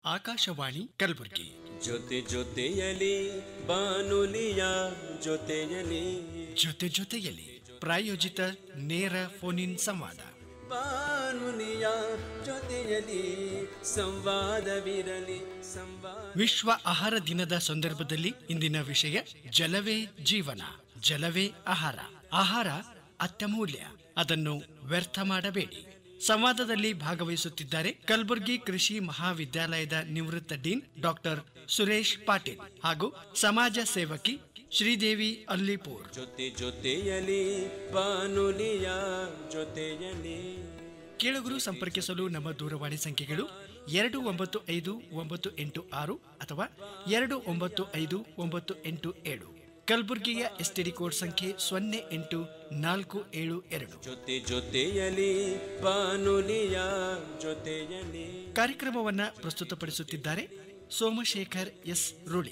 ಆಕಾಶವಾಣಿ ಕಲಬುರಗಿ. ಜೊತೆ ಜೊತೆಯಲಿ ಬಾನುಲಿಯ ಜೊತೆಯಲಿ ಜೊತೆ ಜೊತೆಯಲಿ ಪ್ರಾಯೋಜಿತ ನೇರ ಫೋನ್ ಇನ್ ಸಂವಾದ. ಬಾನುಲಿಯ ಜೊತೆಯಲಿ ಸಂವಾದವಿರಲಿ ಸಂವಾದ. ವಿಶ್ವ ಆಹಾರ ದಿನದ ಸಂದರ್ಭದಲ್ಲಿ ಇಂದಿನ ವಿಷಯ ಜಲವೇ ಜೀವನ, ಜಲವೇ ಆಹಾರ. ಆಹಾರ ಅತ್ಯಮೂಲ್ಯ, ಅದನ್ನು ವ್ಯರ್ಥ ಮಾಡಬೇಡಿ. ಸಂವಾದದಲ್ಲಿ ಭಾಗವಹಿಸುತ್ತಿದ್ದಾರೆ ಕಲಬುರಗಿ ಕೃಷಿ ಮಹಾವಿದ್ಯಾಲಯದ ನಿವೃತ್ತ ಡೀನ್ ಡಾಕ್ಟರ್ ಸುರೇಶ್ ಪಾಟೀಲ್ ಹಾಗೂ ಸಮಾಜ ಸೇವಕಿ ಶ್ರೀದೇವಿ ಅಲ್ಲಿಪುರ್. ಜೊತೆ ಜೊತೆಯಲಿ ಬಾನುಲಿಯ ಜೊತೆಯಲಿ. ಕೇಳುಗರು ಸಂಪರ್ಕಿಸಲು ನಮ್ಮ ದೂರವಾಣಿ ಸಂಖ್ಯೆಗಳು 295986 ಅಥವಾ 295987. ಕಲಬುರಗಿಯ ಎಸ್ಟಿಡಿ ಕೋಡ್ ಸಂಖ್ಯೆ 08472. ಜೊತೆ ಜೊತೆಯಲಿ ಬಾನುಲಿಯ ಜೊತೆಯಲಿ. ಕಾರ್ಯಕ್ರಮವನ್ನ ಪ್ರಸ್ತುತಪಡಿಸುತ್ತಿದ್ದಾರೆ ಸೋಮಶೇಖರ್ ಎಸ್ ರುಳಿ.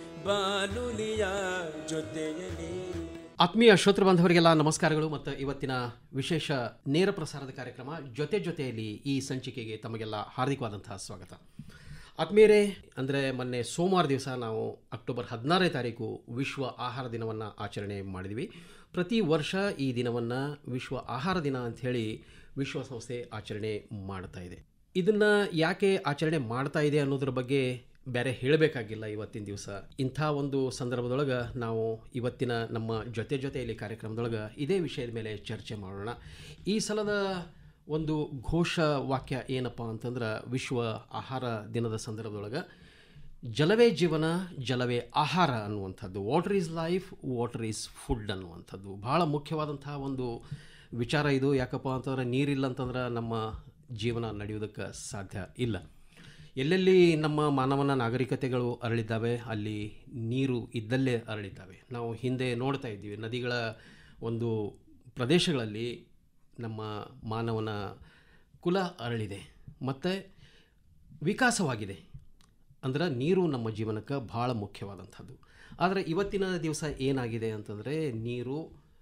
ಬಾನುಲಿಯ ಜೊತೆಯಲಿ. ಆತ್ಮೀಯ ಶ್ರೋತೃ ಬಾಂಧವರಿಗೆಲ್ಲ ನಮಸ್ಕಾರಗಳು ಮತ್ತು ಇವತ್ತಿನ ವಿಶೇಷ ನೇರ ಪ್ರಸಾರದ ಕಾರ್ಯಕ್ರಮ ಜೊತೆ ಜೊತೆಯಲ್ಲಿ ಈ ಸಂಚಿಕೆಗೆ ತಮಗೆಲ್ಲ ಹಾರ್ದಿಕವಾದಂತಹ ಸ್ವಾಗತ. ಆತ್ಮೀಯರೇ, ಅಂದರೆ ಮೊನ್ನೆ ಸೋಮವಾರ ದಿವಸ ನಾವು ಅಕ್ಟೋಬರ್ 16ನೇ ತಾರೀಕು ವಿಶ್ವ ಆಹಾರ ದಿನವನ್ನು ಆಚರಣೆ ಮಾಡಿದ್ವಿ. ಪ್ರತಿ ವರ್ಷ ಈ ದಿನವನ್ನು ವಿಶ್ವ ಆಹಾರ ದಿನ ಅಂಥೇಳಿ ವಿಶ್ವಸಂಸ್ಥೆ ಆಚರಣೆ ಮಾಡ್ತಾ ಇದೆ. ಇದನ್ನು ಯಾಕೆ ಆಚರಣೆ ಮಾಡ್ತಾ ಇದೆ ಅನ್ನೋದ್ರ ಬಗ್ಗೆ ಬೇರೆ ಹೇಳಬೇಕಾಗಿಲ್ಲ. ಇವತ್ತಿನ ದಿವಸ ಇಂಥ ಒಂದು ಸಂದರ್ಭದೊಳಗೆ ನಾವು ಇವತ್ತಿನ ನಮ್ಮ ಜೊತೆ ಜೊತೆಯಲ್ಲಿ ಕಾರ್ಯಕ್ರಮದೊಳಗೆ ಇದೇ ವಿಷಯದ ಮೇಲೆ ಚರ್ಚೆ ಮಾಡೋಣ. ಈ ಸಲದ ಒಂದು ಘೋಷ ವಾಕ್ಯ ಏನಪ್ಪ ಅಂತಂದ್ರೆ, ವಿಶ್ವ ಆಹಾರ ದಿನದ ಸಂದರ್ಭದೊಳಗೆ ಜಲವೇ ಜೀವನ, ಜಲವೇ ಆಹಾರ ಅನ್ನುವಂಥದ್ದು, water is life, water is food ಅನ್ನುವಂಥದ್ದು ಭಾಳ ಮುಖ್ಯವಾದಂಥ ಒಂದು ವಿಚಾರ ಇದು. ಯಾಕಪ್ಪ ಅಂತಂದ್ರೆ ನೀರಿಲ್ಲ ಅಂತಂದ್ರೆ ನಮ್ಮ ಜೀವನ ನಡೆಯೋದಕ್ಕೆ ಸಾಧ್ಯ ಇಲ್ಲ. ಎಲ್ಲೆಲ್ಲಿ ನಮ್ಮ ಮಾನವನ ನಾಗರಿಕತೆಗಳು ಅರಳಿದ್ದಾವೆ ಅಲ್ಲಿ ನೀರು ಇದ್ದಲ್ಲೇ ಅರಳಿದ್ದಾವೆ. ನಾವು ಹಿಂದೆ ನೋಡ್ತಾ ಇದ್ದೀವಿ, ನದಿಗಳ ಒಂದು ಪ್ರದೇಶಗಳಲ್ಲಿ ನಮ್ಮ ಮಾನವನ ಕುಲ ಅರಳಿದೆ ಮತ್ತು ವಿಕಾಸವಾಗಿದೆ. ಅಂದ್ರೆ ನೀರು ನಮ್ಮ ಜೀವನಕ್ಕೆ ಭಾಳ ಮುಖ್ಯವಾದಂಥದ್ದು. ಆದರೆ ಇವತ್ತಿನ ದಿವಸ ಏನಾಗಿದೆ ಅಂತಂದರೆ, ನೀರು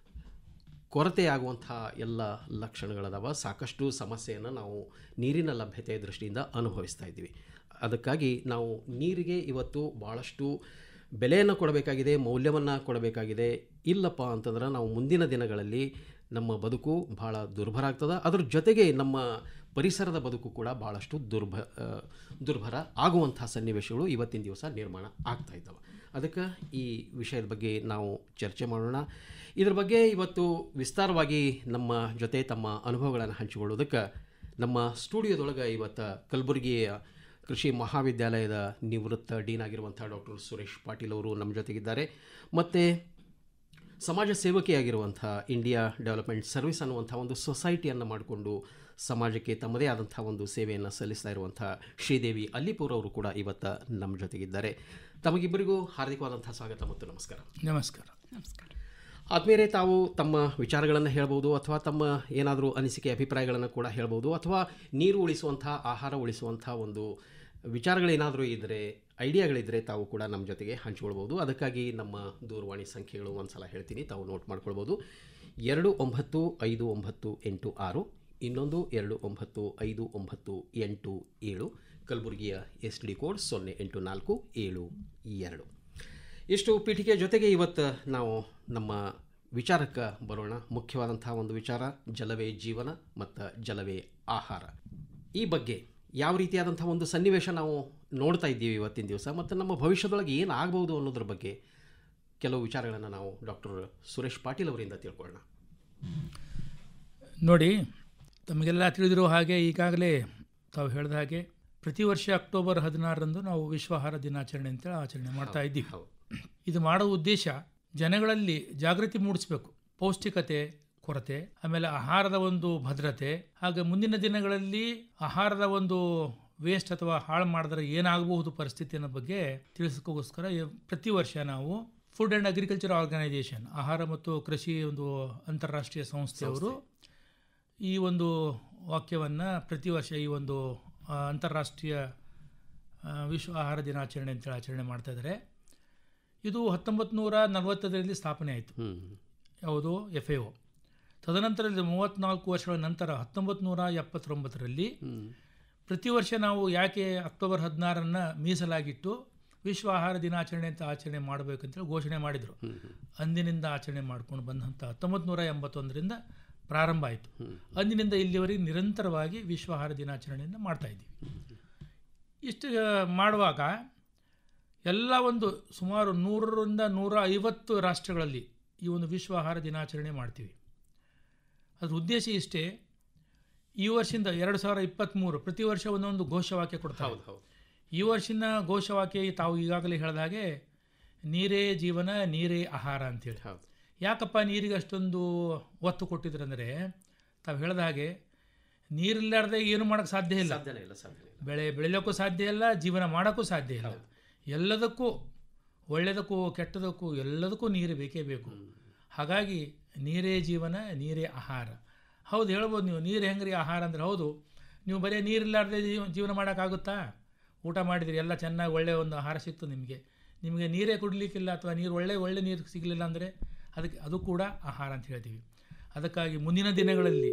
ಕೊರತೆಯಾಗುವಂಥ ಎಲ್ಲ ಲಕ್ಷಣಗಳದಾವ. ಸಾಕಷ್ಟು ಸಮಸ್ಯೆಯನ್ನು ನಾವು ನೀರಿನ ಲಭ್ಯತೆಯ ದೃಷ್ಟಿಯಿಂದ ಅನುಭವಿಸ್ತಾ ಇದ್ದೀವಿ. ಅದಕ್ಕಾಗಿ ನಾವು ನೀರಿಗೆ ಇವತ್ತು ಭಾಳಷ್ಟು ಬೆಲೆಯನ್ನು ಕೊಡಬೇಕಾಗಿದೆ, ಮೌಲ್ಯವನ್ನು ಕೊಡಬೇಕಾಗಿದೆ. ಇಲ್ಲಪ್ಪ ಅಂತಂದ್ರೆ ನಾವು ಮುಂದಿನ ದಿನಗಳಲ್ಲಿ ನಮ್ಮ ಬದುಕು ಭಾಳ ದುರ್ಭರ ಆಗ್ತದೆ. ಅದ್ರ ಜೊತೆಗೆ ನಮ್ಮ ಪರಿಸರದ ಬದುಕು ಕೂಡ ಭಾಳಷ್ಟು ದುರ್ಭರ ಆಗುವಂಥ ಸನ್ನಿವೇಶಗಳು ಇವತ್ತಿನ ದಿವಸ ನಿರ್ಮಾಣ ಆಗ್ತಾ ಇದ್ದಾವೆ. ಅದಕ್ಕೆ ಈ ವಿಷಯದ ಬಗ್ಗೆ ನಾವು ಚರ್ಚೆ ಮಾಡೋಣ. ಇದ್ರ ಬಗ್ಗೆ ಇವತ್ತು ವಿಸ್ತಾರವಾಗಿ ನಮ್ಮ ಜೊತೆ ತಮ್ಮ ಅನುಭವಗಳನ್ನು ಹಂಚಿಕೊಳ್ಳೋದಕ್ಕೆ ನಮ್ಮ ಸ್ಟುಡಿಯೋದೊಳಗೆ ಇವತ್ತು ಕಲಬುರಗಿಯ ಕೃಷಿ ಮಹಾವಿದ್ಯಾಲಯದ ನಿವೃತ್ತ ಡೀನ್ ಆಗಿರುವಂಥ ಡಾಕ್ಟರ್ ಸುರೇಶ್ ಪಾಟೀಲ್ ಅವರು ನಮ್ಮ ಜೊತೆಗಿದ್ದಾರೆ. ಮತ್ತು ಸಮಾಜ ಸೇವಕಿಯಾಗಿರುವಂಥ ಇಂಡಿಯಾ ಡೆವಲಪ್ಮೆಂಟ್ ಸರ್ವಿಸ್ ಅನ್ನುವಂಥ ಒಂದು ಸೊಸೈಟಿಯನ್ನು ಮಾಡಿಕೊಂಡು ಸಮಾಜಕ್ಕೆ ತಮ್ಮದೇ ಆದಂಥ ಒಂದು ಸೇವೆಯನ್ನು ಸಲ್ಲಿಸ್ತಾ ಇರುವಂಥ ಶ್ರೀದೇವಿ ಅಲ್ಲಿಪುರ್ ಅವರು ಕೂಡ ಇವತ್ತು ನಮ್ಮ ಜೊತೆಗಿದ್ದಾರೆ. ತಮಗಿಬ್ಬರಿಗೂ ಹಾರ್ದಿಕವಾದಂಥ ಸ್ವಾಗತ ಮತ್ತು ನಮಸ್ಕಾರ. ನಮಸ್ಕಾರ. ನಮಸ್ಕಾರ. ಆದ್ಮೇಲೆ ತಾವು ತಮ್ಮ ವಿಚಾರಗಳನ್ನು ಹೇಳ್ಬೋದು, ಅಥವಾ ತಮ್ಮ ಏನಾದರೂ ಅನಿಸಿಕೆ ಅಭಿಪ್ರಾಯಗಳನ್ನು ಕೂಡ ಹೇಳ್ಬೋದು, ಅಥವಾ ನೀರು ಉಳಿಸುವಂಥ, ಆಹಾರ ಉಳಿಸುವಂಥ ಒಂದು ವಿಚಾರಗಳೇನಾದರೂ ಇದ್ದರೆ, ಐಡಿಯಾಗಳಿದ್ದರೆ ತಾವು ಕೂಡ ನಮ್ಮ ಜೊತೆಗೆ ಹಂಚಿಕೊಳ್ಬೋದು. ಅದಕ್ಕಾಗಿ ನಮ್ಮ ದೂರವಾಣಿ ಸಂಖ್ಯೆಗಳು ಒಂದು ಸಲ ಹೇಳ್ತೀನಿ, ತಾವು ನೋಟ್ ಮಾಡ್ಕೊಳ್ಬೋದು. 295986, ಇನ್ನೊಂದು 295987, ಕಲಬುರಗಿಯ STD ಕೋಡ್ 08472. ಇಷ್ಟು ಪೀಠಿಕೆ ಜೊತೆಗೆ ಇವತ್ತು ನಾವು ನಮ್ಮ ವಿಚಾರಕ್ಕೆ ಬರೋಣ. ಮುಖ್ಯವಾದಂಥ ಒಂದು ವಿಚಾರ ಜಲವೇ ಜೀವನ ಮತ್ತು ಜಲವೇ ಆಹಾರ. ಈ ಬಗ್ಗೆ ಯಾವ ರೀತಿಯಾದಂಥ ಒಂದು ಸನ್ನಿವೇಶ ನಾವು ನೋಡ್ತಾ ಇದ್ದೀವಿ ಇವತ್ತಿನ ದಿವಸ, ಮತ್ತು ನಮ್ಮ ಭವಿಷ್ಯದೊಳಗೆ ಏನು ಆಗ್ಬೋದು ಅನ್ನೋದ್ರ ಬಗ್ಗೆ ಕೆಲವು ವಿಚಾರಗಳನ್ನು ನಾವು ಡಾಕ್ಟರ್ ಸುರೇಶ್ ಪಾಟೀಲ್ ಅವರಿಂದ ತಿಳ್ಕೊಳ್ಳೋಣ. ನೋಡಿ, ತಮಗೆಲ್ಲ ತಿಳಿದಿರೋ ಹಾಗೆ ಈಗಾಗಲೇ ತಾವು ಹೇಳಿದ ಹಾಗೆ ಪ್ರತಿ ವರ್ಷ ಅಕ್ಟೋಬರ್ 16ರಂದು ನಾವು ವಿಶ್ವ ಆಹಾರ ದಿನಾಚರಣೆ ಅಂತೇಳಿ ಆಚರಣೆ ಮಾಡ್ತಾ ಇದ್ದೀವಿ. ಇದು ಮಾಡೋ ಉದ್ದೇಶ ಜನಗಳಲ್ಲಿ ಜಾಗೃತಿ ಮೂಡಿಸಬೇಕು. ಪೌಷ್ಟಿಕತೆ ಕೊರತೆ, ಆಮೇಲೆ ಆಹಾರದ ಒಂದು ಭದ್ರತೆ, ಹಾಗೆ ಮುಂದಿನ ದಿನಗಳಲ್ಲಿ ಆಹಾರದ ಒಂದು ವೇಸ್ಟ್ ಅಥವಾ ಹಾಳು ಮಾಡಿದ್ರೆ ಏನಾಗಬಹುದು ಪರಿಸ್ಥಿತಿ ಅನ್ನೋ ಬಗ್ಗೆ ತಿಳಿಸೋಕ್ಕೋಸ್ಕರ ಪ್ರತಿ ವರ್ಷ ನಾವು ಫುಡ್ ಆ್ಯಂಡ್ ಅಗ್ರಿಕಲ್ಚರ್ ಆರ್ಗನೈಸೇಷನ್, ಆಹಾರ ಮತ್ತು ಕೃಷಿ ಒಂದು ಅಂತಾರಾಷ್ಟ್ರೀಯ ಸಂಸ್ಥೆಯವರು ಈ ಒಂದು ವಾಕ್ಯವನ್ನು ಪ್ರತಿ ವರ್ಷ ಈ ಒಂದು ಅಂತಾರಾಷ್ಟ್ರೀಯ ವಿಶ್ವ ಆಹಾರ ದಿನಾಚರಣೆ ಅಂತೇಳಿ ಆಚರಣೆ ಮಾಡ್ತಾ ಇದ್ದಾರೆ. ಇದು 1940ರಲ್ಲಿ ಸ್ಥಾಪನೆ ಆಯಿತು, ಯಾವುದು FAO. ತದನಂತರ 34 ವರ್ಷಗಳ ನಂತರ 1979ರಲ್ಲಿ ಪ್ರತಿ ವರ್ಷ ನಾವು ಯಾಕೆ ಅಕ್ಟೋಬರ್ 16 ಮೀಸಲಾಗಿಟ್ಟು ವಿಶ್ವ ಆಹಾರ ದಿನಾಚರಣೆ ಅಂತ ಆಚರಣೆ ಮಾಡಬೇಕಂತೇಳಿ ಘೋಷಣೆ ಮಾಡಿದರು. ಅಂದಿನಿಂದ ಆಚರಣೆ ಮಾಡ್ಕೊಂಡು ಬಂದಂಥ 1981ರಿಂದ ಪ್ರಾರಂಭ ಆಯಿತು. ಅಂದಿನಿಂದ ಇಲ್ಲಿವರೆಗೆ ನಿರಂತರವಾಗಿ ವಿಶ್ವ ಆಹಾರ ದಿನಾಚರಣೆಯನ್ನು ಮಾಡ್ತಾಯಿದ್ದೀವಿ. ಇಷ್ಟು ಮಾಡುವಾಗ ಎಲ್ಲ ಒಂದು ಸುಮಾರು 100ರಿಂದ 150 ರಾಷ್ಟ್ರಗಳಲ್ಲಿ ಈ ಒಂದು ವಿಶ್ವ ಆಹಾರ ದಿನಾಚರಣೆ ಮಾಡ್ತೀವಿ. ಅದ್ರ ಉದ್ದೇಶ ಇಷ್ಟೇ, ಈ ವರ್ಷದಿಂದ 2023 ಪ್ರತಿ ವರ್ಷ ಒಂದೊಂದು ಘೋಷವಾಕ್ಯ ಕೊಡ್ತಾರೆ. ಈ ವರ್ಷಿನ ಘೋಷವಾಕ್ಯ ತಾವು ಈಗಾಗಲೇ ಹೇಳಿದ ಹಾಗೆ ನೀರೇ ಜೀವನ ನೀರೇ ಆಹಾರ ಅಂತೇಳಿ. ಯಾಕಪ್ಪ ನೀರಿಗೆ ಅಷ್ಟೊಂದು ಒತ್ತು ಕೊಟ್ಟಿದ್ರಂದರೆ, ತಾವು ಹೇಳಿದ ಹಾಗೆ ನೀರಿಲ್ಲಾರ್ದೆ ಏನು ಮಾಡೋಕ್ಕೆ ಸಾಧ್ಯ ಇಲ್ಲ. ಬೆಳೆ ಬೆಳಿಲಿಕ್ಕೂ ಸಾಧ್ಯ ಇಲ್ಲ, ಜೀವನ ಮಾಡೋಕ್ಕೂ ಸಾಧ್ಯ ಇಲ್ಲ. ಎಲ್ಲದಕ್ಕೂ, ಒಳ್ಳೆಯದಕ್ಕೂ ಕೆಟ್ಟದಕ್ಕೂ ಎಲ್ಲದಕ್ಕೂ ನೀರು ಬೇಕೇ ಬೇಕು. ಹಾಗಾಗಿ ನೀರೇ ಜೀವನ ನೀರೇ ಆಹಾರ. ಹೌದು, ಹೇಳ್ಬೋದು ನೀವು ನೀರು ಹೆಂಗ್ರಿ ಆಹಾರ ಅಂದರೆ. ಹೌದು, ನೀವು ಬರೀ ನೀರಿಲ್ಲಾರ್ದೆ ಜೀವನ ಮಾಡೋಕ್ಕಾಗುತ್ತಾ? ಊಟ ಮಾಡಿದಿರಿ, ಎಲ್ಲ ಚೆನ್ನಾಗಿ ಒಳ್ಳೆಯ ಒಂದು ಆಹಾರ ಸಿಕ್ತು ನಿಮಗೆ ನೀರೇ ಕುಡಲಿಕ್ಕಿಲ್ಲ ಅಥವಾ ಒಳ್ಳೆ ನೀರು ಸಿಗಲಿಲ್ಲ ಅಂದರೆ ಅದು ಕೂಡ ಆಹಾರ ಅಂತ ಹೇಳ್ತೀವಿ. ಅದಕ್ಕಾಗಿ ಮುಂದಿನ ದಿನಗಳಲ್ಲಿ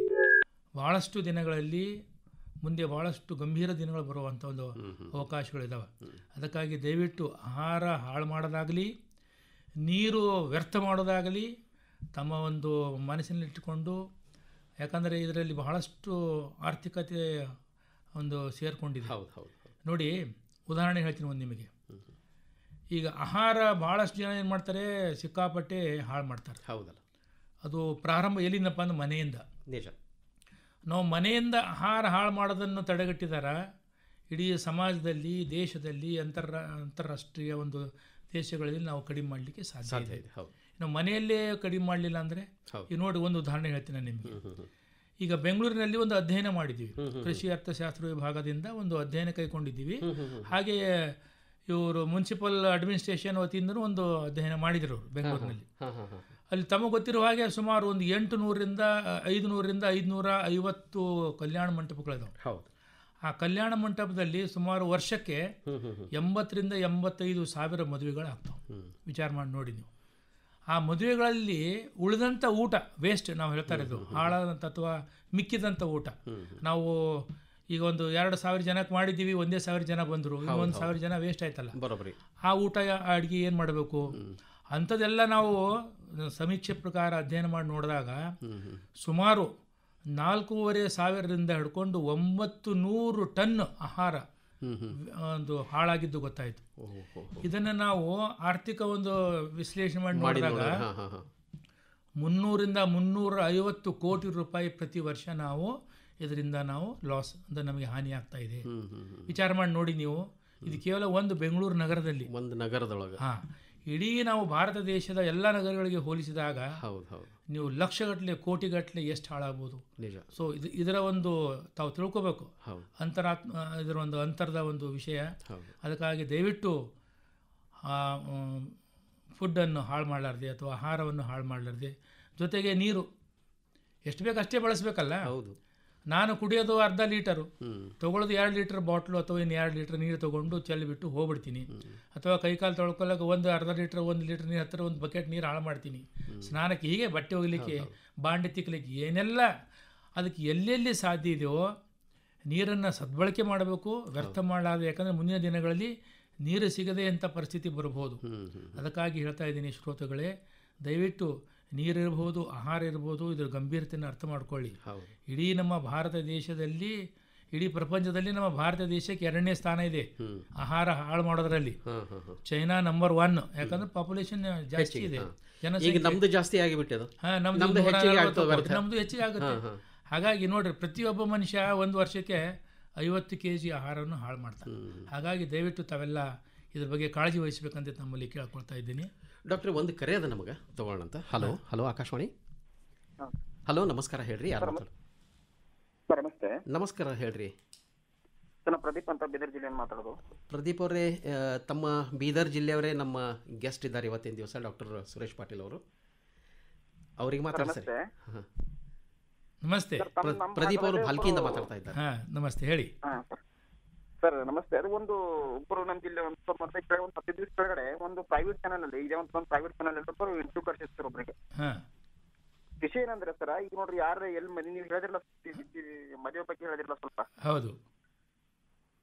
ಮುಂದೆ ಭಾಳಷ್ಟು ಗಂಭೀರ ದಿನಗಳು ಬರುವಂಥ ಒಂದು ಅವಕಾಶಗಳಿದ್ದಾವೆ. ಅದಕ್ಕಾಗಿ ದಯವಿಟ್ಟು ಆಹಾರ ಹಾಳು ಮಾಡೋದಾಗಲಿ, ನೀರು ವ್ಯರ್ಥ ಮಾಡೋದಾಗಲಿ ತಮ್ಮ ಒಂದು ಮನಸ್ಸಿನಲ್ಲಿಟ್ಟುಕೊಂಡು, ಯಾಕಂದರೆ ಇದರಲ್ಲಿ ಬಹಳಷ್ಟು ಆರ್ಥಿಕತೆ ಒಂದು ಸೇರಿಕೊಂಡಿದೆ. ನೋಡಿ, ಉದಾಹರಣೆ ಹೇಳ್ತೀನಿ ಒಂದು ನಿಮಗೆ. ಈಗ ಆಹಾರ ಭಾಳಷ್ಟು ಜನ ಏನು ಮಾಡ್ತಾರೆ, ಸಿಕ್ಕಾಪಟ್ಟೆ ಹಾಳು ಮಾಡ್ತಾರೆ. ಹೌದಲ್ಲ, ಅದು ಪ್ರಾರಂಭ ಎಲ್ಲಿಂದಪ್ಪ ಅಂದ್ರೆ ಮನೆಯಿಂದ. ನಿಜ, ನಾವು ಮನೆಯಿಂದ ಆಹಾರ ಹಾಳು ಮಾಡೋದನ್ನು ತಡೆಗಟ್ಟಿದಾರ ಇಡೀ ಸಮಾಜದಲ್ಲಿ, ದೇಶದಲ್ಲಿ, ಅಂತಾರಾಷ್ಟ್ರೀಯ ಒಂದು ದೇಶಗಳಲ್ಲಿ ನಾವು ಕಡಿಮೆ ಮಾಡಲಿಕ್ಕೆ ಸಾಧ್ಯ ಇದೆ. ನಾವು ಮನೆಯಲ್ಲೇ ಕಡಿಮೆ ಮಾಡಲಿಲ್ಲ ಅಂದರೆ, ಈಗ ನೋಡಿ ಒಂದು ಉದಾಹರಣೆ ಹೇಳ್ತೀನಿ ನಿಮಗೆ. ಈಗ ಬೆಂಗಳೂರಿನಲ್ಲಿ ಒಂದು ಅಧ್ಯಯನ ಮಾಡಿದ್ದೀವಿ, ಕೃಷಿ ಅರ್ಥಶಾಸ್ತ್ರ ವಿಭಾಗದಿಂದ ಒಂದು ಅಧ್ಯಯನ ಕೈಗೊಂಡಿದ್ದೀವಿ. ಹಾಗೆಯೇ ಇವರು ಮುನ್ಸಿಪಲ್ ಅಡ್ಮಿನಿಸ್ಟ್ರೇಷನ್ ವತಿಯಿಂದ ಒಂದು ಅಧ್ಯಯನ ಮಾಡಿದರು ಅವರು ಬೆಂಗಳೂರಿನಲ್ಲಿ. ಅಲ್ಲಿ ತಮಗೆ ಗೊತ್ತಿರುವ ಹಾಗೆ ಸುಮಾರು ಒಂದು 800ರಿಂದ 550 ಕಲ್ಯಾಣ ಮಂಟಪಗಳಿದಾವೆ. ಆ ಕಲ್ಯಾಣ ಮಂಟಪದಲ್ಲಿ ಸುಮಾರು ವರ್ಷಕ್ಕೆ 80ರಿಂದ 85 ಸಾವಿರ ಮದುವೆಗಳಾಗ್ತಾವೆ. ವಿಚಾರ ಮಾಡಿ ನೋಡಿ ನೀವು. ಆ ಮದುವೆಗಳಲ್ಲಿ ಉಳಿದಂಥ ಊಟ, ವೇಸ್ಟ್ ನಾವು ಹೇಳ್ತಾ ಇರೋದು, ಹಾಳಾದಂಥ ಅಥವಾ ಮಿಕ್ಕಿದಂಥ ಊಟ, ನಾವು ಈಗ ಒಂದು 2,000 ಜನಕ್ಕೆ ಮಾಡಿದ್ದೀವಿ, 1,000 ಜನ ಬಂದರು, 1,000 ಜನ ವೇಸ್ಟ್ ಆಯ್ತಲ್ಲ. ಬರೋಬ್ಬರಿ. ಆ ಊಟ ಅಡುಗೆ ಏನು ಮಾಡಬೇಕು ಅಂಥದ್ದೆಲ್ಲ ನಾವು ಸಮೀಕ್ಷೆ ಪ್ರಕಾರ ಅಧ್ಯಯನ ಮಾಡಿ ನೋಡಿದಾಗ ಸುಮಾರು 4,500ರಿಂದ ಹಿಡ್ಕೊಂಡು 900 ಟನ್ ಆಹಾರ ಒಂದು ಹಾಳಾಗಿದ್ದು ಗೊತ್ತಾಯಿತು. ಇದನ್ನು ನಾವು ಆರ್ಥಿಕ ಒಂದು ವಿಶ್ಲೇಷಣೆ ಮಾಡಿ ನೋಡಿದಾಗ 300ರಿಂದ 350 ಕೋಟಿ ರೂಪಾಯಿ ಪ್ರತಿ ವರ್ಷ ಇದರಿಂದ ನಾವು ಲಾಸ್ ಅಂದರೆ ನಮಗೆ ಹಾನಿ ಆಗ್ತಾ ಇದೆ. ವಿಚಾರ ಮಾಡಿ ನೋಡಿ ನೀವು. ಇದು ಕೇವಲ ಒಂದು ಬೆಂಗಳೂರು ನಗರದಲ್ಲಿ, ಒಂದು ನಗರದೊಳಗೆ. ಇಡೀ ನಾವು ಭಾರತ ದೇಶದ ಎಲ್ಲ ನಗರಗಳಿಗೆ ಹೋಲಿಸಿದಾಗ ನೀವು ಲಕ್ಷಗಟ್ಟಲೆ ಕೋಟಿಗಟ್ಟಲೆ ಎಷ್ಟು ಹಾಳಾಗ್ಬೋದು. ನಿಜ. ಸೊ ಇದರ ಒಂದು ತಾವು ತಿಳ್ಕೋಬೇಕು, ಇದರ ಒಂದು ಅಂತರದ ಒಂದು ವಿಷಯ. ಅದಕ್ಕಾಗಿ ದಯವಿಟ್ಟು ಫುಡ್ಡನ್ನು ಹಾಳು ಮಾಡಲಾರ್ದೆ ಅಥವಾ ಆಹಾರವನ್ನು ಹಾಳು ಮಾಡಲಾರ್ದೆ, ಜೊತೆಗೆ ನೀರು ಎಷ್ಟು ಬೇಕು ಅಷ್ಟೇ ಬಳಸಬೇಕಲ್ಲ. ಹೌದು. ನಾನು ಕುಡಿಯೋದು ಅರ್ಧ ಲೀಟರು, ತೊಗೊಳ್ಳೋದು 2 ಲೀಟರ್ ಬಾಟ್ಲು ಅಥವಾ ಇನ್ನು 2 ಲೀಟರ್ ನೀರು ತೊಗೊಂಡು ಚೆಲ್ಲಿಬಿಟ್ಟು ಹೋಗ್ಬಿಡ್ತೀನಿ. ಅಥವಾ ಕೈಕಾಲು ತೊಳ್ಕೊಳ್ಳೋಕೆ ಅರ್ಧ ಲೀಟರ್ 1 ಲೀಟರ್ ನೀರು ಹತ್ತಿರ ಒಂದು ಬಕೆಟ್ ನೀರು ಹಾಳು ಮಾಡ್ತೀನಿ. ಸ್ನಾನಕ್ಕೆ, ಹೀಗೆ ಬಟ್ಟೆ ಒಗಿಲಿಕ್ಕೆ, ಬಾಂಡೆ ತಿಕ್ಕಲಿಕ್ಕೆ, ಏನೆಲ್ಲ ಅದಕ್ಕೆ ಎಲ್ಲೆಲ್ಲಿ ಸಾಧ್ಯ ಇದೆಯೋ ನೀರನ್ನು ಸದ್ಬಳಕೆ ಮಾಡಬೇಕು, ವ್ಯರ್ಥ ಮಾಡಲಾರದು. ಯಾಕಂದರೆ ಮುಂದಿನ ದಿನಗಳಲ್ಲಿ ನೀರು ಸಿಗದೆ ಅಂಥ ಪರಿಸ್ಥಿತಿ ಬರಬಹುದು. ಅದಕ್ಕಾಗಿ ಹೇಳ್ತಾ ಇದ್ದೀನಿ ಶ್ರೋತೃಗಳೇ, ದಯವಿಟ್ಟು ನೀರಿರ್ಬೋದು, ಆಹಾರ ಇರ್ಬೋದು, ಇದರ ಗಂಭೀರತೆಯನ್ನು ಅರ್ಥ ಮಾಡ್ಕೊಳ್ಳಿ. ಇಡೀ ನಮ್ಮ ಭಾರತ ದೇಶದಲ್ಲಿ, ಇಡೀ ಪ್ರಪಂಚದಲ್ಲಿ ನಮ್ಮ ಭಾರತ ದೇಶಕ್ಕೆ 2ನೇ ಸ್ಥಾನ ಇದೆ ಆಹಾರ ಹಾಳು ಮಾಡೋದ್ರಲ್ಲಿ. ಚೈನಾ ನಂಬರ್ 1, ಯಾಕಂದ್ರೆ ಪಾಪ್ಯುಲೇಷನ್ ಜಾಸ್ತಿ ಇದೆ, ಜನಸಂಖ್ಯೆ ನಮ್ದು ಜಾಸ್ತಿ ಆಗಿಬಿಟ್ಟಿದೆ. ನಮ್ದು ಹೆಚ್ಚಿಗೆ ಆಗುತ್ತೆ. ಹಾಗಾಗಿ ನೋಡ್ರಿ, ಪ್ರತಿಯೊಬ್ಬ ಮನುಷ್ಯ ಒಂದು ವರ್ಷಕ್ಕೆ 50 kg ಆಹಾರವನ್ನು ಹಾಳು ಮಾಡ್ತಾರೆ. ಹಾಗಾಗಿ ದಯವಿಟ್ಟು ತಾವೆಲ್ಲ ಇದ್ರ ಬಗ್ಗೆ ಕಾಳಜಿ ವಹಿಸಬೇಕಂತ ನಮ್ಮಲ್ಲಿ ಕೇಳ್ಕೊಳ್ತಾ ಇದ್ದೀನಿ. ಡಾಕ್ಟ್ರೆ, ಒಂದು ಕರೆ ಅದ ನಮಗೆ ತಗೊಳ್ಳೋಣ ಅಂತ. ಹಲೋ ಆಕಾಶವಾಣಿ. ಹಲೋ, ನಮಸ್ಕಾರ, ಹೇಳ್ರಿ, ಯಾರು ಮಾತಾಡೋದು? ನಮಸ್ತೆ. ನಮಸ್ಕಾರ, ಹೇಳ್ರಿ. ಪ್ರದೀಪ್ ಅಂತ ಬೀದರ್ ಜಿಲ್ಲೆಯಿಂದ ಮಾತಾಡೋದು. ಪ್ರದೀಪ್ ಅವರೇ, ತಮ್ಮ ಬೀದರ್ ಜಿಲ್ಲೆಯವರೇ ನಮ್ಮ ಗೆಸ್ಟ್ ಇದ್ದಾರೆ ಇವತ್ತಿನ ದಿವಸ, ಡಾಕ್ಟರ್ ಸುರೇಶ್ ಪಾಟೀಲ್ ಅವರು. ಅವರಿಗೆ ಮಾತಾಡ್ತಾರೆ. ನಮಸ್ತೆ. ಪ್ರದೀಪ್ ಅವರು ಭಾಲ್ಕಿಯಿಂದ ಮಾತಾಡ್ತಾ ಇದ್ದಾರೆ. ನಮಸ್ತೆ, ಹೇಳಿ. ಸರ್ ನಮಸ್ತೆ. ಅದು ಒಬ್ಬರು ನಮ್ಮ ಜಿಲ್ಲೆ ಒಂದು 15 ದಿವಸ ಕೆಳಗಡೆ ಒಂದು ಪ್ರೈವೇಟ್ ಚಾನಲ್ ಅಲ್ಲಿ ಇದೆ, ಒಂದು ಪ್ರೈವೇಟ್ ಚಾನಲ್ ಅಲ್ಲಿ ಇಂಟರ್ವ್ಯೂ ಕರ್ಸಿರ್ತಾರೆ ಒಬ್ಬರಿಗೆ. ವಿಷಯ ಏನಂದ್ರೆ ಸರ್, ಈಗ ನೋಡ್ರಿ, ಯಾರು ಎಲ್ಲಿ ನೀವು ಹೇಳಿದ್ರಲ್ಲ, ಮದುವೆ ಬಗ್ಗೆ ಹೇಳಿದ್ರಲ್ಲ ಸ್ವಲ್ಪ. ಹೌದು.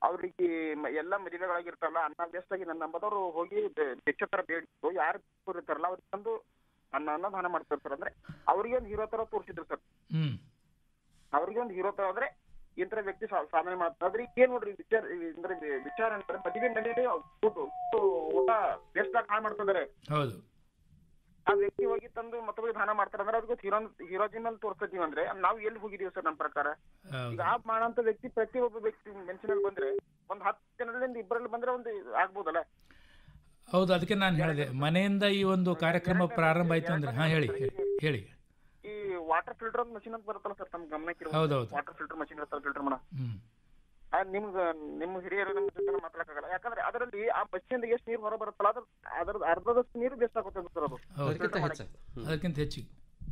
ಅವ್ರಿಗೆ ಎಲ್ಲ ಮದುವೆಗಳಾಗಿರ್ತಾರಲ್ಲ ಅನ್ನ ವೇಸ್ಟ್ ಆಗಿ ನನ್ನ ನಂಬದವ್ರು ಹೋಗಿ ಭಿಕ್ಷೆ ತರ ಬೇಡಿತ್ತು ಯಾರು ಇರ್ತಾರಲ್ಲ ಅವ್ರಿಗೆ ತಂದು ಅನ್ನದಾನ ಮಾಡ್ತಿರ್ತಾರೆ. ಅಂದ್ರೆ ಅವ್ರಿಗೆ ಒಂದು ಹೀರೋ ತರ ತೋರಿಸಿದ್ರು ಸರ್. ಅವ್ರಿಗೆ ಒಂದು ಹೀರೋ ತರ ಅಂದ್ರೆ ಇಂತರ ವ್ಯಕ್ತಿ ಸಾಧನೆ ಮಾಡ್ತಾರೆ. ಆದ್ರೆ ಏನ್ ನೋಡ್ರಿ ವಿಚಾರ ಅಂದ್ರೆ ಮದುವೆ ಮನೆಯಲ್ಲಿ ಊಟ ವೇಸ್ಟ್ ಆಗಿ ಹಾಳು ಮಾಡ್ತಿದ್ದಾರೆ. ಆ ವ್ಯಕ್ತಿ ಹೋಗಿ ತಂದು ಮತ್ತೊಬ್ಬರಿಗೆ ದಾನ ಮಾಡ್ತಾರೆ ಅಂದ್ರೆ ಅದಕ್ಕೆ ಹೀರೋಜಿನ್ ಅಲ್ಲಿ ತೋರಿಸ್ತೀವಿ ಅಂದ್ರೆ ನಾವು ಎಲ್ಲಿ ಹೋಗಿದೀವಿ ಸರ್? ನಮ್ಮ ಪ್ರಕಾರ ಈಗ ಆ ಮಾಡಂತ ವ್ಯಕ್ತಿ ಪ್ರತಿಯೊಬ್ಬ ವ್ಯಕ್ತಿ ಮೆನ್ಷನಲ್ಲಿ ಬಂದ್ರೆ ಒಂದ್ 10 ಜನರಿಂದ 2 ಬಂದ್ರೆ ಒಂದು ಆಗ್ಬೋದಲ್ಲ. ಹೌದು, ಅದಕ್ಕೆ ನಾನು ಹೇಳಿದೆ ಮನೆಯಿಂದ ಈ ಒಂದು ಕಾರ್ಯಕ್ರಮ ಪ್ರಾರಂಭ ಆಯ್ತು ಅಂದ್ರೆ. ಹೇಳಿ ಹೇಳಿ. ಈ ವಾಟರ್ ಫಿಲ್ಟರ್ ಮಷಿನ್ ಅಂತ ಬರುತ್ತಲ್ಲ ಸರ್, ತಮ್ಮ ಗಮನಕ್ಕೆ ವಾಟರ್ ಫಿಲ್ಟರ್ ಮಷಿನ್ ಇರ್ತಲ್ಲ, ಫಿಲ್ಟರ್ ಮಾಡ ನಿಮ್ ಹಿರಿಯರು ನಮ್ಮ ಜೊತೆ ಮಾತಾಡಕ್ಕಾಗಲ್ಲ. ಯಾಕಂದ್ರೆ ಅದರಲ್ಲಿ ಆ ಮಷಿನ್ ಎಷ್ಟು ನೀರು ಹೊರ ಬರುತ್ತಲ್ಲ ಅದ್ರ ಅರ್ಧದಷ್ಟು ನೀರು ವೇಸ್ಟ್ ಆಗುತ್ತೆ ಸರ್. ಅದು ಅದಕ್ಕಿಂತ ಹೆಚ್ಚಿಗೆ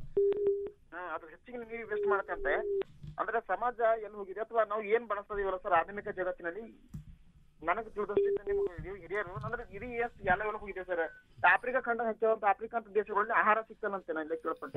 ಅದ್ರ ಹೆಚ್ಚಿಗೆ ನೀರು ವೇಸ್ಟ್ ಮಾಡತ್ತಂತೆ. ಅಂದ್ರೆ ಸಮಾಜ ಎಲ್ಲಿ ಹೋಗಿದೆ ಅಥವಾ ನಾವು ಏನ್ ಬಳಸ್ತಾ ಇದೀವಲ್ಲ ಸರ್ ಆಧುನಿಕ ಜಗತ್ತಿನಲ್ಲಿ, ನನಗೆ ತಿಳಿದಷ್ಟಿಂದ ನಿಮ್ಗೆ ಹಿರಿಯರು ಅಂದ್ರೆ ಇಡೀ ಎಷ್ಟು ಎಲ್ಲ ಹೋಗಿದೆ ಸರ್. ಆಫ್ರಿಕಾ ಖಂಡ ಹೆಚ್ಚಾದಂತ ಆಫ್ರಿಕಾ ಅಂತ ದೇಶಗಳಲ್ಲಿ ಆಹಾರ ಸಿಗ್ತಾನಂತೆ ನಾನು ಕೇಳ್ಪಟ್ಟೆ.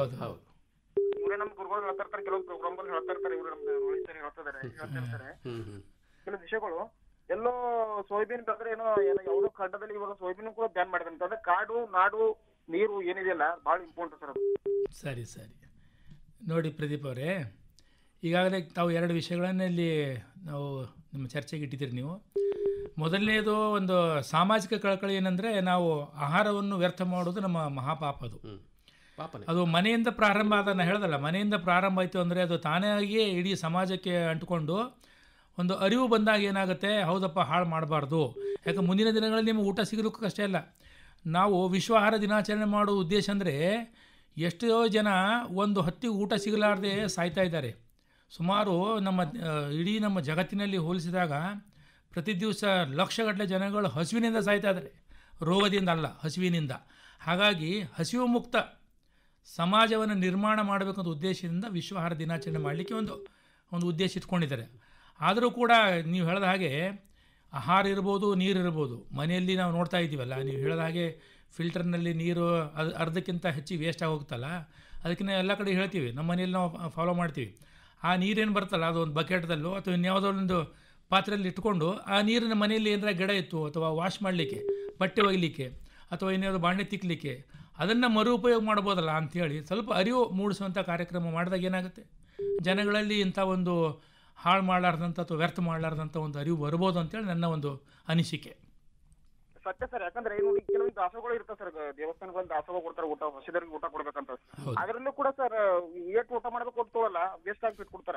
ಇವರೇ ನಮ್ ಗುರುಗಳು ಹೇಳ್ತಾ ಇರ್ತಾರೆ, ಕೆಲವು ಪ್ರೋಗ್ರಾಮ್ ಹೇಳ್ತಾ ಇರ್ತಾರೆ, ಇವರು ನಮ್ದು ಹೇಳ್ತಿರ್ತಾರೆ ಕೆಲವು ವಿಷಯಗಳು. ಎಲ್ಲೋ ಸೋಯಾಬೀನ್ ಬಂದ್ರೆ ಏನೋ ಯಾವುದೋ ಖಂಡದಲ್ಲಿ ಇವಾಗ ಸೋಯಾಬೀನ್ ಕೂಡ ಬ್ಯಾನ್ ಮಾಡಿದಂತ. ಅಂದ್ರೆ ಕಾಡು ನಾಡು ನೀರು ಏನಿದೆಯಲ್ಲ ಬಹಳ ಇಂಪಾರ್ಟೆಂಟ್ ಸರ್ ಅದು. ಸರಿ ನೋಡಿ ಪ್ರದೀಪ್ ಅವರೇ, ಈಗಾಗಲೇ ತಾವು 2 ವಿಷಯಗಳನ್ನ ಇಲ್ಲಿ ನಾವು ನಿಮ್ಮ ಚರ್ಚೆಗೆ ಇಟ್ಟಿದ್ದೀರಿ ನೀವು. ಮೊದಲನೇದು ಒಂದು ಸಾಮಾಜಿಕ ಕಳಕಳಿ ಏನಂದರೆ, ನಾವು ಆಹಾರವನ್ನು ವ್ಯರ್ಥ ಮಾಡೋದು ನಮ್ಮ ಮಹಾಪಾಪ. ಅದು ಮನೆಯಿಂದ ಪ್ರಾರಂಭ ಆದ, ನಾನು ಹೇಳ್ದಲ್ಲ, ಮನೆಯಿಂದ ಪ್ರಾರಂಭ ಆಯಿತು ಅಂದರೆ ಅದು ತಾನಾಗಿಯೇ ಇಡೀ ಸಮಾಜಕ್ಕೆ ಅಂಟಿಕೊಂಡು ಒಂದು ಅರಿವು ಬಂದಾಗ ಏನಾಗುತ್ತೆ, ಹೌದಪ್ಪ ಹಾಳು ಮಾಡಬಾರ್ದು. ಯಾಕೆ ಮುಂದಿನ ದಿನಗಳಲ್ಲಿ ನಿಮಗೆ ಊಟ ಸಿಗಲಿಕ್ಕೂ ಅಷ್ಟೇ ಅಲ್ಲ. ನಾವು ವಿಶ್ವ ಆಹಾರ ದಿನಾಚರಣೆ ಮಾಡೋ ಉದ್ದೇಶ ಅಂದರೆ, ಎಷ್ಟೋ ಜನ ಒಂದು ಹೊತ್ತಿಗೆ ಊಟ ಸಿಗಲಾರದೆ ಸಾಯ್ತಾ ಇದ್ದಾರೆ. ಸುಮಾರು ಇಡೀ ನಮ್ಮ ಜಗತ್ತಿನಲ್ಲಿ ಹೋಲಿಸಿದಾಗ ಪ್ರತಿ ದಿವಸ ಲಕ್ಷಗಟ್ಟಲೆ ಜನಗಳು ಹಸಿವಿನಿಂದ ಸಾಯ್ತಾ ಇದ್ದಾರೆ, ರೋಗದಿಂದ ಅಲ್ಲ, ಹಸಿವಿನಿಂದ. ಹಾಗಾಗಿ ಹಸಿವು ಮುಕ್ತ ಸಮಾಜವನ್ನು ನಿರ್ಮಾಣ ಮಾಡಬೇಕಂತ ಉದ್ದೇಶದಿಂದ ವಿಶ್ವ ಆಹಾರ ದಿನಾಚರಣೆ ಮಾಡಲಿಕ್ಕೆ ಒಂದು ಉದ್ದೇಶ ಇಟ್ಕೊಂಡಿದ್ದಾರೆ. ಆದರೂ ಕೂಡ ನೀವು ಹೇಳಿದ ಹಾಗೆ ಆಹಾರ ಇರ್ಬೋದು, ನೀರು ಇರ್ಬೋದು. ಮನೆಯಲ್ಲಿ ನಾವು ನೋಡ್ತಾ ಇದ್ದೀವಲ್ಲ, ನೀವು ಹೇಳಿದ ಹಾಗೆ ಫಿಲ್ಟರ್ನಲ್ಲಿ ನೀರು ಅರ್ಧಕ್ಕಿಂತ ಹೆಚ್ಚಿಗೆ ವೇಸ್ಟ್ ಆಗಿ ಹೋಗುತ್ತಲ್ಲ, ಅದಕ್ಕೆ ನಾವು ಎಲ್ಲ ಕಡೆ ಹೇಳ್ತೀವಿ, ನಮ್ಮ ಮನೆಯಲ್ಲಿ ನಾವು ಫಾಲೋ ಮಾಡ್ತೀವಿ. ಆ ನೀರೇನು ಬರ್ತಲ್ಲ, ಅದು ಒಂದು ಬಕೆಟ್ದಲ್ಲೋ ಅಥವಾ ಇನ್ಯಾವುದೋ ಒಂದು ಪಾತ್ರೆಯಲ್ಲಿ ಇಟ್ಕೊಂಡು ಆ ನೀರಿನ ಮನೆಯಲ್ಲಿ ಏನಾರ ಗಿಡ ಇತ್ತು ಅಥವಾ ವಾಶ್ ಮಾಡಲಿಕ್ಕೆ, ಬಟ್ಟೆ ಒಗಿಲಿಕ್ಕೆ ಅಥವಾ ಏನಾದರೂ ಬಾಂಡೆ ತಿಕ್ಕಲಿಕ್ಕೆ, ಅದನ್ನು ಮರುಪಯೋಗ ಮಾಡ್ಬೋದಲ್ಲ ಅಂಥೇಳಿ ಸ್ವಲ್ಪ ಅರಿವು ಮೂಡಿಸುವಂಥ ಕಾರ್ಯಕ್ರಮ ಮಾಡಿದಾಗ ಏನಾಗುತ್ತೆ, ಜನಗಳಲ್ಲಿ ಇಂಥ ಒಂದು ಹಾಳು ಮಾಡಲಾರ್ದಂಥ ಅಥವಾ ವ್ಯರ್ಥ ಮಾಡಲಾರ್ದಂಥ ಒಂದು ಅರಿವು ಬರ್ಬೋದು ಅಂತೇಳಿ ನನ್ನ ಒಂದು ಅನಿಸಿಕೆ. ಸತ್ಯ ಸರ್. ಯಾಕಂದ್ರೆ ಕೆಲವೊಂದು ದಾಸಗಳು ಇರ್ತಾವೆ ಸರ್, ದೇವಸ್ಥಾನಗಳಲ್ಲಿ ದಾಸಗಳು ಕೊಡ್ತಾರೆ ಊಟ, ಹಸಿದರಿಗೆ ಊಟ ಕೊಡ್ಬೇಕಂತ. ಅದರಲ್ಲೂ ಕೂಡ ಸರ್ ಏಟ್ ಊಟ ಮಾಡ್ಬೇಕು ಕೊಡ್ತವಲ್ಲ, ವೇಸ್ಟ್ ಆಗಿ ಬಿಟ್ಕೊಡ್ತಾರೆ.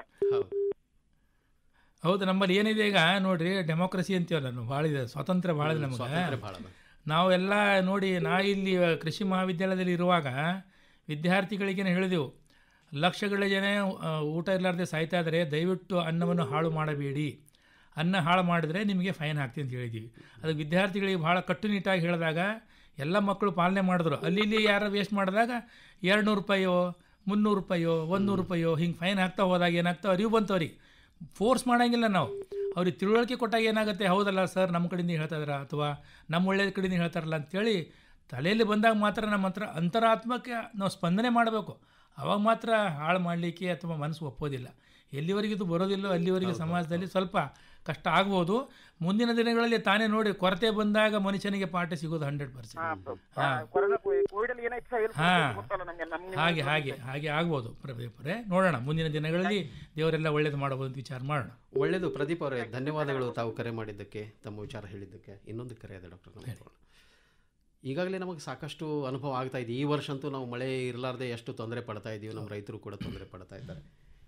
ಹೌದು, ನಮ್ಮಲ್ಲಿ ಏನಿದೆ ಈಗ ನೋಡ್ರಿ, ಡೆಮೋಕ್ರಸಿ ಅಂತೀವಲ್ಲ ನಾವು, ಭಾಳ ಇದೆ, ಸ್ವಾತಂತ್ರ್ಯ ಭಾಳ ಇದೆ ನಮಗೆ. ನಾವೆಲ್ಲ ನೋಡಿ, ಇಲ್ಲಿ ಕೃಷಿ ಮಹಾವಿದ್ಯಾಲಯದಲ್ಲಿ ಇರುವಾಗ ವಿದ್ಯಾರ್ಥಿಗಳಿಗೇನೆ ಹೇಳಿದೆವು, ಲಕ್ಷಗಳ ಜನ ಊಟ ಇರಲಾರ್ದೆ ಸಾಯ್ತಾ ಇದ್ದಾರೆ, ದಯವಿಟ್ಟು ಅನ್ನವನ್ನು ಹಾಳು ಮಾಡಬೇಡಿ, ಅನ್ನ ಹಾಳು ಮಾಡಿದ್ರೆ ನಿಮಗೆ ಫೈನ್ ಹಾಕ್ತೀವಿ ಅಂತ ಹೇಳಿದ್ದೀವಿ. ಅದಕ್ಕೆ ವಿದ್ಯಾರ್ಥಿಗಳಿಗೆ ಭಾಳ ಕಟ್ಟುನಿಟ್ಟಾಗಿ ಹೇಳಿದಾಗ ಎಲ್ಲ ಮಕ್ಕಳು ಪಾಲನೆ ಮಾಡಿದ್ರು. ಅಲ್ಲಿ ಯಾರು ವೇಸ್ಟ್ ಮಾಡಿದಾಗ 200 ರೂಪಾಯೋ 300 ರೂಪಾಯೋ 100 ರೂಪಾಯೋ ಹಿಂಗೆ ಫೈನ್ ಹಾಕ್ತಾ ಹೋದಾಗ ಏನಾಗ್ತಾವೆ, ಅರಿವು ಬಂತವ್ರಿಗೆ. ಫೋರ್ಸ್ ಮಾಡೋಂಗಿಲ್ಲ ನಾವು, ಅವ್ರಿಗೆ ತಿಳುವಳಿಕೆ ಕೊಟ್ಟಾಗ ಏನಾಗುತ್ತೆ, ಹೌದಲ್ಲ ಸರ್ ನಮ್ಮ ಕಡೆಯಿಂದ ಹೇಳ್ತಾ ಇದಾರ ಅಥವಾ ನಮ್ಮ ಒಳ್ಳೆಯ ಕಡೆಯಿಂದ ಹೇಳ್ತಾರಲ್ಲ ಅಂಥೇಳಿ ತಲೆಯಲ್ಲಿ ಬಂದಾಗ ಮಾತ್ರ ನಮ್ಮ ಅಂತರಾತ್ಮಕ್ಕೆ ನಾವು ಸ್ಪಂದನೆ ಮಾಡಬೇಕು. ಅವಾಗ ಮಾತ್ರ ಹಾಳು ಮಾಡಲಿಕ್ಕೆ ಅಥವಾ ಮನಸ್ಸು ಒಪ್ಪೋದಿಲ್ಲ. ಎಲ್ಲಿವರೆಗೆ ಇದು ಬರೋದಿಲ್ಲೋ ಅಲ್ಲಿವರೆಗೆ ಸಮಾಜದಲ್ಲಿ ಸ್ವಲ್ಪ ಕಷ್ಟ ಆಗ್ಬೋದು. ಮುಂದಿನ ದಿನಗಳಲ್ಲಿ ತಾನೇ ನೋಡಿ, ಕೊರತೆ ಬಂದಾಗ ಮನುಷ್ಯನಿಗೆ ಪಾಠ ಸಿಗೋದು 100%. ಹಾಗೆ ಆಗ್ಬೋದು ಪ್ರದೀಪರೇ. ನೋಡೋಣ ಮುಂದಿನ ದಿನಗಳಲ್ಲಿ ದೇವರೆಲ್ಲ ಒಳ್ಳೇದು ಮಾಡಬಹುದು ಅಂತ ವಿಚಾರ ಮಾಡೋಣ. ಒಳ್ಳೆಯದು ಪ್ರದೀಪ್ ಅವರೇ, ಧನ್ಯವಾದಗಳು ತಾವು ಕರೆ ಮಾಡಿದ್ದಕ್ಕೆ, ತಮ್ಮ ವಿಚಾರ ಹೇಳಿದ್ದಕ್ಕೆ. ಇನ್ನೊಂದು ಕರೆ ಇದೆ ಡಾಕ್ಟರ್. ಈಗಾಗಲೇ ನಮಗೆ ಸಾಕಷ್ಟು ಅನುಭವ ಆಗ್ತಾ ಇದೆ. ಈ ವರ್ಷ ಅಂತೂ ನಾವು ಮಳೆ ಇರಲಾರ್ದೆ ಎಷ್ಟು ತೊಂದರೆ ಪಡ್ತಾ ಇದ್ದೀವಿ, ನಮ್ಮ ರೈತರು ಕೂಡ ತೊಂದರೆ ಪಡ್ತಾ ಇದ್ದಾರೆ.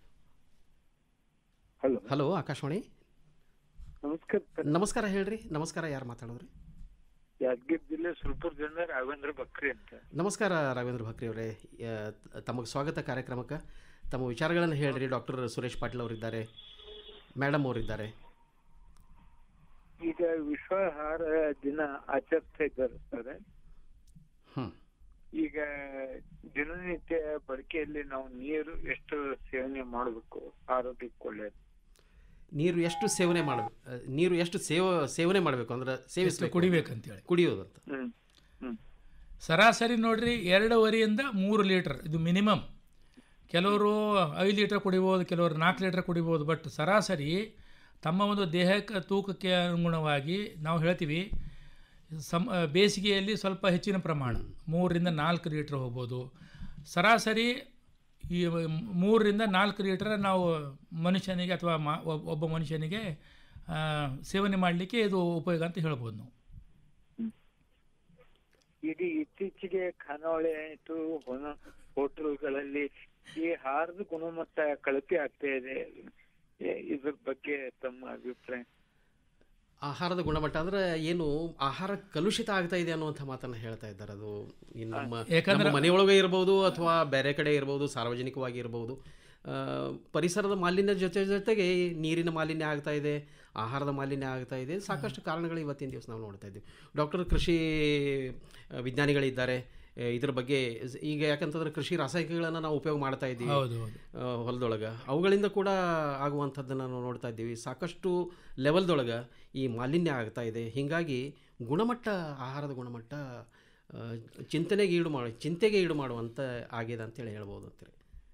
ಹಲೋ ಆಕಾಶವಾಣಿ. ನಮಸ್ಕಾರ ಹೇಳ್ರಿ. ನಮಸ್ಕಾರ, ಯಾರು ಮಾತಾಡೋದ್ರಿ? ಯಾದಗಿರಿ ಜಿಲ್ಲೆ ಸುರಪುರ ಜಿಲ್ಲೆ ರಾಘವೇಂದ್ರ ಬಕ್ರಿ ಅಂತ. ನಮಸ್ಕಾರ ರಾಘವೇಂದ್ರ ಬಕ್ರಿ ಅವರೇ, ತಮಗೆ ಸ್ವಾಗತ ಕಾರ್ಯಕ್ರಮಕ್ಕೆ. ತಮ್ಮ ವಿಚಾರಗಳನ್ನು ಹೇಳ್ರಿ. ಡಾಕ್ಟರ್ ಸುರೇಶ್ ಪಾಟೀಲ್ ಅವರಿದ್ದಾರೆ, ಮೇಡಮ್ ಅವರಿದ್ದಾರೆ. ಈಗ ವಿಶ್ವ ಆಹಾರ ದಿನ ಆಚರಿಸ್ತಾ ಇದ್ದಾರೆ. ಈಗ ದಿನನಿತ್ಯ ಬಳಕೆಯಲ್ಲಿ ನಾವು ನೀರು ಎಷ್ಟು ಸೇವನೆ ಮಾಡಬೇಕು, ಆರೋಗ್ಯಕ್ಕೆ ಒಳ್ಳೆಯದು. ನೀರು ಎಷ್ಟು ಸೇವನೆ ಮಾಡಬೇಕು, ನೀರು ಎಷ್ಟು ಸೇವನೆ ಮಾಡಬೇಕು ಅಂದ್ರೆ ಸೇವಿಸಬೇಕು, ಕುಡಿಬೇಕಂತೇಳಿ, ಕುಡಿಯೋದಂತ. ಸರಾಸರಿ ನೋಡ್ರಿ 2.5ರಿಂದ 3 ಲೀಟರ್ ಇದು ಮಿನಿಮಮ್. ಕೆಲವರು 5 ಲೀಟರ್ ಕುಡಿಬೋದು, ಕೆಲವರು 4 ಲೀಟರ್ ಕುಡಿಬೋದು. ಬಟ್ ಸರಾಸರಿ ತಮ್ಮ ಒಂದು ದೇಹಕ್ಕೆ ತೂಕಕ್ಕೆ ಅನುಗುಣವಾಗಿ ನಾವು ಹೇಳ್ತೀವಿ ಬೇಸಿಗೆಯಲ್ಲಿ ಸ್ವಲ್ಪ ಹೆಚ್ಚಿನ ಪ್ರಮಾಣ 3-4 ಲೀಟ್ರ್ ಹೋಗ್ಬೋದು. ಸರಾಸರಿ ಈ 3-4 ಲೀಟರ್ ನಾವು ಮನುಷ್ಯನಿಗೆ ಅಥವಾ ಒಬ್ಬ ಮನುಷ್ಯನಿಗೆ ಸೇವನೆ ಮಾಡಲಿಕ್ಕೆ ಇದು ಉಪಯೋಗ ಅಂತ ಹೇಳ್ಬೋದು ನಾವು. ಇಡೀ ಇತ್ತೀಚೆಗೆ ಖಾನಾವಳಿ ಆಯಿತು ಹೋಟೆಲ್ಗಳಲ್ಲಿ ಈ ಆಹಾರದ ಗುಣಮಟ್ಟ ಕಳಪೆ ಆಗ್ತಾ ಇದೆ. ಇದ್ರ ಬಗ್ಗೆ ತಮ್ಮ ಅಭಿಪ್ರಾಯ? ಆಹಾರದ ಗುಣಮಟ್ಟ ಅಂದರೆ ಏನು, ಆಹಾರ ಕಲುಷಿತ ಆಗ್ತಾ ಇದೆ ಅನ್ನುವಂಥ ಮಾತನ್ನು ಹೇಳ್ತಾ ಇದ್ದಾರೆ. ಅದು ನಮ್ಮ ಮನೆಯೊಳಗೆ ಇರ್ಬೋದು ಅಥವಾ ಬೇರೆ ಕಡೆ ಇರ್ಬೋದು, ಸಾರ್ವಜನಿಕವಾಗಿ ಇರ್ಬೋದು. ಪರಿಸರದ ಮಾಲಿನ್ಯ ಜೊತೆಗೆ ನೀರಿನ ಮಾಲಿನ್ಯ ಆಗ್ತಾ ಇದೆ, ಆಹಾರದ ಮಾಲಿನ್ಯ ಆಗ್ತಾ ಇದೆ. ಸಾಕಷ್ಟು ಕಾರಣಗಳು ಇವತ್ತಿನ ದಿವಸ ನಾವು ನೋಡ್ತಾ ಇದ್ದೀವಿ. ಡಾಕ್ಟರ್ ಕೃಷಿ ವಿಜ್ಞಾನಿಗಳಿದ್ದಾರೆ ಇದ್ರ ಬಗ್ಗೆ. ಈಗ ಯಾಕಂತಂದ್ರೆ ಕೃಷಿ ರಾಸಾಯನಿಕಗಳನ್ನು ನಾವು ಉಪಯೋಗ ಮಾಡ್ತಾ ಇದ್ದೀವಿ ಹೊಲದೊಳಗೆ, ಅವುಗಳಿಂದ ಕೂಡ ಆಗುವಂಥದ್ದನ್ನು ನಾವು ನೋಡ್ತಾ ಇದ್ದೀವಿ. ಸಾಕಷ್ಟು ಲೆವೆಲ್ದೊಳಗೆ ಈ ಮಾಲಿನ್ಯ ಆಗ್ತಾ ಇದೆ. ಹೀಗಾಗಿ ಆಹಾರದ ಗುಣಮಟ್ಟ ಚಿಂತೆಗೆ ಈಡು ಮಾಡುವಂಥ ಆಗಿದೆ ಅಂತೇಳಿ ಹೇಳ್ಬೋದು ಅಂತೀರಿ.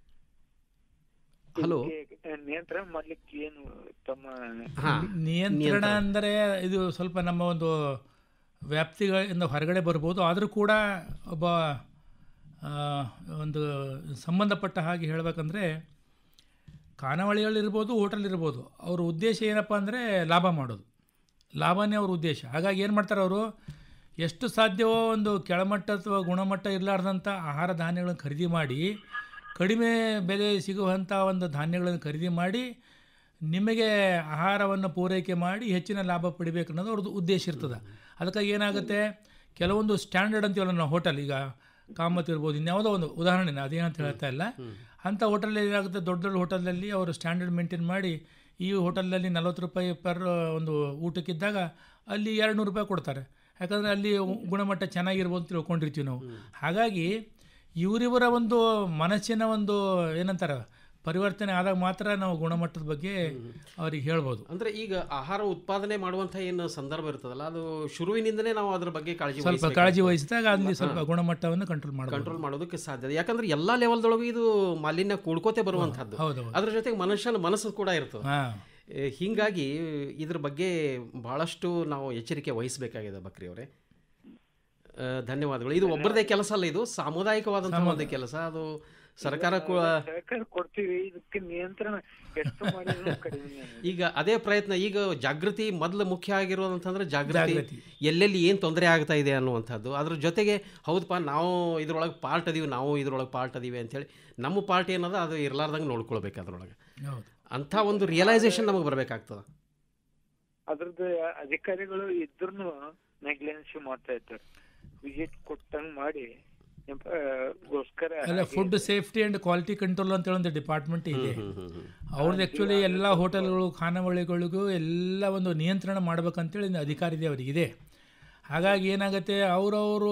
ಹಲೋ, ನಿಯಂತ್ರಣ ಮಾಡ್ಲಿಕ್ಕೆ ಏನು ತಮ್ಮ? ನಿಯಂತ್ರಣ ಅಂದರೆ ಇದು ಸ್ವಲ್ಪ ನಮ್ಮ ಒಂದು ವ್ಯಾಪ್ತಿಗಳಿಂದ ಹೊರಗಡೆ ಬರ್ಬೋದು. ಆದರೂ ಕೂಡ ಒಬ್ಬ ಒಂದು ಸಂಬಂಧಪಟ್ಟ ಹಾಗೆ ಹೇಳಬೇಕಂದ್ರೆ ಖಾನಾವಳಿಗಳಿರ್ಬೋದು, ಹೋಟೆಲ್ ಇರ್ಬೋದು, ಅವ್ರ ಉದ್ದೇಶ ಏನಪ್ಪ ಅಂದರೆ ಲಾಭ ಮಾಡೋದು. ಲಾಭನೇ ಅವ್ರ ಉದ್ದೇಶ. ಹಾಗಾಗಿ ಏನು ಮಾಡ್ತಾರೆ ಅವರು, ಎಷ್ಟು ಸಾಧ್ಯವೋ ಒಂದು ಕೆಳಮಟ್ಟ ಅಥವಾ ಗುಣಮಟ್ಟ ಇರಲಾರ್ದಂಥ ಆಹಾರ ಧಾನ್ಯಗಳನ್ನು ಖರೀದಿ ಮಾಡಿ, ಕಡಿಮೆ ಬೆಲೆ ಸಿಗುವಂಥ ಒಂದು ಧಾನ್ಯಗಳನ್ನು ಖರೀದಿ ಮಾಡಿ ನಿಮಗೆ ಆಹಾರವನ್ನು ಪೂರೈಕೆ ಮಾಡಿ ಹೆಚ್ಚಿನ ಲಾಭ ಪಡಿಬೇಕು ಅನ್ನೋದು ಅವ್ರದ್ದು ಉದ್ದೇಶ ಇರ್ತದೆ. ಅದಕ್ಕಾಗಿ ಏನಾಗುತ್ತೆ, ಕೆಲವೊಂದು ಸ್ಟ್ಯಾಂಡರ್ಡ್ ಅಂತೀವಲ್ಲ ನಾವು, ಹೋಟೆಲ್ ಈಗ ಕಾಮತ್ ಇರ್ಬೋದು, ಇನ್ಯಾವುದೋ ಒಂದು ಉದಾಹರಣೆ, ಅದೇನಂತ ಹೇಳ್ತಾ ಇಲ್ಲ, ಅಂಥ ಹೋಟೆಲ್ ಏನಾಗುತ್ತೆ, ದೊಡ್ಡ ದೊಡ್ಡ ಹೋಟೆಲಲ್ಲಿ ಅವರು ಸ್ಟ್ಯಾಂಡರ್ಡ್ ಮೇಂಟೈನ್ ಮಾಡಿ, ಈ ಹೋಟೆಲಲ್ಲಿ 40 ರೂಪಾಯಿ ಪರ್ ಒಂದು ಊಟಕ್ಕಿದ್ದಾಗ ಅಲ್ಲಿ 200 ರೂಪಾಯಿ ಕೊಡ್ತಾರೆ. ಯಾಕಂದರೆ ಅಲ್ಲಿ ಗುಣಮಟ್ಟ ಚೆನ್ನಾಗಿರ್ಬೋದು ತಿಳ್ಕೊಂಡಿರ್ತೀವಿ ನಾವು. ಹಾಗಾಗಿ ಇವರಿವರ ಒಂದು ಮನಸ್ಸಿನ ಒಂದು ಏನಂತಾರೆ ಪರಿವರ್ತನೆ ಆದಾಗ ಮಾತ್ರ ನಾವು ಗುಣಮಟ್ಟದ ಬಗ್ಗೆ ಅವ್ರಿಗೆ ಹೇಳ್ಬೋದು. ಅಂದರೆ ಈಗ ಆಹಾರ ಉತ್ಪಾದನೆ ಮಾಡುವಂಥ ಏನು ಸಂದರ್ಭ ಇರ್ತದಲ್ಲ, ಅದು ಶುರುವಿನಿಂದನೇ ನಾವು ಅದ್ರ ಬಗ್ಗೆ ಕಾಳಜಿ ವಹಿಸಿದಾಗ ಅಲ್ಲಿ ಸ್ವಲ್ಪ ಗುಣಮಟ್ಟವನ್ನು ಕಂಟ್ರೋಲ್ ಮಾಡೋದಕ್ಕೆ ಸಾಧ್ಯ. ಯಾಕಂದ್ರೆ ಎಲ್ಲ ಲೆವೆಲ್ದೊಳಗೂ ಇದು ಮಾಲಿನ್ಯ ಕೂಡ್ಕೋತೆ ಬರುವಂಥದ್ದು. ಅದ್ರ ಜೊತೆಗೆ ಮನುಷ್ಯನ ಮನಸ್ಸು ಕೂಡ ಇರ್ತದೆ. ಹೀಗಾಗಿ ಇದ್ರ ಬಗ್ಗೆ ಬಹಳಷ್ಟು ನಾವು ಎಚ್ಚರಿಕೆ ವಹಿಸಬೇಕಾಗಿದೆ. ಬಕ್ರಿ ಅವರೇ, ಧನ್ಯವಾದಗಳು. ಇದು ಒಬ್ಬರದೇ ಕೆಲಸ ಅಲ್ಲ, ಇದು ಸಾಮುದಾಯಿಕವಾದಂಥ ಒಂದು ಕೆಲಸ. ಅದು ಸರ್ಕಾರ ಕೊಡ್ತೀವಿ, ಇದಕ್ಕೆ ನಿಯಂತ್ರಣ ಎಷ್ಟು ಮಾಡಿದ್ರು ಕಡಿಮೆ. ಈಗ ಅದೇ ಪ್ರಯತ್ನ. ಈಗ ಜಾಗೃತಿ ಮೊದಲು ಮುಖ್ಯ ಆಗಿರೋದಂತಂದ್ರೆ ಜಾಗೃತಿ, ಎಲ್ಲೆಲ್ಲಿ ಏನು ತೊಂದರೆ ಆಗ್ತಾ ಇದೆ ಅನ್ನುವಂಥದ್ದು. ಅದ್ರ ಜೊತೆಗೆ ಹೌದಪ್ಪ ನಾವು ಇದ್ರೊಳಗೆ ಪಾರ್ಟ್ ಅದೀವಿ ಅಂಥೇಳಿ ನಮ್ಮ ಪಾರ್ಟ್ ಏನದ ಅದು ಇರಲಾರ್ದಂಗೆ ನೋಡ್ಕೊಳ್ಬೇಕು. ಅದ್ರೊಳಗೆ ಅಂಥ ಒಂದು ರಿಯಲೈಸೇಷನ್ ನಮಗೆ ಬರಬೇಕಾಗ್ತದೆ. ಅದ್ರದ್ದು ಅಧಿಕಾರಿಗಳು ಇದ್ರೂ ನೆಗ್ಲೆನ್ಸಿ ಮಾಡ್ತಾ ಇದ್ದಾರೆ. ವಿಸಿಟ್ ಕೊಟ್ಟಂಗೆ ಮಾಡಿ food safety and quality control ಅಂತೇಳಿ ಒಂದು ಡಿಪಾರ್ಟ್ಮೆಂಟ್ ಇದೆ. ಅವ್ರದ್ದು ಆ್ಯಕ್ಚುಲಿ ಎಲ್ಲ ಹೋಟೆಲ್ಗಳು ಖಾನಾವಳಿಗಳಿಗೂ ಎಲ್ಲ ಒಂದು ನಿಯಂತ್ರಣ ಮಾಡ್ಬೇಕಂತೇಳಿ ಅಧಿಕಾರಿ ಅವರಿಗಿದೆ. ಹಾಗಾಗಿ ಏನಾಗುತ್ತೆ, ಅವರು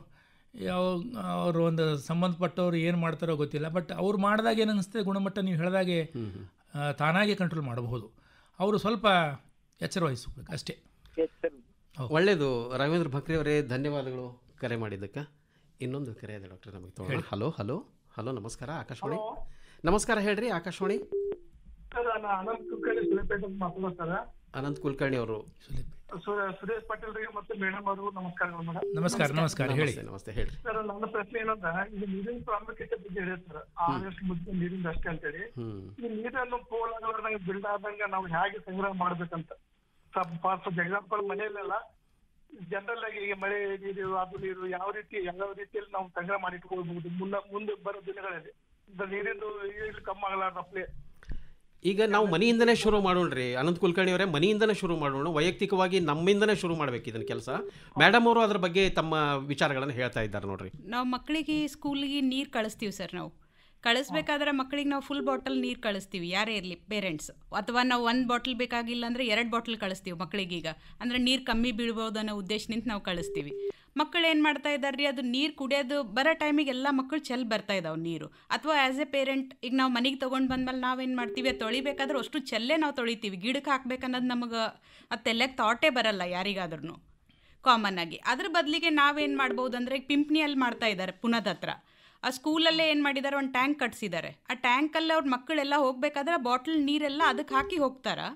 ಒಂದು ಸಂಬಂಧಪಟ್ಟವ್ರು ಏನು ಮಾಡ್ತಾರೋ ಗೊತ್ತಿಲ್ಲ, ಬಟ್ ಅವ್ರು ಮಾಡಿದಾಗ ಏನು ಅನಿಸ್ತದೆ, ಗುಣಮಟ್ಟ ನೀವು ಹೇಳಿದಾಗೆ ತಾನಾಗೆ ಕಂಟ್ರೋಲ್ ಮಾಡಬಹುದು. ಅವರು ಸ್ವಲ್ಪ ಎಚ್ಚರ ವಹಿಸ್ಬೇಕು ಅಷ್ಟೇ. ಒಳ್ಳೆಯದು. ರಾಘವೇಂದ್ರ ಭಕ್ರಿ ಅವರೇ, ಧನ್ಯವಾದಗಳು ಕರೆ ಮಾಡಿದ್ದಕ್ಕೆ. ಇನ್ನೊಂದು ಕರೆ ಇದೆ ಡಾಕ್ಟರ್, ನಮಗೆ ತಗೊಳ್ಳಿ. ಹಲೋ ನಮಸ್ಕಾರ, ಆಕಾಶವಾಣಿ. ನಮಸ್ಕಾರ, ಹೇಳ್ರಿ ಆಕಾಶವಾಣಿ. ಅನಂತ್ ಕುಲಕರ್ಣಿ ಅವರು. ಸುರೇಶ್ ಪಾಟೀಲ್ ರೀ ಮತ್ತು ಮೇಡಮ್ ಅವರು ನಮಸ್ಕಾರಗಳು ಮೇಡಮ್. ನಮಸ್ಕಾರ ಹೇಳಿ. ನಮಸ್ತೆ ಹೇಳಿ ಸರ್. ನನ್ನ ಪ್ರಶ್ನೆ ಏನಂದ್ರೆ, ಇದು ನೀರಿನ ಪ್ರಾಮುಖ್ಯತೆ ಬಗ್ಗೆ ಹೇಳಿ ಸರ್. ಆದಷ್ಟು ಮುಂಚೆ ನೀರಿಂದ ಅಷ್ಟೇ ಅಂತೇಳಿ, ಈ ನೀರನ್ನು ಪೋಲ್ ಆಗಲಾರ್ದಂಗೆ ಬಿಲ್ಡ್ ಆದಂಗ ನಾವು ಹೇಗೆ ಸಂಗ್ರಹ ಮಾಡ್ಬೇಕಂತ. ಫಾರ್ ಎಕ್ಸಾಂಪಲ್ ಮನೆಯಲ್ಲೆಲ್ಲ ಜನರಲ್ ಆಗಿ ಈಗ ಮಳೆ ನೀರು, ಅದು ನೀರು ಯಾವ ರೀತಿಯಲ್ಲಿ ನಾವು ಸಂಗ್ರಹ ಮಾಡಿ ಇಟ್ಕೊಳ್ಬಹುದು ಮುಂದೆ ಬರೋ ದಿನಗಳಲ್ಲಿ, ನೀರಿಂದು ಕಮ್ಮಿ ಆಗಲಾರ್ದಪ್ಲೆ. ಈಗ ನಾವು ಮನೆಯಿಂದನೇ ಶುರು ಮಾಡೋಣ್ರಿ ಅನಂತ್ ಕುಲಕರ್ಣಿ ಅವರೇ, ಮನೆಯಿಂದನೇ ಶುರು ಮಾಡೋಣ. ವೈಯಕ್ತಿಕವಾಗಿ ನಮ್ಮಿಂದನೇ ಶುರು ಮಾಡ್ಬೇಕು ಇದನ್ನ ಕೆಲಸ. ಮೇಡಮ್ ಅವರು ಅದ್ರ ಬಗ್ಗೆ ತಮ್ಮ ವಿಚಾರಗಳನ್ನು ಹೇಳ್ತಾ ಇದ್ದಾರೆ ನೋಡ್ರಿ. ನಾವು ಮಕ್ಕಳಿಗೆ ಸ್ಕೂಲಿಗೆ ನೀರು ಕಳಿಸ್ತೀವಿ ಸರ್. ನಾವು ಕಳಿಸ್ಬೇಕಾದ್ರೆ ಮಕ್ಕಳಿಗೆ ನಾವು ಫುಲ್ ಬಾಟಲ್ ನೀರು ಕಳಿಸ್ತೀವಿ, ಯಾರೇ ಇರಲಿ ಪೇರೆಂಟ್ಸ್. ಅಥವಾ ನಾವು 1 ಬಾಟಲ್ ಬೇಕಾಗಿಲ್ಲ ಅಂದರೆ 2 ಬಾಟಲ್ ಕಳಿಸ್ತೀವಿ ಮಕ್ಕಳಿಗೀಗ. ಅಂದರೆ ನೀರು ಕಮ್ಮಿ ಬೀಳ್ಬೋದು ಅನ್ನೋ ಉದ್ದೇಶದಿಂದ ನಾವು ಕಳಿಸ್ತೀವಿ. ಮಕ್ಕಳು ಏನು ಮಾಡ್ತಾ ಇದ್ದಾರೆ ರೀ, ಅದು ನೀರು ಕುಡಿಯೋದು ಬರೋ ಟೈಮಿಗೆ ಎಲ್ಲ ಮಕ್ಕಳು ಚೆಲ್ಲಿ ಬರ್ತಾ ಇದ್ದಾವೆ ನೀರು. ಅಥವಾ ಆ್ಯಸ್ ಎ ಪೇರೆಂಟ್ ಈಗ ನಾವು ಮನೆಗೆ ತೊಗೊಂಡು ಬಂದ್ಮೇಲೆ ನಾವೇನು ಮಾಡ್ತೀವಿ, ಅದು ತೊಳಿಬೇಕಾದ್ರೆ ಅಷ್ಟು ಚೆಲ್ಲೇ ನಾವು ತೊಳಿತೀವಿ. ಗಿಡಕ್ಕೆ ಹಾಕ್ಬೇಕನ್ನೋದು ನಮಗೆ ಅದು ತೆಲ್ಯಕ್ಕೆ ಥಾಟೇ ಬರಲ್ಲ ಯಾರಿಗಾದ್ರೂ ಕಾಮನ್ ಆಗಿ. ಅದ್ರ ಬದಲಿಗೆ ನಾವೇನು ಮಾಡ್ಬೋದು ಅಂದರೆ, ಈಗ ಪಿಂಪ್ನಿಯಲ್ಲಿ ಮಾಡ್ತಾ ಇದ್ದಾರೆ ಪುನದ ಹತ್ರ. ಆ ಸ್ಕೂಲಲ್ಲೇ ಏನು ಮಾಡಿದ್ದಾರೆ, ಒಂದು ಟ್ಯಾಂಕ್ ಕಟ್ಸಿದ್ದಾರೆ. ಆ ಟ್ಯಾಂಕಲ್ಲಿ ಅವ್ರ ಮಕ್ಕಳೆಲ್ಲ ಹೋಗಬೇಕಾದ್ರೆ ಬಾಟಲ್ ನೀರೆಲ್ಲ ಅದಕ್ಕೆ ಹಾಕಿ ಹೋಗ್ತಾರೆ.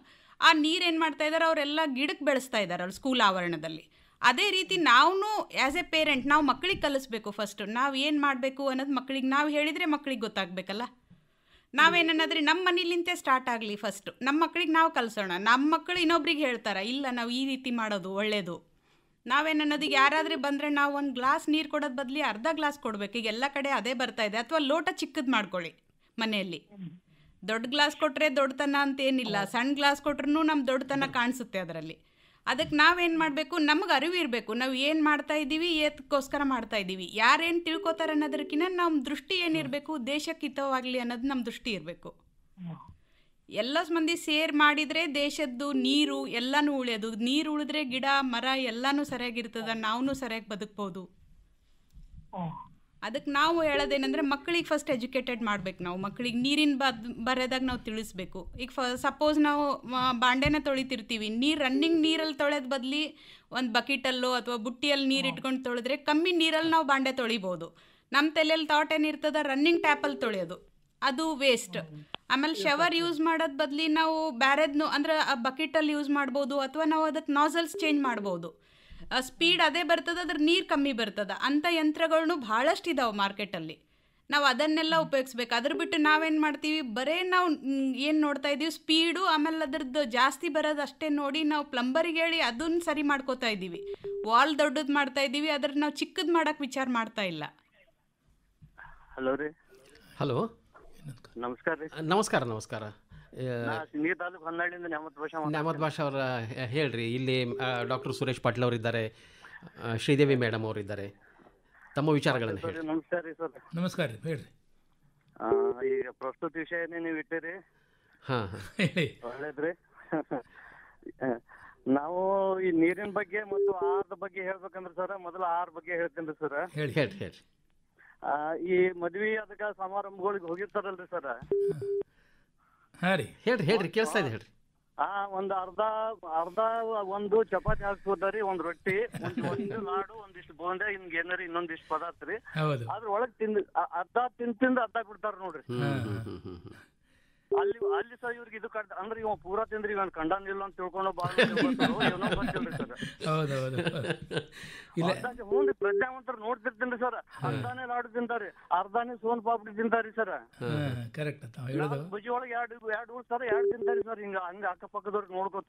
ಆ ನೀರು ಏನು ಮಾಡ್ತಾ ಇದ್ದಾರೆ, ಅವರೆಲ್ಲ ಗಿಡಕ್ಕೆ ಬೆಳೆಸ್ತಾ ಇದ್ದಾರೆ ಅವ್ರು ಸ್ಕೂಲ್ ಆವರಣದಲ್ಲಿ. ಅದೇ ರೀತಿ ನಾವು ಆ್ಯಸ್ ಎ ಪೇರೆಂಟ್ ನಾವು ಮಕ್ಕಳಿಗೆ ಕಲಿಸ್ಬೇಕು. ಫಸ್ಟು ನಾವು ಏನು ಮಾಡಬೇಕು ಅನ್ನೋದು ಮಕ್ಕಳಿಗೆ ನಾವು ಹೇಳಿದರೆ ಮಕ್ಕಳಿಗೆ ಗೊತ್ತಾಗಬೇಕಲ್ಲ. ನಾವೇನನ್ನಾದ್ರೆ ನಮ್ಮ ಮನೇಲಿಂತೆ ಸ್ಟಾರ್ಟ್ ಆಗಲಿ. ಫಸ್ಟು ನಮ್ಮ ಮಕ್ಕಳಿಗೆ ನಾವು ಕಲಿಸೋಣ. ನಮ್ಮ ಮಕ್ಕಳು ಇನ್ನೊಬ್ರಿಗೆ ಹೇಳ್ತಾರೆ, ಇಲ್ಲ ನಾವು ಈ ರೀತಿ ಮಾಡೋದು ಒಳ್ಳೆಯದು. ನಾವೇನನ್ನೋದಿಗೆ ಯಾರಾದರೆ ಬಂದರೆ ನಾವು ಒಂದು ಗ್ಲಾಸ್ ನೀರು ಕೊಡೋದು ಬದಲಿ ಅರ್ಧ ಗ್ಲಾಸ್ ಕೊಡಬೇಕು. ಈಗ ಎಲ್ಲ ಕಡೆ ಅದೇ ಬರ್ತಾ ಇದೆ. ಅಥವಾ ಲೋಟ ಚಿಕ್ಕದು ಮಾಡ್ಕೊಳ್ಳಿ ಮನೆಯಲ್ಲಿ. ದೊಡ್ಡ ಗ್ಲಾಸ್ ಕೊಟ್ಟರೆ ದೊಡ್ಡತನ ಅಂತೇನಿಲ್ಲ, ಸಣ್ಣ ಗ್ಲಾಸ್ ಕೊಟ್ರೂ ನಮ್ಮ ದೊಡ್ಡತನ ಕಾಣಿಸುತ್ತೆ ಅದರಲ್ಲಿ. ಅದಕ್ಕೆ ನಾವೇನು ಮಾಡಬೇಕು, ನಮಗೆ ಅರಿವು ಇರಬೇಕು ನಾವು ಏನು ಮಾಡ್ತಾ ಇದ್ದೀವಿ, ಏತಕ್ಕೋಸ್ಕರ ಮಾಡ್ತಾ ಇದ್ದೀವಿ, ಯಾರೇನು ತಿಳ್ಕೊತಾರೆ ಅನ್ನೋದಕ್ಕಿಂತ ನಮ್ಮ ದೃಷ್ಟಿ ಏನಿರಬೇಕು, ದೇಶಕ್ಕೆ ಹಿತವಾಗಲಿ ಅನ್ನೋದು ನಮ್ಮ ದೃಷ್ಟಿ ಇರಬೇಕು. ಎಲ್ಲ ಮಂದಿ ಸೇರ್ ಮಾಡಿದರೆ ದೇಶದ್ದು ನೀರು ಎಲ್ಲನೂ ಉಳಿಯೋದು. ನೀರು ಉಳಿದ್ರೆ ಗಿಡ ಮರ ಎಲ್ಲನೂ ಸರಿಯಾಗಿರ್ತದ, ನಾವು ಸರಿಯಾಗಿ ಬದುಕ್ಬೋದು. ಅದಕ್ಕೆ ನಾವು ಹೇಳೋದೇನೆಂದರೆ ಮಕ್ಕಳಿಗೆ ಫಸ್ಟ್ ಎಜುಕೇಟೆಡ್ ಮಾಡಬೇಕು. ನಾವು ಮಕ್ಕಳಿಗೆ ನೀರಿನ ಬರೋದಾಗ ನಾವು ತಿಳಿಸ್ಬೇಕು. ಈಗ ಸಪೋಸ್ ನಾವು ಬಾಂಡೆನ ತೊಳಿತಿರ್ತೀವಿ, ರನ್ನಿಂಗ್ ನೀರಲ್ಲಿ ತೊಳೆದ ಬದಲಿ ಒಂದು ಬಕೆಟಲ್ಲೋ ಅಥವಾ ಬುಟ್ಟಿಯಲ್ಲಿ ನೀರು ಇಟ್ಕೊಂಡು ತೊಳೆದ್ರೆ ಕಮ್ಮಿ ನೀರಲ್ಲಿ ನಾವು ಬಾಂಡೆ ತೊಳಿಬೋದು. ನಮ್ಮ ತಲೆಯಲ್ಲಿ ಥಾಟ್ ಏನಿರ್ತದ, ರನ್ನಿಂಗ್ ಟ್ಯಾಪಲ್ಲಿ ತೊಳೆಯೋದು ಅದು ವೇಸ್ಟ್. ಆಮೇಲೆ ಶವರ್ ಯೂಸ್ ಮಾಡೋದು ಬದಲಿ ನಾವು ಬ್ಯಾರೆದ್ನು ಅಂದ್ರೆ ಆ ಬಕೆಟಲ್ಲಿ ಯೂಸ್ ಮಾಡ್ಬೋದು, ಅಥವಾ ನಾವು ಅದಕ್ಕೆ ನಾಸಲ್ಸ್ ಚೇಂಜ್ ಮಾಡ್ಬೋದು. ಸ್ಪೀಡ್ ಅದೇ ಬರ್ತದೆ, ಅದ್ರ ನೀರು ಕಮ್ಮಿ ಬರ್ತದೆ. ಅಂಥ ಯಂತ್ರಗಳನ್ನೂ ಭಾಳಷ್ಟು ಇದಾವೆ ಮಾರ್ಕೆಟಲ್ಲಿ. ನಾವು ಅದನ್ನೆಲ್ಲ ಉಪಯೋಗಿಸ್ಬೇಕು. ಅದ್ರ ಬಿಟ್ಟು ನಾವೇನು ಮಾಡ್ತೀವಿ, ಬರೀ ನಾವು ಏನು ನೋಡ್ತಾ ಇದ್ದೀವಿ ಸ್ಪೀಡು, ಆಮೇಲೆ ಅದ್ರದ್ದು ಜಾಸ್ತಿ ಬರೋದು ಅಷ್ಟೇ ನೋಡಿ ನಾವು ಪ್ಲಂಬರಿಗೆ ಹೇಳಿ ಅದನ್ನು ಸರಿ ಮಾಡ್ಕೋತಾ ಇದ್ದೀವಿ. ವಾಲ್ ದೊಡ್ಡದು ಮಾಡ್ತಾ ಇದ್ದೀವಿ, ಅದ್ರ ನಾವು ಚಿಕ್ಕದು ಮಾಡೋಕ್ಕೆ ವಿಚಾರ ಮಾಡ್ತಾ ಇಲ್ಲ. ಹಲೋ ರೀ. ಹಲೋ, ನಮಸ್ಕಾರ ರೀ. ನಮಸ್ಕಾರ. ನಮಸ್ಕಾರ. ಸಿಂದಗಿ ತಾಲೂಕು ಹನ್ನೆರಡಿಂದ ನ್ಯಾಮತ್ ಭಾಷಾ ಅವರ ಹೇಳ್ರಿ. ಇಲ್ಲಿ ಡಾಕ್ಟರ್ ಸುರೇಶ್ ಪಾಟೀಲ್ ಅವರಿದ್ದಾರೆ, ಶ್ರೀದೇವಿ ಮೇಡಮ್ ಅವರಿದ್ದಾರೆ. ತಮ್ಮ ವಿಚಾರಗಳನ್ನು ಹೇಳಿ. ನಮಸ್ಕಾರ ರೀ ಸರ್. ನಮಸ್ಕಾರ ರೀ, ಹೇಳ್ರಿ. ಈಗ ಪ್ರಸ್ತುತ ವಿಷಯನೇ ನೀವು ಇಟ್ಟಿರಿ. ಹಾಂ, ಒಳ್ಳೇದ್ರಿ. ನಾವು ಈ ನೀರಿನ ಬಗ್ಗೆ ಮತ್ತು ಆಹಾರದ ಬಗ್ಗೆ ಹೇಳ್ಬೇಕಂದ್ರೆ ಸರ್, ಮೊದಲು ಆಹಾರ ಬಗ್ಗೆ ಹೇಳ್ತೀನಿ ಸರ್. ಹೇಳಿ ಹೇಳಿ ಹೇಳಿ. ಈ ಮದ್ವಿ ಅದಕ್ಕೆ ಸಮಾರಂಭಗಳಿಗೆ ಹೋಗಿರ್ತಾರಲ್ರಿ ಸರ್. ಹಾಂ ರೀ, ಹೇಳ್ರಿ ಹೇಳ್ರಿ, ಕೇಳಿಸ್ತಾ ಇದೆ ಹೇಳ್ರಿ. ಒಂದು ಅರ್ಧ ಒಂದು ಚಪಾತಿ ಹಾಕ್ಸ್ಬೋದ್ರಿ, ಒಂದ್ ರೊಟ್ಟಿ, ಒಂದು ಲಾಡು, ಒಂದಿಷ್ಟು ಬೋಂಡೆ, ಹಿಂಗ್ ಏನಾರಿ ಇನ್ನೊಂದಿಷ್ಟು ಪದಾರ್ಥ ರೀ. ಅದ್ರ ಒಳಗ್ ಅರ್ಧ ತಿಂದ ಅರ್ಧ ಬಿಡ್ತಾರ ನೋಡ್ರಿ. ಅಲ್ಲಿ ಸಹ ಇವ್ರಿಗೆ ಇದು ಅಂದ್ರೆ ಇವ ಪೂರಾ ತಿಂದ್ರಿ ಇವನ್ ಕಂಡನಿಲ್ಲ ಅಂತ ತಿಳ್ಕೊಂಡು ಏನೋ ಗೊತ್ತಿಲ್ರಿ ಸರ್. ಹ್ಞೂ ಪ್ರಜ್ಞಾವಂತರ ನೋಡ್ತಿರ್ತೀನಿ ಸರ್. ಅರ್ಧಾನೇ ಲಾಡು ತಿಂತಾರಿ, ಅರ್ಧಾನೇ ಸೋನ್ ಪಾಪಡಿ ತಿಂತಾರಿ ಸರ್. ಬಜ್ಜಿ ಒಳಗೆ ಎರಡು ಸರ್ ಎರಡು ತಿಂತಾರಿ ಸರ್. ಹಂಗ ಅಕ್ಕಪಕ್ಕದವ್ರಿಗೆ ನೋಡ್ಕೋತ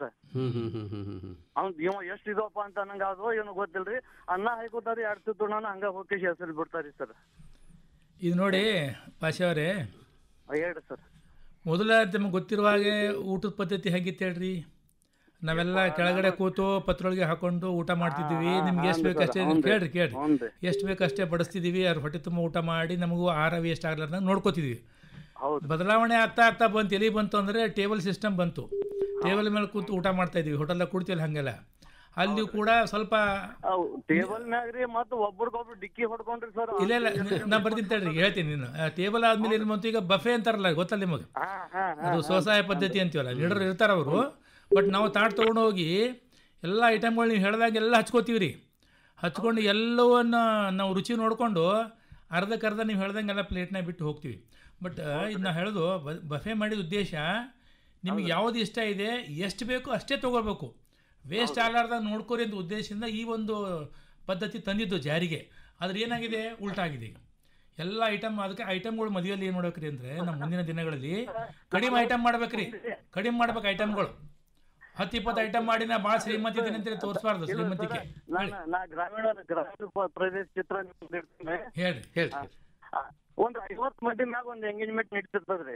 ಅವ್ನ್ ಇವ ಎಷ್ಟ್ ಇದಪ್ಪ ಅಂತ ನಂಗ ಅದು ಏನೋ ಗೊತ್ತಿಲ್ರಿ. ಅನ್ನ ಹಾಕೋತಾರಿ, ಎರಡು ತುತ್ತುಣ ಹಂಗ ಹೋಗಿ ಹೆಸರು ಬಿಡ್ತಾರಿ ಸರ್. ಇದು ನೋಡಿ ಪಾಷಾ ಅವರೇ, ಹೇಳ್ರಿ ಸರ್. ಮೊದಲ ನಮಗೆ ಗೊತ್ತಿರುವ ಹಾಗೆ ಊಟದ ಪದ್ಧತಿ ಹೇಗಿತ್ತು ಹೇಳ್ರಿ. ನಾವೆಲ್ಲ ಕೆಳಗಡೆ ಕೂತು ಪತ್ರೊಳಗೆ ಹಾಕೊಂಡು ಊಟ ಮಾಡ್ತಿದ್ದೀವಿ. ನಿಮ್ಗೆ ಎಷ್ಟು ಬೇಕಷ್ಟೇ ಕೇಳ್ರಿ ಎಷ್ಟು ಬೇಕಷ್ಟೇ ಬಡಿಸ್ತಿದ್ದೀವಿ. ಅವ್ರ ಹೊಟ್ಟೆ ತುಂಬ ಊಟ ಮಾಡಿ ನಮಗೂ ಆಹಾರ ವೇಸ್ಟ್ ಆಗ್ಲಾರ್ದಂಗೆ ನೋಡ್ಕೋತಿದ್ವಿ. ಬದಲಾವಣೆ ಆಗ್ತಾ ಬಂತು. ಎಲ್ಲಿ ಬಂತು ಅಂದರೆ ಟೇಬಲ್ ಸಿಸ್ಟಮ್ ಬಂತು. ಟೇಬಲ್ ಮೇಲೆ ಕೂತು ಊಟ ಮಾಡ್ತಾ ಇದ್ವಿ. ಹೋಟೆಲ್ದಾಗ ಕೊಡ್ತೀವಲ್ಲ ಹಾಗೆಲ್ಲ. ಅಲ್ಲಿ ಕೂಡ ಸ್ವಲ್ಪ ಟೇಬಲ್ ಮ್ಯಾಗ್ರಿ ಮತ್ತು ಒಬ್ರಿಗೊಬ್ರು ಡಿಕ್ಕಿ ಹೊಡ್ಕೊಂಡ್ರಿ ಸರ್. ಇಲ್ಲ ನಾ ಬರ್ತೀನಿ ತಡ್ರಿ, ಹೇಳ್ತೀನಿ. ನೀನು ಟೇಬಲ್ ಆದ್ಮೇಲೆ ಏನು ಬಂತು, ಈಗ ಬಫೆ ಅಂತಾರಲ್ಲ, ಗೊತ್ತಲ್ಲ ನಿಮಗೆ? ಅದು ಸ್ವಸಹಾಯ ಪದ್ಧತಿ ಅಂತೀವಲ್ಲ, ಲೀಡರ್ ಇರ್ತಾರೆ ಅವರು. ಬಟ್ ನಾವು ತಾಟ್ ತೊಗೊಂಡು ಹೋಗಿ ಎಲ್ಲ ಐಟಮ್ಗಳು ನೀವು ಹೇಳ್ದಾಗ ಎಲ್ಲ ಹಚ್ಕೋತೀವಿ ರೀ. ಹಚ್ಕೊಂಡು ಎಲ್ಲವನ್ನ ನಾವು ರುಚಿ ನೋಡಿಕೊಂಡು ಅರ್ಧಕ್ಕರ್ಧ ನೀವು ಹೇಳ್ದಂಗೆಲ್ಲ ಪ್ಲೇಟ್ನಾಗ ಬಿಟ್ಟು ಹೋಗ್ತೀವಿ. ಬಟ್ ಇದು ನಾವು ಹೇಳೋದು ಬಫೆ ಮಾಡಿದ ಉದ್ದೇಶ ನಿಮಗೆ ಯಾವುದು ಇಷ್ಟ ಇದೆ, ಎಷ್ಟು ಬೇಕು ಅಷ್ಟೇ ತೊಗೊಳ್ಬೇಕು, ವೇಸ್ಟ್ ಆಗಲಾರ್ದಾಗ ನೋಡ್ಕೋರಿ ಅಂತ ಉದ್ದೇಶದಿಂದ ಈ ಒಂದು ಪದ್ಧತಿ ತಂದಿದ್ದು ಜಾರಿಗೆ. ಆದ್ರೆ ಏನಾಗಿದೆ, ಉಲ್ಟಾಗಿದೆ. ಈಗ ಎಲ್ಲ ಅದಕ್ಕೆ ಐಟಮ್ಗಳು ಮದುವೆಯಲ್ಲಿ ಏನು ಮಾಡ್ಬೇಕ್ರಿ ಅಂದರೆ, ನಮ್ಮ ಮುಂದಿನ ದಿನಗಳಲ್ಲಿ ಕಡಿಮೆ ಐಟಮ್ ಮಾಡ್ಬೇಕ್ರಿ. ಕಡಿಮೆ ಮಾಡ್ಬೇಕು ಐಟಮ್ಗಳು. 10-20 ಐಟಮ್ ಮಾಡಿ ನಾ ಭಾಳ ಶ್ರೀಮಂತ ಇದ್ದೀನಿ ಅಂತೇಳಿ ತೋರಿಸಬಾರ್ದು. ಶ್ರೀಮಂತಿಕೆ ಗ್ರಾಮೀಣ ಪ್ರದೇಶ ಚಿತ್ರ ಹೇಳ್ರಿ ಹೇಳ್ರಿ. ಒಂದು 50 ಮಂದಿ ಮ್ಯಾಗ ಒಂದು ಎಂಗೇಜ್ಮೆಂಟ್ ನಡೀತಿರ್ತದ್ರಿ.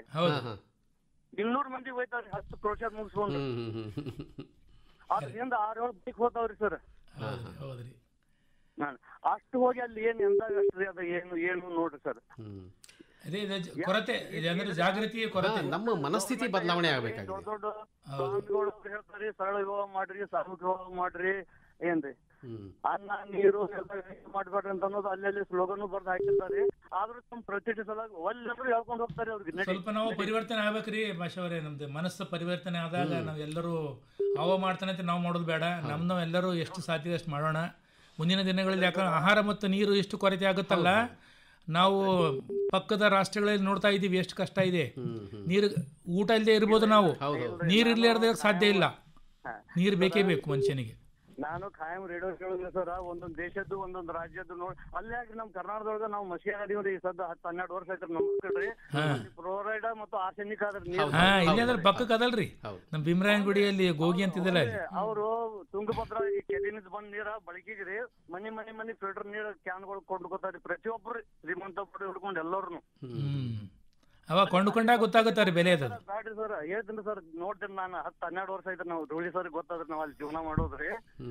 200 ಮಂದಿ ಹೋಯ್ತಾವ್ರಿ 10 ಪ್ರೋಷನ್ ಮುಗಿಸ್ಕೊಂಡು. ಅದ್ರಿಂದ 6-7 ಬೈಕ್ ಹೋಗ್ತಾವ್ರಿ ಸರ್. ಹೌದ್ರಿ. ಅಷ್ಟು ಹೋಗಿ ಅಲ್ಲಿ ಏನ್ ಎಂದಾಗಷ್ಟ್ರಿ ಅದ ಏನು ನೋಡ್ರಿ ಸರ್. ಅದೇ ಕೊರತೆ ಅಂದ್ರೆ ಜಾಗೃತಿ ಕೊರತೆ. ನಮ್ಮ ಮನಸ್ಥಿತಿ ಬದಲಾವಣೆ ಆಗ್ಬೇಕಾಗಿದೆ. ದೊಡ್ಡ ಸ್ವಾಮಿಗಳು ಹೇಳ್ತಾರಿ, ಸರಳ ವಿವಾಹ ಮಾಡ್ರಿ, ಸಾಮೂಹಿಕ ವಿವಾಹ ಮಾಡ್ರಿ, ಏನ್ರಿ ಅನ್ನ ನೀರು ಮಾಡ್ಬೇಡ್ರಿ ಅಂತ ಅನ್ನೋದು ಅಲ್ಲೆಲ್ಲಿ ಸ್ಲೋಗನ್ ಬರ್ದು ಹಾಕಿರ್ತಾರೆ. ಆದ್ರೂ ತಮ್ಮ ಪ್ರತಿಷ್ಠೆ ಸಲಾಗಿ ಒಳ್ಳೆದ್ರು ಹೇಳ್ಕೊಂಡು ಹೋಗ್ತಾರೆ ಅವ್ರಿಗೆ. ಸ್ವಲ್ಪ ನಾವು ಪರಿವರ್ತನೆ ಆಗ್ಬೇಕ್ರಿ ಭಾಷಾ ಅವರೇ. ನಮ್ದು ಮನಸ್ಸು ಪರಿವರ್ತನೆ ಆದಾಗ ನಾವೆಲ್ಲರೂ ಅವ ಮಾಡ್ತಾನೆ ಅಂತ ನಾವು ಮಾಡೋದು ಬೇಡ. ನಾವು ಎಲ್ಲರೂ ಎಷ್ಟು ಸಾಧ್ಯ ಅಷ್ಟು ಮಾಡೋಣ ಮುಂದಿನ ದಿನಗಳಲ್ಲಿ. ಯಾಕಂದ್ರೆ ಆಹಾರ ಮತ್ತು ನೀರು ಎಷ್ಟು ಕೊರತೆ ಆಗುತ್ತಲ್ಲ, ನಾವು ಪಕ್ಕದ ರಾಷ್ಟ್ರಗಳಲ್ಲಿ ನೋಡ್ತಾ ಇದ್ದೀವಿ ಎಷ್ಟು ಕಷ್ಟ ಇದೆ. ನೀರು ಊಟ ಇಲ್ಲದೆ ಇರ್ಬೋದು, ನಾವು ನೀರು ಇರ್ಲಾರ್ದೆ ಸಾಧ್ಯ ಇಲ್ಲ. ನೀರು ಬೇಕೇ ಬೇಕು ಮನುಷ್ಯನಿಗೆ. ನಾನು ಖಾಯಂ ರೇಡಿಯೋ ಕೇಳಿದ್ರೆ ಸರ್, ಒಂದೊಂದ್ ದೇಶದ್ದು ಒಂದೊಂದು ರಾಜ್ಯದ್ದು ನೋಡಿ ಅಲ್ಲೇ ಆಗಿ ನಮ್ ಕರ್ನಾಟಕದೊಳಗ ನಾವು ಮಸಿ ಅದೀವ್ರಿ. ಸದ್ದ 10-12 ವರ್ಷ ಆಯ್ತು ನಮ್ರಿ. ಫ್ಲೋರೈಡ್ ಮತ್ತು ಆರ್ಸೆನಿಕ್ ಆದ್ರೆ ಇಲ್ಲಿ ಅಂದ್ರೆ ಪಕ್ಕಕ್ಕೆ ಅದಲ್ರಿ ನಮ್ ಭೀಮರಾಯನ ಗುಡಿಯಲ್ಲಿ ಗೋಗಿ ಅಂತಿದ್ದಲ್ಲ, ಅವರು ತುಂಗಭದ್ರಾ ಈ ಕೆದಿನಿಂದ ಬಂದ್ ನೀರ ಬಳಕೆಗ್ರಿ ಮನಿ ಫಿಲ್ಟರ್ ನೀರ್ ಕ್ಯಾನ್ಗಳು ಕೊಂಡ್ಕೊತಾರಿ ಪ್ರತಿಯೊಬ್ಬರು, ಶ್ರೀಮಂತ ಹಿಡ್ಕೊಂಡು ಎಲ್ಲರೂ. ಅವ ಕೊಂಡ್ಕೊಂಡಾಗ ಗೊತ್ತಾಗುತ್ತಾರೆ ಬೆಲೆ ಅದು. ಬ್ಯಾಡ್ರಿ ಸರ್, ಹೇಳ್ತೀನಿ ಸರ್, ನೋಡ್ತೀನಿ ನಾನು 10-12 ವರ್ಷ ಆಯ್ತು ನಾವು ಧೂಳಿ ಸರ್ ಗೊತ್ತಾದ್ರೆ ನಾವು ಅಲ್ಲಿ ಜೀವನ ಮಾಡೋದ್ರಿ.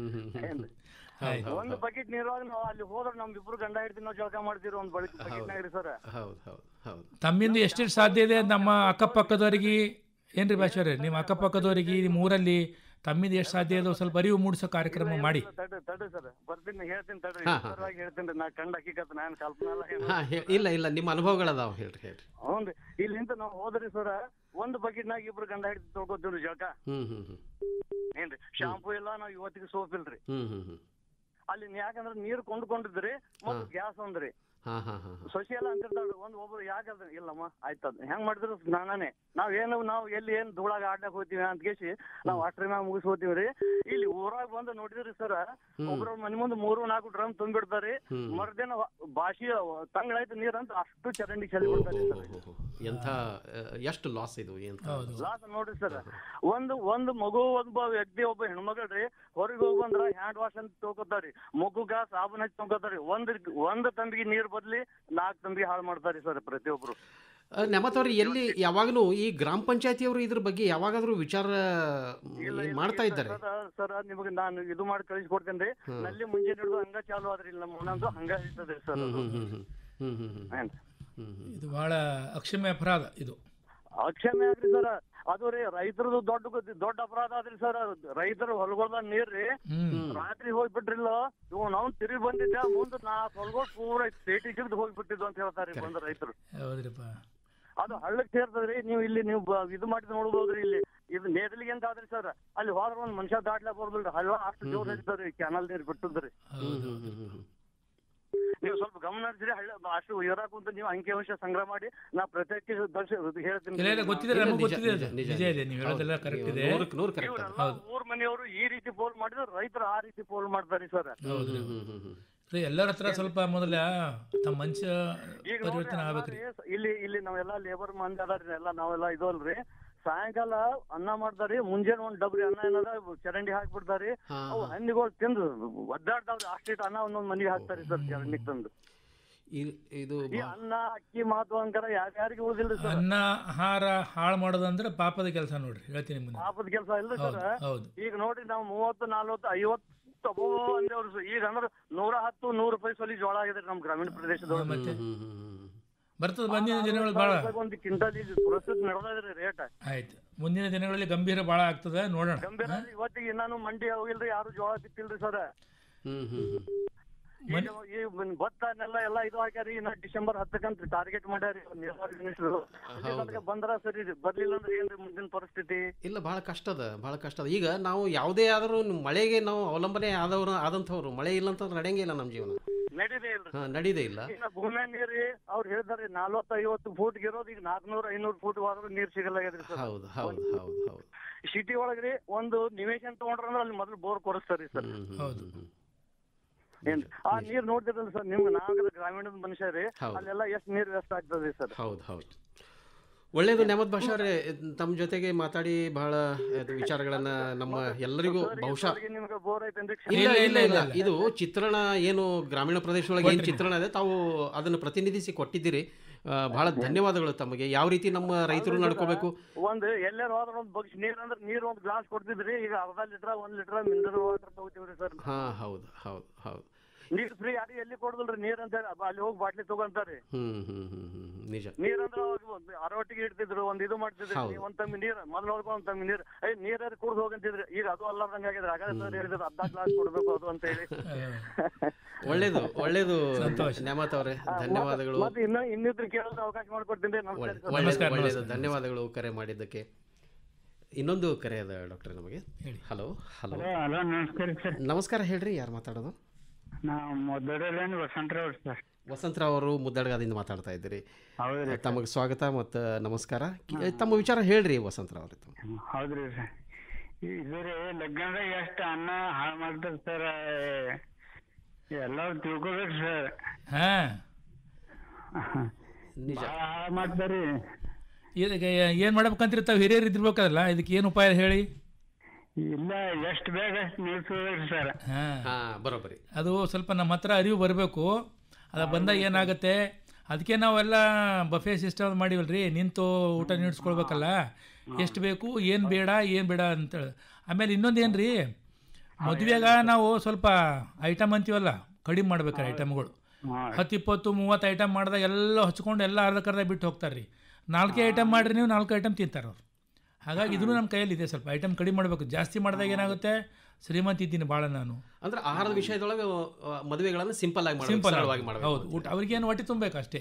ಒಂದ್ ಬಕೆಟ್ ನೀರಾಗ ನಾವು ಅಲ್ಲಿ ಹೋದ್ರೆ ನಮ್ಮಿಬ್ರು ಗಂಡ ಹಿಡ್ತೀನಿ ನಾವು ಜಳಕ ಮಾಡ್ತೀವಿ ಒಂದ್ ಬಕೆಟ್ ನಾಗ್ರಿ ಸರ್. ತಮ್ಮಿಂದ ಎಷ್ಟೆಷ್ಟು ಸಾಧ್ಯ ಇದೆ ನಮ್ಮ ಅಕ್ಕಪಕ್ಕದವರಿಗೆ ಏನ್ರಿ ಭಾಷೆ, ನಿಮ್ಮ ಅಕ್ಕಪಕ್ಕದವರಿಗೆ ನಿಮ್ಮ ಊರಲ್ಲಿ ತಮ್ಮಿಂದ ಎಷ್ಟು ಸಾಧ್ಯ ಇದೆ ಸ್ವಲ್ಪ ಅರಿವು ಮೂಡಿಸೋ ಕಾರ್ಯಕ್ರಮ ಮಾಡಿ. ತಡ್ರಿ ಸರ್, ಬರ್ತೀನಿ, ಹೇಳ್ತೀನಿ ತಡ್ರಿ, ಹೇಳ್ತೀನಿ. ನಾ ಕಂಡ ಹಕ್ಕಿಕತ್ ನಾನು ಕಲ್ಪನಾ ಇಲ್ಲ ನಿಮ್ಮ ಅನುಭವಗಳದಾವ ಹೇಳ್ರಿ. ಹ್ಞೂ, ಇಲ್ಲಿಂದ ನಾವು ಹೋದ್ರಿ ಸರ್, ಒಂದ್ ಬಕೆಟ್ನಾಗ ಇಬ್ರು ಗಂಡ ಹಿಡಿದು ತೊಳ್ಕೊತೀವ್ರಿ ಜಳಕ. ಏನ್ರಿ ಶಾಂಪೂ ಇಲ್ಲ, ನಾವ್ ಇವತ್ತಿಗೆ ಸೋಪ್ ಇಲ್ರಿ. ಅಲ್ಲಿ ಯಾಕಂದ್ರೆ ನೀರ್ ಕೊಂಡ್ಕೊಂಡಿದ್ರಿ ಮತ್ತು ಗ್ಯಾಸ್ ಒಂದ್ರಿ ಸೊಸಿ ಎಲ್ಲ ಅಂತಿರ್ತಾಳ್ರಿ. ಒಬ್ರು ಯಾಕಂದ್ರೆ ಇಲ್ಲಮ್ಮ ಆಯ್ತದ ಹೆಂಗ್ ಮಾಡಿದ್ರು ಸ್ನಾನಾನೇ. ನಾವ್ ಎಲ್ಲಿ ಏನ್ ಧೂಳಾಗ ಆಡ್ಲಾಕ್ ಹೋಗ್ತೀವಿ ಅಂತ ಕೇಸಿ ನಾವ್ ಅಷ್ಟ್ರ ಮ್ಯಾಗ ಮುಗಿಸ್ ಹೋಗ್ತೀವ್ರಿ. ಇಲ್ಲಿ ಊರಾಗ ಬಂದು ನೋಡಿದ್ರಿ ಸರ್, ಒಬ್ರ ಮನಿ ಮುಂದೆ 3-4 ಡ್ರಮ್ ತುಂಬಿಡ್ತಾರಿ. ಮರ್ದೇನ ಬಾಶಿ ತಂಗಳಾಯ್ತು ನೀರ್ ಅಂತ ಅಷ್ಟು ಚರಂಡಿ ಚಲಿ ಬಿಡ್ತಾರೆ. ಎಷ್ಟು ಲಾಸ್ ಇದು, ಲಾಸ್ ನೋಡ್ರಿ ಸರ್. ಒಂದು ಮಗು ಒಬ್ಬ ವ್ಯಕ್ತಿ ಒಬ್ಬ ಹೆಣ್ಮಗಳ್ರಿ ಹೊರಗೆ ಹೋಗಿ ಬಂದ್ರ ಹ್ಯಾಂಡ್ ವಾಶ್ ಅಂತ ತೊಳ್ಕೊತಾರಿ, ಮಗುಗ ಸಾಬೂನ್ ಹಚ್ಚಿ ತೊಳ್ಕೊತಾರಿ. ಒಂದ್ ತಂಬಿಗೆ ನೀರ್ ಬದ್ಲಿ 4 ತಂಬಿಗೆ ಹಾಳು ಮಾಡ್ತಾರಿ ಸರ್ ಪ್ರತಿಯೊಬ್ರು. ನೆಮತವ್ರಿ ಎಲ್ಲಿ ಯಾವಾಗಲೂ ಈ ಗ್ರಾಮ ಪಂಚಾಯತಿಯವರು ಇದ್ರ ಬಗ್ಗೆ ಯಾವಾಗಾದ್ರೂ ವಿಚಾರ ಮಾಡ್ತಾ ಇದ್ದಾರೆ ಸರ್? ನಿಮಗೆ ನಾನು ಇದು ಮಾಡಿ ಕಳಿಸ್ಕೊಡ್ತೇನ್ರಿ. ನಲ್ಲಿ ಮುಂಜಾನೆ ಹಿಡಿದು ಹಂಗ ಚಾಲು ಆದ್ರಿ, ಇಲ್ಲ ಮೊನ್ನೊಂದು ಹಂಗ ಇರ್ತದೆ ಸರ್. ಇದು ಬಹಳ ಅಕ್ಷಮ್ಯ ಅಪರಾಧ. ಇದು ಅಕ್ಷಮ್ಯ ಆಗ್ರಿ ಸರ್. ಅದು ರೀ ರೈತರದು ದೊಡ್ಡ ಅಪರಾಧ ಆದ್ರಿ ಸರ್. ರೈತರು ಹೊಲಗೊಳ್ದ ನೀರ್ರಿ ರಾತ್ರಿ ಹೋಗ್ಬಿಟ್ರಿಲ್ಲ, ಇವ್ ನಾವು ತಿರುಗಿ ಬಂದಿದ್ದ ಮುಂದ್ 4 ಹೊಲಗಳು ಪೂರ ಪೇಟಿ ಜಿಗ್ದು ಹೋಗ್ಬಿಟ್ಟಿದ್ದು ಅಂತ ಹೇಳ್ತಾರಿ ಬಂದ ರೈತರು. ಅದು ಹಳ್ಳಕ್ ಸೇರ್ತದ್ರಿ. ನೀವು ಇಲ್ಲಿ ನೀವು ಇದು ಮಾಡಿದ್ ನೋಡ್ಬೋದ್ರಿ. ಇಲ್ಲಿ ಇದು ನೇದಲಿಗೆ ಅಂತ ಆದ್ರಿ ಸರ್, ಅಲ್ಲಿ ಹೋದ್ರ ಒಂದ್ ಮನುಷ್ಯ ದಾಟ್ಲಾಕ್ ಬರ್ದಿಲ್ರಿ. ಹಳ್ಳ ಅಷ್ಟು ಜೋರ್ ಹಚ್ತಾರ್ರಿ, ಕ್ಯಾನಲ್ ನೀರ್ ಬಿಟ್ಟದ್ರಿ. ನೀವು ಸ್ವಲ್ಪ ಗಮನ ಹರಿಸಿರಿ. ಹಳ್ಳ ಅಷ್ಟು ಇರಾಕ್ ಕುಂತ ನೀವು ಅಂಕಿಅಂಶ ಸಂಗ್ರಹ ಮಾಡಿ ನಾ ಪ್ರತ್ಯೇಕ ಹೇಳ್ತೀನಿ. ಊರ್ ಮನೆಯವರು ಈ ರೀತಿ ಪೋಲ್ ಮಾಡಿದ್ರೆ ರೈತರು ಆ ರೀತಿ ಪೋಲ್ ಮಾಡ್ತಾರೆ ಸರ್. ಎಲ್ಲರ ಹತ್ರ ಸ್ವಲ್ಪ ಮೊದಲ ತಮ್ಮ ಮನುಷ್ಯ ಪರಿವರ್ತನೆ ಆಗ್ಬೇಕ್ರಿ. ಇಲ್ಲಿ ನಾವೆಲ್ಲ ಲೇಬರ್ ಮಂದಿ ಅದಾರಿ, ಎಲ್ಲ ನಾವೆಲ್ಲ ಇದು ಅಲ್ರಿ. ಸಾಯಂಕಾಲ ಅನ್ನ ಮಾಡ್ತಾರಿ, ಮುಂಜಾನೆ ಒಂದ್ ಡಬ್ರಿ ಅನ್ನ ಏನದ ಚರಂಡಿ ಹಾಕ್ಬಿಡ್ತಾರಿ. ಅವು ಹಂದಿಗಳು ತಿಂದು ಒದ್ದಾಡ್ತಾವ್ರಿ. ಅಷ್ಟಿಟ್ಟು ಅನ್ನ ಒಂದೊಂದ್ ಮನಿಗೆ ಹಾಕ್ತಾರಿ ಸರ್ ಚರಂಡಿಗೆ ತಂದು. ಇದು ಅನ್ನ ಅಕ್ಕಿ ಮಹತ್ವ ಅಂಕರ ಯಾರ್ಯಾರಿಗೆ ಉಳಿದಿಲ್ರಿ ಸರ್. ಅನ್ನ ಆಹಾರ ಹಾಳು ಮಾಡೋದಂದ್ರೆ ಪಾಪದ ಕೆಲಸ ನೋಡ್ರಿ, ಹೇಳ್ತೀನಿ ಮುಂದೆ. ಪಾಪದ ಕೆಲಸ ಇಲ್ರಿ ಸರ್. ಈಗ ನೋಡ್ರಿ ನಾವು 30, 40, 50 ಅಂದೇವ್ರು. ಈಗ ಅಂದ್ರೆ 110-100 ರೂಪಾಯಿ ಸೊಲಿ ಜೋಳ ಆಗಿದೆ ನಮ್ ಗ್ರಾಮೀಣ ಪ್ರದೇಶದೊಳಗೆ. ಮತ್ತೆ ಬರ್ತದ ಮುಂದಿನ ದಿನಗಳು ಬಹಳ ಒಂದು ಕ್ವಿಂಟಲ್ ಪ್ರಸ್ತುತ ನಡೆದ್ರಿ ರೇಟ್. ಆಯ್ತು, ಮುಂದಿನ ದಿನಗಳಲ್ಲಿ ಗಂಭೀರ ಬಹಳ ಆಗ್ತದೆ, ನೋಡೋಣ. ಗಂಭೀರ ಇವತ್ತಿಗೆ ನಾನು ಮಂಡಿ ಹೋಗಿಲ್ರಿ, ಯಾರು ಜೋಳ ಬಿತ್ತಿಲ್ರಿ ಸರ್. ಈ ಭತ್ತನೆಲ್ಲ ಎಲ್ಲ ಇದು ಹಾಕ್ಯಾರಿ. ಇನ್ನ ಡಿಸೆಂಬರ್ 10 ಟಾರ್ಗೆಟ್ ಮಾಡ್ಯಾರಿ ನೀರಾವರಿ ಮಿನಿಸ್ಟರ್. ಬಂದ್ರ ಸರಿ, ಬರ್ಲಿಲ್ಲ ಅಂದ್ರೆ ಏನ್ರಿ ಮುಂದಿನ ಪರಿಸ್ಥಿತಿ? ಇಲ್ಲ, ಬಹಳ ಕಷ್ಟದ. ಈಗ ನಾವು ಯಾವುದೇ ಆದ್ರೂ ಮಳೆಗೆ ನಾವು ಅವಲಂಬನೆ ಆದಂಥವ್ರು. ಮಳೆ ಇಲ್ಲ ಅಂತಂದ್ರೆ ನಡೆಯಂಗೇ ಇಲ್ಲ ನಮ್ಮ ಜೀವನ, ನಡೀದೇ ಇಲ್ಲ. ಭೂಮಿ ನೀರಿ ಅವ್ರು ಹೇಳಿದಾರೆ 40-50 ಫೂಟ್ ಇರೋದು ಈಗ 400-500 ಫೂಟ್ ಹೋದ್ರೂ ನೀರ್ ಸಿಗಲ್ಲಾಗ್ಯದ್ರಿ ಸರ್. ಹೌದು. ಸಿಟಿ ಒಳಗ್ರಿ ಒಂದು ನಿವೇಶನ್ ತಗೊಂಡ್ರಂದ್ರೆ ಅಲ್ಲಿ ಮೊದಲು ಬೋರ್ ಕೊಡಿಸ್ತಾರಿ ಸರ್. ಏನ್ರಿ ಆ ನೀರ್ ನೋಡ್ತಿರಲ್ಲ ಸರ್, ನಿಮ್ಗೆ ನಾಗರ ಗ್ರಾಮೀಣದ ಮನುಷ್ಯ ರೀ, ಅಲ್ಲೆಲ್ಲ ಎಷ್ಟು ನೀರ್ ವೇಸ್ಟ್ ಆಗ್ತದೆ ಸರ್. ಹೌದು. ಒಳ್ಳೇದು. ನೆಮದ್ ಭಾಷಾ ರೇ, ತಮ್ಮ ಜೊತೆಗೆ ಮಾತಾಡಿ ಬಹಳ ವಿಚಾರಗಳನ್ನ ನಮ್ಮ ಎಲ್ಲರಿಗೂ ಬಹುಶಃ ಇಲ್ಲ ಇದು ಚಿತ್ರಣ ಏನು ಗ್ರಾಮೀಣ ಪ್ರದೇಶದೊಳಗೆ ಏನು ಚಿತ್ರಣ ಇದೆ ತಾವು ಅದನ್ನು ಪ್ರತಿನಿಧಿಸಿ ಕೊಟ್ಟಿದ್ದೀರಿ. ಬಹಳ ಧನ್ಯವಾದಗಳು ತಮಗೆ. ಯಾವ ರೀತಿ ನಮ್ಮ ರೈತರು ನಡ್ಕೋಬೇಕು. ಒಂದು ಎಲ್ಲರೂ ಹೋದ್ರೆ ಒಂದು ಬಗ್ಸಿ ನೀರ್ ಅಂದ್ರೆ ನೀರು ಒಂದು ಗ್ಲಾಸ್ ಕೊಡ್ತಿದ್ರಿ, ಈಗ ಅರ್ಧ ಲೀಟರ್ 1 ಲೀಟರ್ ಮಿನರಲ್ ವಾಟರ್ ತಗೋತೀವ್ರಿ ಸರ್. ಹೌದು. ನೀರ್ ಫ್ರೀ ಯಾರು ಎಲ್ಲಿ ಕೊಡುದಿಲ್ರಿ ನೀರ್ ಅಂತ ಹೇಳಿ ಅಲ್ಲಿ ಹೋಗಿ ಬಾಟ್ಲಿ ತಗೊಂತಾರಿ. ನಿಜ. ನೀರ್ ಅಂದ್ರೆ ಅರವಟ್ಟಿಗೆ ಇಡ್ತಿದ್ರು, ಒಂದ್ ಇದು ಮಾಡ್ತಿದ್ರಿ. ಒಂದ್ ತಮ್ಮಿ ನೀರ್ ಮೊದ್ಲು ಹೋಗ್ಬೇಕು, ಒಂದ್ ತಮ್ಮಿ ನೀರ್ ನೀರ ಕುಡ್ದು ಹೋಗಂತಿದ್ರಿ. ಈಗ ಅದು ಅಲ್ಲಾರ್ದಂಗ ಆಗಿದ್ರೆ ಹಾಗಾದ್ರೆ ಹೇಳಿದ್ರು 10 ಗ್ಲಾಸ್ ಕೊಡ್ಬೇಕು ಅದು ಅಂತ ಹೇಳಿ. ಒಳ್ಳೇದು ನೇಮತ್ ಅವರೇ, ಧನ್ಯವಾದಗಳು. ಮತ್ತೆ ಇನ್ನಿದ್ರು ಕೇಳೋದು ಅವಕಾಶ ಮಾಡ್ಕೊಡ್ತೀನಿ. ಒಳ್ಳೇದು, ಧನ್ಯವಾದಗಳು ಕರೆ ಮಾಡಿದ್ದಕ್ಕೆ. ಇನ್ನೊಂದು ಕರೆ ಅದ ಡಾಕ್ಟರ್ ನಮಗೆ. ಹಲೋ. ನಮಸ್ಕಾರ ಸರ್. ನಮಸ್ಕಾರ, ಹೇಳ್ರಿ, ಯಾರು ಮಾತಾಡೋದು? ನಾವು ಮೊದಲೇ ವಸಂತರಾವ್ ಸರ್. ವಸಂತರಾವ್ ಅವರು ಮುದ್ದಡ್ಗದಿಂದ ಮಾತಾಡ್ತಾ ಇದ್ದೀರಿ. ಹೌದ್ರಿ ತಮಗೆ ಸ್ವಾಗತ ಮತ್ತು ನಮಸ್ಕಾರ. ತಮ್ಮ ವಿಚಾರ ಹೇಳ್ರಿ ವಸಂತರಾವ್ ಅವ್ರಿ. ಹೌದ್ರಿ ಸರ್, ಇದ್ರಿ ಲಗ್ನದಾಗ ಎಷ್ಟು ಅನ್ನ ಹಾಳು ಮಾಡ್ತಾರೆ ಸರ್, ಎಲ್ಲರೂ ತಿಳ್ಕೊಬೇಕು ಸರ್. ಹಾಳು ಮಾಡ್ತಾರಿ. ಇದಕ್ಕೆ ಏನು ಮಾಡ್ಬೇಕಂತೀರಿ ತಾವು ಹಿರಿಯರು ಇದ್ದಿರ್ಬೇಕಲ್ಲ, ಇದಕ್ಕೆ ಏನು ಉಪಾಯ ಹೇಳಿ? ಇಲ್ಲ, ಎಷ್ಟು ಬೇಗ ಅಷ್ಟು ನಿಲ್ಸೋದ್ರಿ ಸರ್. ಬರೋಬ್ಬರಿ. ಅದು ಸ್ವಲ್ಪ ನಮ್ಮ ಹತ್ರ ಅರಿವು ಬರಬೇಕು. ಅದು ಬಂದಾಗ ಏನಾಗುತ್ತೆ, ಅದಕ್ಕೆ ನಾವೆಲ್ಲ ಬಫೆ ಸಿಸ್ಟಮ್ ಮಾಡಿವಲ್ರಿ, ನಿಂತು ಊಟ ನೀಡ್ಸ್ಕೊಳ್ಬೇಕಲ್ಲ, ಎಷ್ಟು ಬೇಕು ಏನು ಬೇಡ ಅಂತೇಳಿ. ಆಮೇಲೆ ಇನ್ನೊಂದು ಏನು ರೀ, ಮದುವೆಗ ನಾವು ಸ್ವಲ್ಪ ಐಟಮ್ ಅಂತೀವಲ್ಲ, ಕಡಿಮೆ ಮಾಡ್ಬೇಕಾರೆ ಐಟಮ್ಗಳು. 10, 20, 30 ಐಟಮ್ ಮಾಡಿದಾಗ ಎಲ್ಲ ಹಚ್ಕೊಂಡು ಎಲ್ಲ ಅರ್ಧ ಬಿಟ್ಟು ಹೋಗ್ತಾರೆ ರೀ. 4 ಐಟಮ್ ಮಾಡಿರಿ ನೀವು, 4 ಐಟಮ್ ತಿಂತಾರೆ ಅವ್ರು. ಹಾಗಾಗಿ ಇದನ್ನು ನಮ್ಮ ಕೈಯಲ್ಲಿದೆ, ಸ್ವಲ್ಪ ಐಟಮ್ ಕಡಿಮೆ ಮಾಡಬೇಕು. ಜಾಸ್ತಿ ಮಾಡಿದಾಗ ಏನಾಗುತ್ತೆ, ಶ್ರೀಮಂತ ಇದ್ದೀನಿ ಭಾಳ ನಾನು. ಅಂದ್ರೆ ಆಹಾರದ ವಿಷಯದೊಳಗೆ ಮದುವೆಗಳನ್ನು ಸಿಂಪಲ್ ಆಗಿ ಮಾಡಬೇಕು. ಹೌದು, ಊಟ ಅವ್ರಿಗೇನು ಹೊಟ್ಟೆ ತುಂಬಬೇಕು ಅಷ್ಟೇ.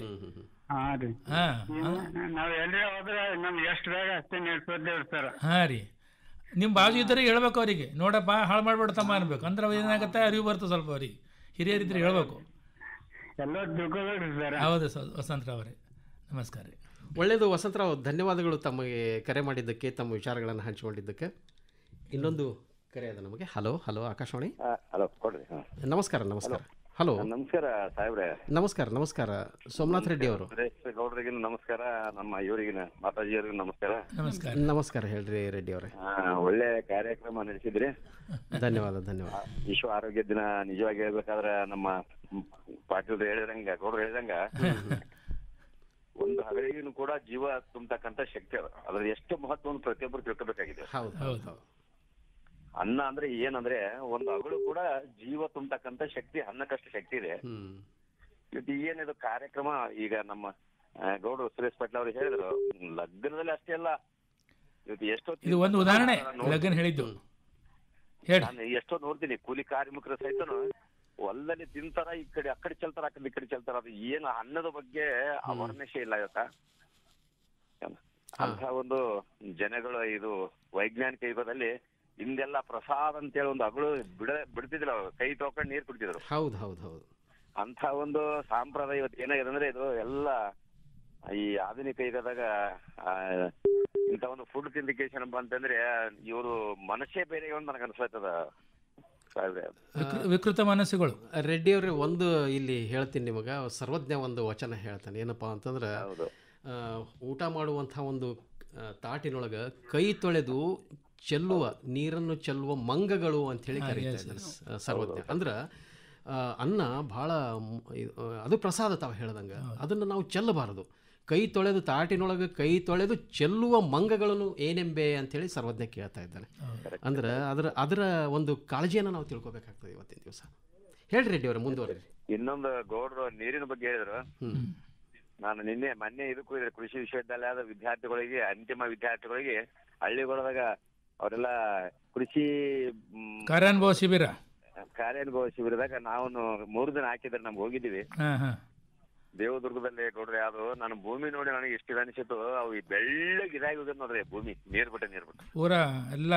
ನಾವು ಎಲ್ಲೇ ಹೋದ್ರೆ ನಮ್ಗೆ ಎಷ್ಟು ಬೇಗ ಅಷ್ಟೇ ನಿಲ್ಸೋದೇವ್ರಿ ಸರ್. ರೀ, ನಿಮ್ಮ ಬಾಜು ಇದ್ದರೆ ಹೇಳ್ಬೇಕು ಅವರಿಗೆ, ನೋಡಪ್ಪ ಹಾಳು ಮಾಡ್ಬಿಡ್ತಮ್ಮ ಅನ್ಬೇಕು. ಅಂದ್ರೆ ಏನಾಗುತ್ತೆ, ಅರಿವು ಬರ್ತದೆ ಸ್ವಲ್ಪ ಅವ್ರಿಗೆ. ಹಿರಿಯರಿದ್ರೆ ಹೇಳ್ಬೇಕು. ಎಲ್ಲ ತಿಳ್ಕೊಬೇಕ್ರಿ ಸರ್. ಹೌದು ವಸಂತರಾವ್ ಅವರೇ, ನಮಸ್ಕಾರ ರೀ. ಒಳ್ಳೆಯದು ವಸಂತರಾವ್, ಧನ್ಯವಾದಗಳು ತಮಗೆ ಕರೆ ಮಾಡಿದ್ದಕ್ಕೆ, ತಮ್ಮ ವಿಚಾರಗಳನ್ನು ಹಂಚಿಕೊಂಡಿದ್ದಕ್ಕೆ. ಇನ್ನೊಂದು ಕರೆ ಅದ ನಮಗೆ. ಹಲೋ ಆಕಾಶವಾಣಿ. ಹಲೋ ಕೊಡ್ರಿ. ನಮಸ್ಕಾರ. ಹಲೋ ನಮಸ್ಕಾರ ಸಾಹೇಬ್ರೆ. ನಮಸ್ಕಾರ. ಸೋಮನಾಥ್ ರೆಡ್ಡಿ ಅವರು. ಗೌಡ್ರಿಗಿನ ನಮಸ್ಕಾರ, ನಮ್ಮ ಇವರಿಗಿನ ಮಾತಾಜಿಯವರಿಗೂ ನಮಸ್ಕಾರ. ನಮಸ್ಕಾರ ಹೇಳ್ರಿ ರೆಡ್ಡಿ ಅವರೇ. ಒಳ್ಳೆ ಕಾರ್ಯಕ್ರಮ ನಡೆಸಿದ್ರಿ, ಧನ್ಯವಾದ. ವಿಶ್ವ ಆರೋಗ್ಯ ದಿನ ನಿಜವಾಗಿ ಹೇಳ್ಬೇಕಾದ್ರೆ ನಮ್ಮ ಪಾಟೀಲ್ ಹೇಳಿದಂಗ, ಗೌಡ್ರು ಹೇಳಿದಂಗ, ಒಂದು ಹಗಳಿಗೂ ಕೂಡ ಜೀವ ತುಂಬತಕ್ಕಂತ ಶಕ್ತಿ ಅದ. ಅದ್ರ ಎಷ್ಟು ಮಹತ್ವವನ್ನು ಪ್ರತಿಯೊಬ್ಬರು ತಿಳ್ಕೊಬೇಕಾಗಿದೆ. ಅನ್ನ ಅಂದ್ರೆ ಏನಂದ್ರೆ ಒಂದು ಹಗಳು ಕೂಡ ಜೀವ ತುಂಬತಕ್ಕಂತ ಶಕ್ತಿ, ಅನ್ನಕ್ಕಷ್ಟು ಶಕ್ತಿ ಇದೆ. ಇದು ಏನಿದು ಕಾರ್ಯಕ್ರಮ, ಈಗ ನಮ್ಮ ಗೌಡ್ರು ಸುರೇಶ್ ಪಾಟೀಲ್ ಅವರು ಹೇಳಿದ್ರು, ಲಗ್ನದಲ್ಲಿ ಅಷ್ಟೇ ಅಲ್ಲ, ಇದು ಒಂದು ಉದಾಹರಣೆ ಲಗ್ನ ಹೇಳಿದ್ದು. ನಾನು ಎಷ್ಟೋ ನೋಡ್ತೀನಿ, ಕೂಲಿ ಕಾರ್ಮಿಕರ ಸಹಿತನು ಹೊಲದಲ್ಲಿ ತಿಂತಾರ, ಈ ಕಡೆ ಆ ಕಡೆ ಚೆಲ್ತಾರ, ಆ ಕಡೆ ಈ ಕಡೆ ಚೆಲ್ತಾರ. ಅದು ಏನು ಅನ್ನದ ಬಗ್ಗೆ ಅವೇರ್ನೆಸ್ ಇಲ್ಲ ಇವತ್ತ. ಅಂತ ಒಂದು ಜನಗಳು ಇದು ವೈಜ್ಞಾನಿಕ ಯುಗದಲ್ಲಿ ಹಿಂದೆಲ್ಲ ಪ್ರಸಾದ ಅಂತೇಳಿ ಒಂದು ಹಗಳು ಬಿಡ್ತಿದ್ರು, ಕೈ ತೊಗೊಂಡು ನೀರ್ ಕುಡಿತಿದ್ರು. ಹೌದು. ಅಂತ ಒಂದು ಸಾಂಪ್ರದಾಯ ಇವತ್ತು ಏನಾಗಿದೆ ಅಂದ್ರೆ, ಇದು ಎಲ್ಲ ಈ ಆಧುನಿಕ ಯುಗದಾಗ ಇಂತ ಒಂದು ಫುಡ್ ಇಂಡಿಕೇಶನ್ ಅಂತಂದ್ರೆ ಇವರು ಮನಸ್ಸೇ ಬೇರೆ ಒಂದು ನನಗೆ ಅನ್ಸ್ಲತ್ತದ. ವಿಕೃತ ಮನಸ್ಸುಗಳು. ರೆಡ್ಡಿ ಅವ್ರೆ, ಒಂದು ಇಲ್ಲಿ ಹೇಳ್ತೀನಿ ನಿಮಗೆ, ಸರ್ವಜ್ಞ ಒಂದು ವಚನ ಹೇಳ್ತಾನೆ. ಏನಪ್ಪಾ ಅಂತಂದ್ರೆ, ಊಟ ಮಾಡುವಂಥ ಒಂದು ತಾಟಿನೊಳಗೆ ಕೈ ತೊಳೆದು ನೀರನ್ನು ಚೆಲ್ಲುವ ಮಂಗಗಳು ಅಂಥೇಳಿ ಕರೀತಾರೆ ಸರ್ವಜ್ಞ. ಅಂದ್ರೆ ಅನ್ನ ಭಾಳ ಅದು ಪ್ರಸಾದ ತಾವು ಹೇಳ್ದಂಗೆ, ಅದನ್ನು ನಾವು ಚೆಲ್ಲಬಾರದು. ತಾಟಿನೊಳಗೆ ಕೈ ತೊಳೆದು ಚೆಲ್ಲುವ ಮಂಗಗಳನ್ನು ಏನೆಂಬೆ ಅಂಥೇಳಿ ಸರ್ವಜ್ಞ ಕೇಳ್ತಾ ಇದ್ದಾನೆ. ಅಂದ್ರೆ ಅದರ ಒಂದು ಕಾಳಜಿಯನ್ನು ನಾವು ತಿಳ್ಕೊಬೇಕಾಗ್ತದೆ ಇವತ್ತಿನ ದಿವಸ. ಹೇಳ್ರಿ ರೆಡ್ಡಿ ಅವ್ರೆ, ಮುಂದುವರಿ. ಇನ್ನೊಂದು ಗೌಡ್ರು ನೀರಿನ ಬಗ್ಗೆ ಹೇಳಿದ್ರು. ನಾನು ಮೊನ್ನೆ ಇದಕ್ಕೂ ಇದ್ರೆ, ಕೃಷಿ ವಿಶ್ವವಿದ್ಯಾಲಯದ ವಿದ್ಯಾರ್ಥಿಗಳಿಗೆ, ಅಂತಿಮ ವಿದ್ಯಾರ್ಥಿಗಳಿಗೆ ಹಳ್ಳಿಗೊಳದಾಗ ಅವರೆಲ್ಲ ಕೃಷಿ ಕಾರ್ಯಾನುಭವ ಶಿಬಿರದಾಗ ನಾವು 3 ದಿನ ಹಾಕಿದ್ರೆ ನಮ್ಗೆ ಹೋಗಿದ್ದೀವಿ ದೇವದುರ್ಗದಲ್ಲಿ. ಗೌಡ್ರೆ, ಅದು ನಾನು ಭೂಮಿ ನೋಡಿ ನನಗೆ ಎಷ್ಟು ಅನಿಸಿತ್ತು, ಅವು ಬೆಳ್ಳಗೆ ಇದಾಗಿ ಹೋಗೋದು ನೋಡ್ರಿ, ಭೂಮಿ ನೀರ್ ಬಿಟ್ಟು ಪೂರಾ ಎಲ್ಲ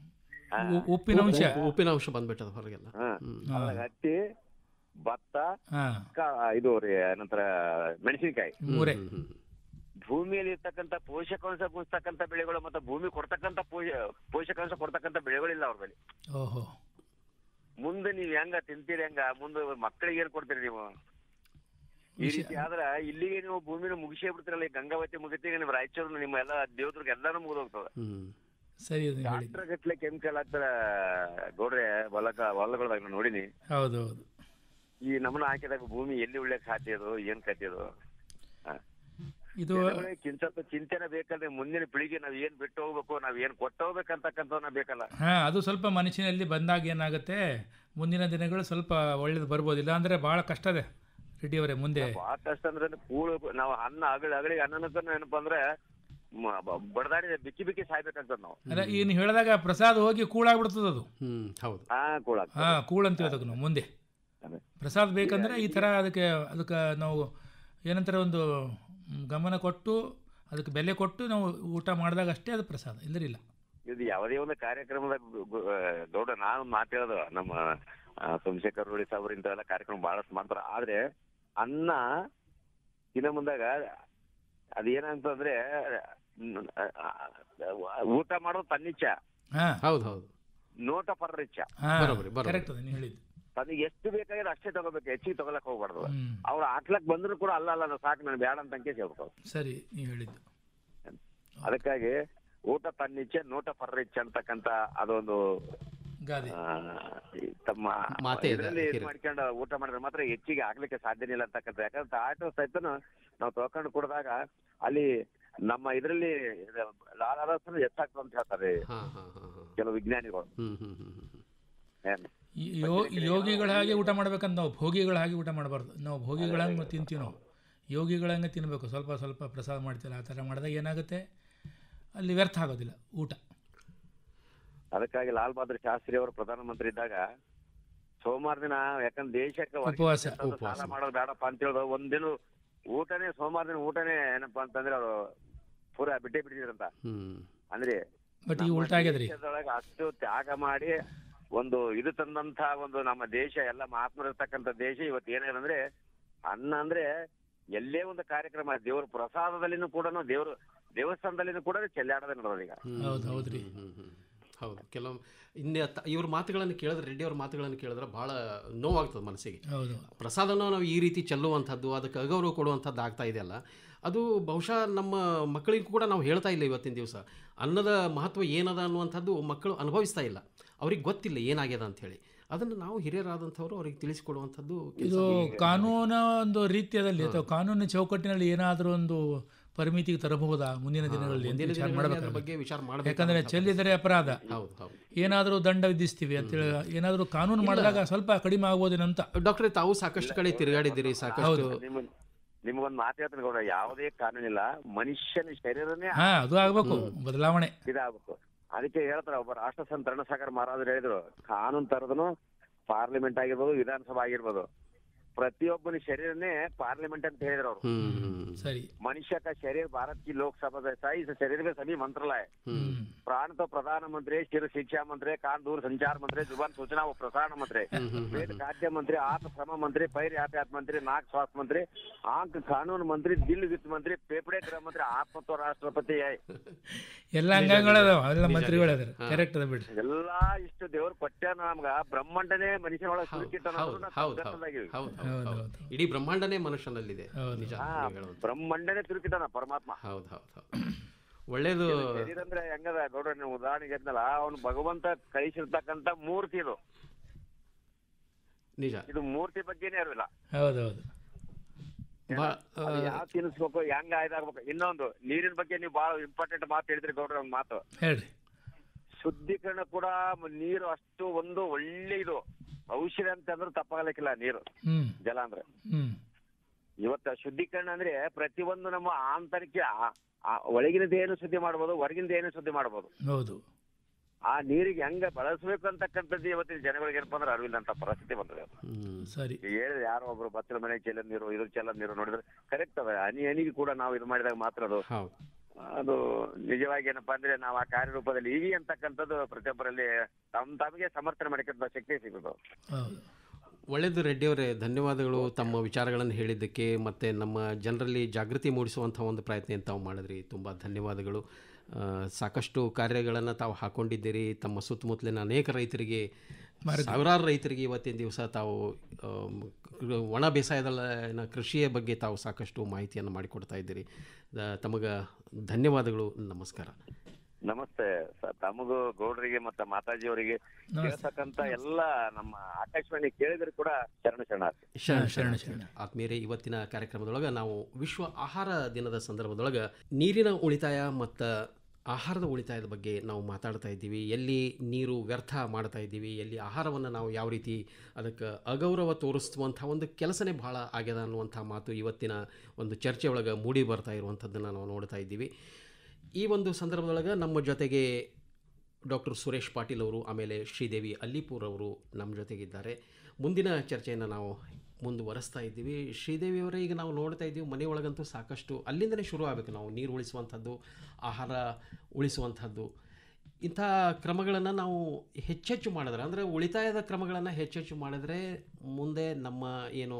ಉಪ್ಪಿನ ಅಂಶ ಬಂದ್ಬಿಟ್ಟದ ಹೊರಗೆಲ್ಲ. ಹತ್ತಿ, ಭತ್ತ, ಇದು ರೀ ನಂತರ ಮೆಣಸಿನಕಾಯಿ, ಭೂಮಿಯಲ್ಲಿ ಇರ್ತಕ್ಕಂಥ ಪೋಷಕಾಂಶ ಕೊಡ್ತಕ್ಕಂಥ ಬೆಳೆಗಳು ಮತ್ತು ಭೂಮಿ ಕೊಡ್ತಕ್ಕಂಥ ಪೋಷಕಾಂಶ ಕೊಡ್ತಕ್ಕಂಥ ಬೆಳೆಗಳಿಲ್ಲ ಅವ್ರ ಬಳಿ. ಮುಂದೆ ನೀವ್ ಹೆಂಗ ತಿಂತೀರಿ, ಹೆಂಗ ಮುಂದೆ ಮಕ್ಕಳಿಗೆ ಏನ್ ಕೊಡ್ತೀರಿ ನೀವು? ಈ ರೀತಿ ಆದ್ರ ಇಲ್ಲಿಗೆ ನೀವು ಭೂಮಿನ ಮುಗಿಸೇ ಬಿಡ್ತೀರಲ್ಲ. ಈ ಗಂಗಾವತಿ ಮುಗಿತಿಗೆ ನಿಮ್ ರಾಯಚೂರು, ನಿಮ್ಮ ಎಲ್ಲ ದೇವದುರ್ಗ ಎಲ್ಲಾನು ಮುಗಿದು ಹೋಗ್ತದ. ಡಾಕ್ಟರ್ ಗಟ್ಲೆ ಕೆಮಿಕಲ್ ಹಾಕ್ತಾರ ಗೌಡ್ರೆ ಹೊಲಗಳದಾಗ ನೋಡಿನಿ. ಈ ನಮ್ಮನ್ನ ಹಾಕಿದಾಗ ಭೂಮಿ ಎಲ್ಲಿ ಒಳ್ಳೆ ಖಾತೆ ಅದು, ಏನ್ ಖಾತೆ ಅದು? ಇದು ಚಿಂತನೆ ಬೇಕಂದ್ರೆ ಮುಂದಿನ ಪೀಳಿಗೆ ನಾವ್ ಏನ್ ಬಿಟ್ಟು ಹೋಗ್ಬೇಕು, ನಾವ್ ಏನ್ ಕೊಟ್ಟು ಹೋಗ್ಬೇಕಂತಕ್ಕಂಥ ಬೇಕಲ್ಲ. ಅದು ಸ್ವಲ್ಪ ಮನುಷ್ಯನಲ್ಲಿ ಬಂದಾಗ ಏನಾಗುತ್ತೆ, ಮುಂದಿನ ದಿನಗಳು ಸ್ವಲ್ಪ ಒಳ್ಳೇದು ಬರ್ಬೋದಿಲ್ಲ. ಅಂದ್ರೆ ಬಹಳ ಕಷ್ಟ ಇದೆ ರೆಡ್ಡಿ ಅವರೇ ಮುಂದೆ. ಬಹಳ ಕಷ್ಟ ಅಂದ್ರೆ ಕೂಳು ನಾವು ಅನ್ನ ಅಗಳಿಗೆ ಅನ್ನನಕ್ಕೂ ಏನಪ್ಪಾ ಅಂದ್ರೆ ಬಡದಾಡಿ ಬಿಕ್ಕಿ ಸಾಯ್ಬೇಕಾಗ್ತದ ನಾವು. ಅಲ್ಲ, ಇನ್ನು ಹೇಳಿದಾಗ ಪ್ರಸಾದ್ ಹೋಗಿ ಕೂಳಾಗ್ಬಿಡ್ತದ ಅದು. ಕೂಳ್ ಅಂತೀವಿ ಅದಕ್ಕೆ ನಾವು. ಮುಂದೆ ಪ್ರಸಾದ್ ಬೇಕಂದ್ರೆ ಈ ತರ ಅದಕ್ಕೆ ನಾವು ಏನಂತಾರೆ, ಒಂದು ಗಮನ ಕೊಟ್ಟು ಅದಕ್ಕೆ ಬೆಲೆ ಕೊಟ್ಟು ನಾವು ಊಟ ಮಾಡಿದಾಗ ಅಷ್ಟೇ ಅದು ಪ್ರಸಾದ, ಇಲ್ಲರಿಲ್ಲ. ಇದು ಯಾವುದೇ ಒಂದು ಕಾರ್ಯಕ್ರಮದಾಗ ಗೌಡ ನಾನು ಮಾತಾಡೋದು, ನಮ್ಮ ಸೋಮಶೇಖರ್ ರೋಡಿ ಸಾಬ್ರು ಇಂಥವೆಲ್ಲ ಕಾರ್ಯಕ್ರಮ ಬಹಳಷ್ಟು ಮಾಡ್ತಾರ. ಆದ್ರೆ ಅನ್ನ ಇನ್ನ ಮುಂದಾಗ ಅದೇನಂತಂದ್ರೆ ಊಟ ಮಾಡೋದು ತನ್ನಿಚ್ಛ, ಹೌದು ಹೌದು, ನೋಟ ಪರರಿಚ್ಛ. ಕರೆಕ್ಟ್ ಅದ ನೀವು ಹೇಳಿದ್ದು. ತನಗೆ ಎಷ್ಟು ಬೇಕಾಗಿದೆ ಅಷ್ಟೇ ತಗೋಬೇಕು, ಹೆಚ್ಚಿಗೆ ತಗೊಳಕ್ ಹೋಗ್ಬಾರ್ದು. ಅವ್ರು ಹಾಕ್ಲಕ್ ಬಂದ್ರು ಕೂಡ ಅಲ್ಲ ಅಲ್ಲ ಸಾಕು ನಾನು ಬೇಡ ಅಂತ ಅಂಕೆ ಹೇಳ್ತಾವ. ಸರಿ, ನೀವು ಹೇಳಿದ್ದು. ಅದಕ್ಕಾಗಿ ಊಟ ತನ್ನಿಚ್ಛೆ ನೋಟ ಪರರಿಚ್ಛೆ ಅಂತಕ್ಕಂತ ಅದೊಂದು ತಮ್ಮ ಇದರಲ್ಲಿ ಮಾಡ್ಕೊಂಡು ಊಟ ಮಾಡಿದ್ರೆ ಮಾತ್ರ ಹೆಚ್ಚಿಗೆ ಆಗ್ಲಿಕ್ಕೆ ಸಾಧ್ಯನೇ ಇಲ್ಲ ಅಂತಕ್ಕಂಥ. ಯಾಕಂದ್ರೆ ಆಟೋ ಸಹಿತನು ನಾವು ತೊಳ್ಕೊಂಡು ಕುಡಿದಾಗ ಅಲ್ಲಿ ನಮ್ಮ ಇದರಲ್ಲಿ ಲಾಲಾರಸನು ಹೆಚ್ಚಾಗ್ತದೆ ಅಂತ ಹೇಳ್ತಾರೆ ಕೆಲವು ವಿಜ್ಞಾನಿಗಳು. ಯೋಗಿಗಳ ಹಾಗೆ ಊಟ ಮಾಡ್ಬೇಕಂತ ನಾವು ಭೋಗಿಗಳ ಹಾಗೆ ಊಟ ಮಾಡಬಾರ್ದು. ನಾವು ಭೋಗಿಗಳಂಗೆ ತಿಂತೀವಿ, ನಾವು ಯೋಗಿಗಳಂಗೆ ತಿನ್ನಬೇಕು. ಸ್ವಲ್ಪ ಸ್ವಲ್ಪ ಪ್ರಸಾದ ಮಾಡ್ತಿಲ್ಲ, ಆ ಥರ ಮಾಡಿದಾಗ ಏನಾಗುತ್ತೆ, ಅಲ್ಲಿ ವ್ಯರ್ಥ ಆಗೋದಿಲ್ಲ ಊಟ. ಅದಕ್ಕಾಗಿ ಲಾಲ್ ಬಹದ್ದೂರ್ ಶಾಸ್ತ್ರಿ ಅವರು ಪ್ರಧಾನಮಂತ್ರಿ ಇದ್ದಾಗ ಸೋಮವಾರ ದಿನ, ಯಾಕಂದ್ರೆ ದೇಶಕ್ಕೆ ಸಾಲ ಮಾಡೋದು ಬೇಡಪ್ಪ ಅಂತ ಹೇಳೋದು, ಒಂದಿನ ಊಟನೇ ಸೋಮವಾರ ದಿನ ಊಟನೇ ಏನಪ್ಪಾ ಅಂತಂದ್ರೆ ಅವರು ಪೂರಾ ಬಿಟ್ಟೇ ಬಿಟ್ಟಿದ್ರಂತ. ಅಂದ್ರೆ ದೇಶದೊಳಗೆ ಅಷ್ಟು ತ್ಯಾಗ ಮಾಡಿ ಒಂದು ಇದು ತಂದಂತ ಒಂದು ನಮ್ಮ ದೇಶ ಎಲ್ಲ ಮಹಾತ್ಮರಿರ್ತಕ್ಕಂಥ ದೇಶ ಇವತ್ತು ಏನೇನಂದ್ರೆ ಅನ್ನ ಅಂದ್ರೆ ಎಲ್ಲೇ ಒಂದು ಕಾರ್ಯಕ್ರಮ ದೇವ್ರ ಪ್ರಸಾದದಲ್ಲಿನೂ ಕೂಡ ದೇವ್ರ ದೇವಸ್ಥಾನದಲ್ಲಿನೂ ಕೂಡ ಚೆಲ್ಲಾಡದೆ ನೋಡೋದು ಈಗ. ಹೌದು, ಕೆಲವು ಇನ್ನೇ ಇವ್ರ ಮಾತುಗಳನ್ನು ಕೇಳಿದ್ರೆ, ರೆಡ್ಡಿ ಅವ್ರ ಮಾತುಗಳನ್ನು ಕೇಳಿದ್ರೆ ಭಾಳ ನೋವಾಗ್ತದೆ ಮನಸ್ಸಿಗೆ. ಪ್ರಸಾದನ ನಾವು ಈ ರೀತಿ ಚೆಲ್ಲುವಂಥದ್ದು, ಅದಕ್ಕೆ ಅಗೌರವ ಕೊಡುವಂಥದ್ದು ಆಗ್ತಾ ಇದೆಯಲ್ಲ, ಅದು ಬಹುಶಃ ನಮ್ಮ ಮಕ್ಕಳಿಗೂ ಕೂಡ ನಾವು ಹೇಳ್ತಾ ಇಲ್ಲ. ಇವತ್ತಿನ ದಿವಸ ಅನ್ನದ ಮಹತ್ವ ಏನದ ಅನ್ನುವಂಥದ್ದು ಮಕ್ಕಳು ಅನುಭವಿಸ್ತಾ ಇಲ್ಲ, ಅವ್ರಿಗೆ ಗೊತ್ತಿಲ್ಲ ಏನಾಗ್ಯದ ಅಂಥೇಳಿ. ಅದನ್ನು ನಾವು ಹಿರಿಯರಾದಂಥವ್ರು ಅವ್ರಿಗೆ ತಿಳಿಸಿಕೊಡುವಂಥದ್ದು. ಇದು ಕಾನೂನು ಒಂದು ರೀತಿಯಲ್ಲಿ ಅಥವಾ ಕಾನೂನು ಚೌಕಟ್ಟಿನಲ್ಲಿ ಏನಾದರೂ ಒಂದು ಪರಿಮಿತಿಗೆ ತರಬಹುದಾ ಮುಂದಿನ ದಿನಗಳಲ್ಲಿ ವಿಚಾರ ಮಾಡಬೇಕು. ಯಾಕಂದರೆ ಚೆಲ್ಲಿದರೆ ಅಪರಾಧ, ಏನಾದರೂ ದಂಡ ವಿಧಿಸ್ತೀವಿ ಅಂತೇಳಿ ಏನಾದರೂ ಕಾನೂನು ಮಾಡಿದಾಗ ಸ್ವಲ್ಪ ಕಡಿಮೆ ಆಗ್ಬೋದೇನಂತ. ಡಾಕ್ಟ್ರೇ, ತಾವು ಸಾಕಷ್ಟು ಕಡೆ ತಿರುಗಾಡಿದ್ದೀರಿ, ಸಾಕಷ್ಟು. ನಿಮ್ಗೊಂದು ಮಾತು ಹೇಳ್ತೀನಿ ಗೌಡ, ಯಾವುದೇ ಕಾನೂನಿಲ್ಲ, ಮನುಷ್ಯನ ಶರೀರನೇ ಅದು ಆಗ್ಬೇಕು, ಬದಲಾವಣೆ ಇದಾಗಬೇಕು. ಅದಕ್ಕೆ ಹೇಳ್ತಾರೆ, ಒಬ್ಬ ರಾಷ್ಟ್ರಸಂತ ರಣಸಾಗರ್ ಮಹಾರಾಜರು ಹೇಳಿದ್ರು, ಕಾನೂನು ತರದನು ಪಾರ್ಲಿಮೆಂಟ್ ಆಗಿರ್ಬೋದು, ವಿಧಾನಸಭಾ ಆಗಿರ್ಬೋದು, ಪ್ರತಿಯೊಬ್ಬನ ಶರೀರನೇ ಪಾರ್ಲಿಮೆಂಟ್ ಅಂತ ಹೇಳಿದ್ರು ಅವರು. ಸರಿ, मनुष्य का शरीर भारत की लोकसभा जैसा ही, इस शरीर में सभी मंत्रालय, प्राण तो प्रधानमंत्री, सिर शिक्षा मंत्री, कान दूर संचार मंत्री, जुबान सूचना व प्रसारण मंत्री, पेट खाद्य मंत्री, आत्म श्रम मंत्री, पैर यातायात मंत्री, नाक स्वास्थ्य मंत्री, आंख कानून मंत्री, दिल वित्त मंत्री, फेफड़े गृह मंत्री, आत्म तो राष्ट्रपति है. ಎಲ್ಲ ಅಂಗಗಳದಾವ, ಎಲ್ಲ ಮಂತ್ರಿಗಳದಾರ. ಕರೆಕ್ಟ್ ಅದ ಬಿಡ್ರಿ. ಎಲ್ಲಾ ಇಷ್ಟು ದೇವ್ರ ಕೊಟ್ಟ ನಮ್ಗ ಬ್ರಹ್ಮಾಂಡನೇ ಮನುಷ್ಯನ ಒಳಗೆ ಸುರುಕಿಟ್ಟ. ಇಡೀ ಬ್ರಹ್ಮಾಂಡನೇ ಮನುಷ್ಯನಲ್ಲಿದೆ, ನಿಜ. ಬ್ರಹ್ಮಾಂಡನೇ ತಿರುಕಿತಾನ ಪರಮಾತ್ಮ. ಹೌದು ಹೌದು ಹೌದು, ಒಳ್ಳೇದು. ಶರೀರ ಅಂದ್ರೆ ಹೆಂಗದ ಗೌಡ್ರ, ನೀವು ಉದಾಹರಣೆಗೆ ಇದ್ನಲ್ಲ, ಅವನು ಭಗವಂತ ಕಳಿಸಿರ್ತಕ್ಕಂತ ಮೂರ್ತಿ ಇದು. ನಿಜ, ಇದು ಮೂರ್ತಿ ಬಗ್ಗೆನೇ ಅರಿವಿಲ್ಲ. ಹೌದೌದು, ಯಾವ ತಿನ್ನಿಸ್ಬೇಕು, ಹೆಂಗ ಇದಾಗ್ಬೇಕು. ಇನ್ನೊಂದು ನೀರಿನ ಬಗ್ಗೆ ನೀವು ಬಹಳ ಇಂಪಾರ್ಟೆಂಟ್ ಮಾತು ಹೇಳಿದ್ರಿ ಗೌಡ್ರ. ಒಂದು ಮಾತು ಹೇಳ್ರಿ, ಶುದ್ಧೀಕರಣ ಕೂಡ ನೀರು ಅಷ್ಟು ಒಂದು ಒಳ್ಳೆ ಇದು ಔಷಧ ಅಂತ ಅಂದ್ರೆ ತಪ್ಪಾಗಲಿಕ್ಕಿಲ್ಲ. ನೀರು, ಜಲ ಅಂದ್ರೆ ಇವತ್ತ ಶುದ್ಧೀಕರಣ ಅಂದ್ರೆ ಪ್ರತಿಯೊಂದು ನಮ್ಮ ಆಂತರಿಕ ಒಳಗಿನದ ಏನು ಶುದ್ಧಿ ಮಾಡ್ಬೋದು, ಹೊರಗಿಂದ ಏನು ಶುದ್ಧಿ ಮಾಡ್ಬೋದು. ಹೌದು, ಆ ನೀರಿಗೆ ಹೆಂಗ ಬಳಸಬೇಕು ಅಂತಕ್ಕಂಥದ್ದು ಇವತ್ತಿನ ಜನಗಳಿಗೆ ಏನಪ್ಪ ಅಂದ್ರೆ ಅರಿವಿಲ್ಲ ಅಂತ ಪರಿಸ್ಥಿತಿ ಬಂದಿದೆ. ಸರಿ, ಹೇಳಿದ್ರೆ ಯಾರೋ ಒಬ್ರು ಬಚ್ಚಲ ಮನೆ ಚೆಲ್ಲದ ನೀರು, ಇದ್ರ ಚೆಲ್ಲದ ನೀರು ನೋಡಿದ್ರೆ ಕರೆಕ್ಟ್ ಅದ. ಹನಿಗೆ ಕೂಡ ನಾವು ಇದು ಮಾಡಿದಾಗ ಮಾತ್ರ ಅದು ನಿಜವಾಗಿ ಏನಪ್ಪಾ ಅಂದ್ರೆ ನಾವು ಆ ಕಾರ್ಯರೂಪದಲ್ಲಿ ಇವಿ ಅಂತಕ್ಕಂಥದ್ದು ಪ್ರತಿಯೊಬ್ಬರಲ್ಲಿ ತಮಗೆ ಸಮರ್ಥನೆ ಮಾಡಿಕೊಂಡ ಶಕ್ತಿ ಸಿಗುದು. ಒಳ್ಳೆಯದು ರೆಡ್ಡಿಯವರೇ, ಧನ್ಯವಾದಗಳು ತಮ್ಮ ವಿಚಾರಗಳನ್ನು ಹೇಳಿದ್ದಕ್ಕೆ. ಮತ್ತು ನಮ್ಮ ಜನರಲ್ಲಿ ಜಾಗೃತಿ ಮೂಡಿಸುವಂಥ ಒಂದು ಪ್ರಯತ್ನ ತಾವು ಮಾಡಿದ್ರಿ, ತುಂಬ ಧನ್ಯವಾದಗಳು. ಸಾಕಷ್ಟು ಕಾರ್ಯಗಳನ್ನು ತಾವು ಹಾಕ್ಕೊಂಡಿದ್ದೀರಿ. ತಮ್ಮ ಸುತ್ತಮುತ್ತಲಿನ ಅನೇಕ ರೈತರಿಗೆ, ಸಾವಿರಾರು ರೈತರಿಗೆ ಇವತ್ತಿನ ದಿವಸ ತಾವು ಒಣ ಬೇಸಾಯದಲ್ಲಿನ ಕೃಷಿಯ ಬಗ್ಗೆ ತಾವು ಸಾಕಷ್ಟು ಮಾಹಿತಿಯನ್ನು ಮಾಡಿಕೊಡ್ತಾ ಇದ್ದೀರಿ. ತಮಗೆ ಧನ್ಯವಾದಗಳು, ನಮಸ್ಕಾರ. ನಮಸ್ತೆ ಸರ್, ತಮಗೂ ಗೌಡ್ರಿಗೆ ಮತ್ತು ಮಾತಾಜಿಯವರಿಗೆ ಕೇಳ್ತಕ್ಕಂಥ ಎಲ್ಲ ನಮ್ಮ ಆಕಾಶವಾಣಿ ಕೇಳಿದ್ರು ಕೂಡ ಶರಣ. ಆತ್ಮೀಯರೇ, ಇವತ್ತಿನ ಕಾರ್ಯಕ್ರಮದೊಳಗೆ ನಾವು ವಿಶ್ವ ಆಹಾರ ದಿನದ ಸಂದರ್ಭದೊಳಗೆ ನೀರಿನ ಉಳಿತಾಯ ಮತ್ತು ಆಹಾರದ ಉಳಿತಾಯದ ಬಗ್ಗೆ ನಾವು ಮಾತಾಡ್ತಾ ಇದ್ದೀವಿ. ಎಲ್ಲಿ ನೀರು ವ್ಯರ್ಥ ಮಾಡ್ತಾ ಇದ್ದೀವಿ, ಎಲ್ಲಿ ಆಹಾರವನ್ನು ನಾವು ಯಾವ ರೀತಿ ಅದಕ್ಕೆ ಅಗೌರವ ತೋರಿಸುವಂಥ ಒಂದು ಕೆಲಸನೇ ಭಾಳ ಆಗ್ಯದ ಅನ್ನುವಂಥ ಮಾತು ಇವತ್ತಿನ ಒಂದು ಚರ್ಚೆಯೊಳಗೆ ಮೂಡಿ ಬರ್ತಾ ಇರುವಂಥದ್ದನ್ನು ನಾವು ನೋಡ್ತಾ ಇದ್ದೀವಿ. ಈ ಒಂದು ಸಂದರ್ಭದೊಳಗೆ ನಮ್ಮ ಜೊತೆಗೆ ಡಾಕ್ಟರ್ ಸುರೇಶ್ ಪಾಟೀಲ್ ಅವರು, ಆಮೇಲೆ ಶ್ರೀದೇವಿ ಅಲ್ಲಿಪುರ್ ಅವರು ನಮ್ಮ ಜೊತೆಗಿದ್ದಾರೆ. ಮುಂದಿನ ಚರ್ಚೆಯನ್ನು ನಾವು ಮುಂದುವರೆಸ್ತಾ ಇದ್ದೀವಿ. ಶ್ರೀದೇವಿಯವರೇ, ಈಗ ನಾವು ನೋಡ್ತಾ ಇದ್ದೀವಿ ಮನೆಯೊಳಗಂತೂ ಸಾಕಷ್ಟು ಅಲ್ಲಿಂದಲೇ ಶುರು ಆಗಬೇಕು. ನಾವು ನೀರು ಉಳಿಸುವಂಥದ್ದು, ಆಹಾರ ಉಳಿಸುವಂಥದ್ದು, ಇಂಥ ಕ್ರಮಗಳನ್ನು ನಾವು ಹೆಚ್ಚೆಚ್ಚು ಮಾಡಿದ್ರೆ, ಅಂದರೆ ಉಳಿತಾಯದ ಕ್ರಮಗಳನ್ನು ಹೆಚ್ಚೆಚ್ಚು ಮಾಡಿದ್ರೆ ಮುಂದೆ ನಮ್ಮ ಏನು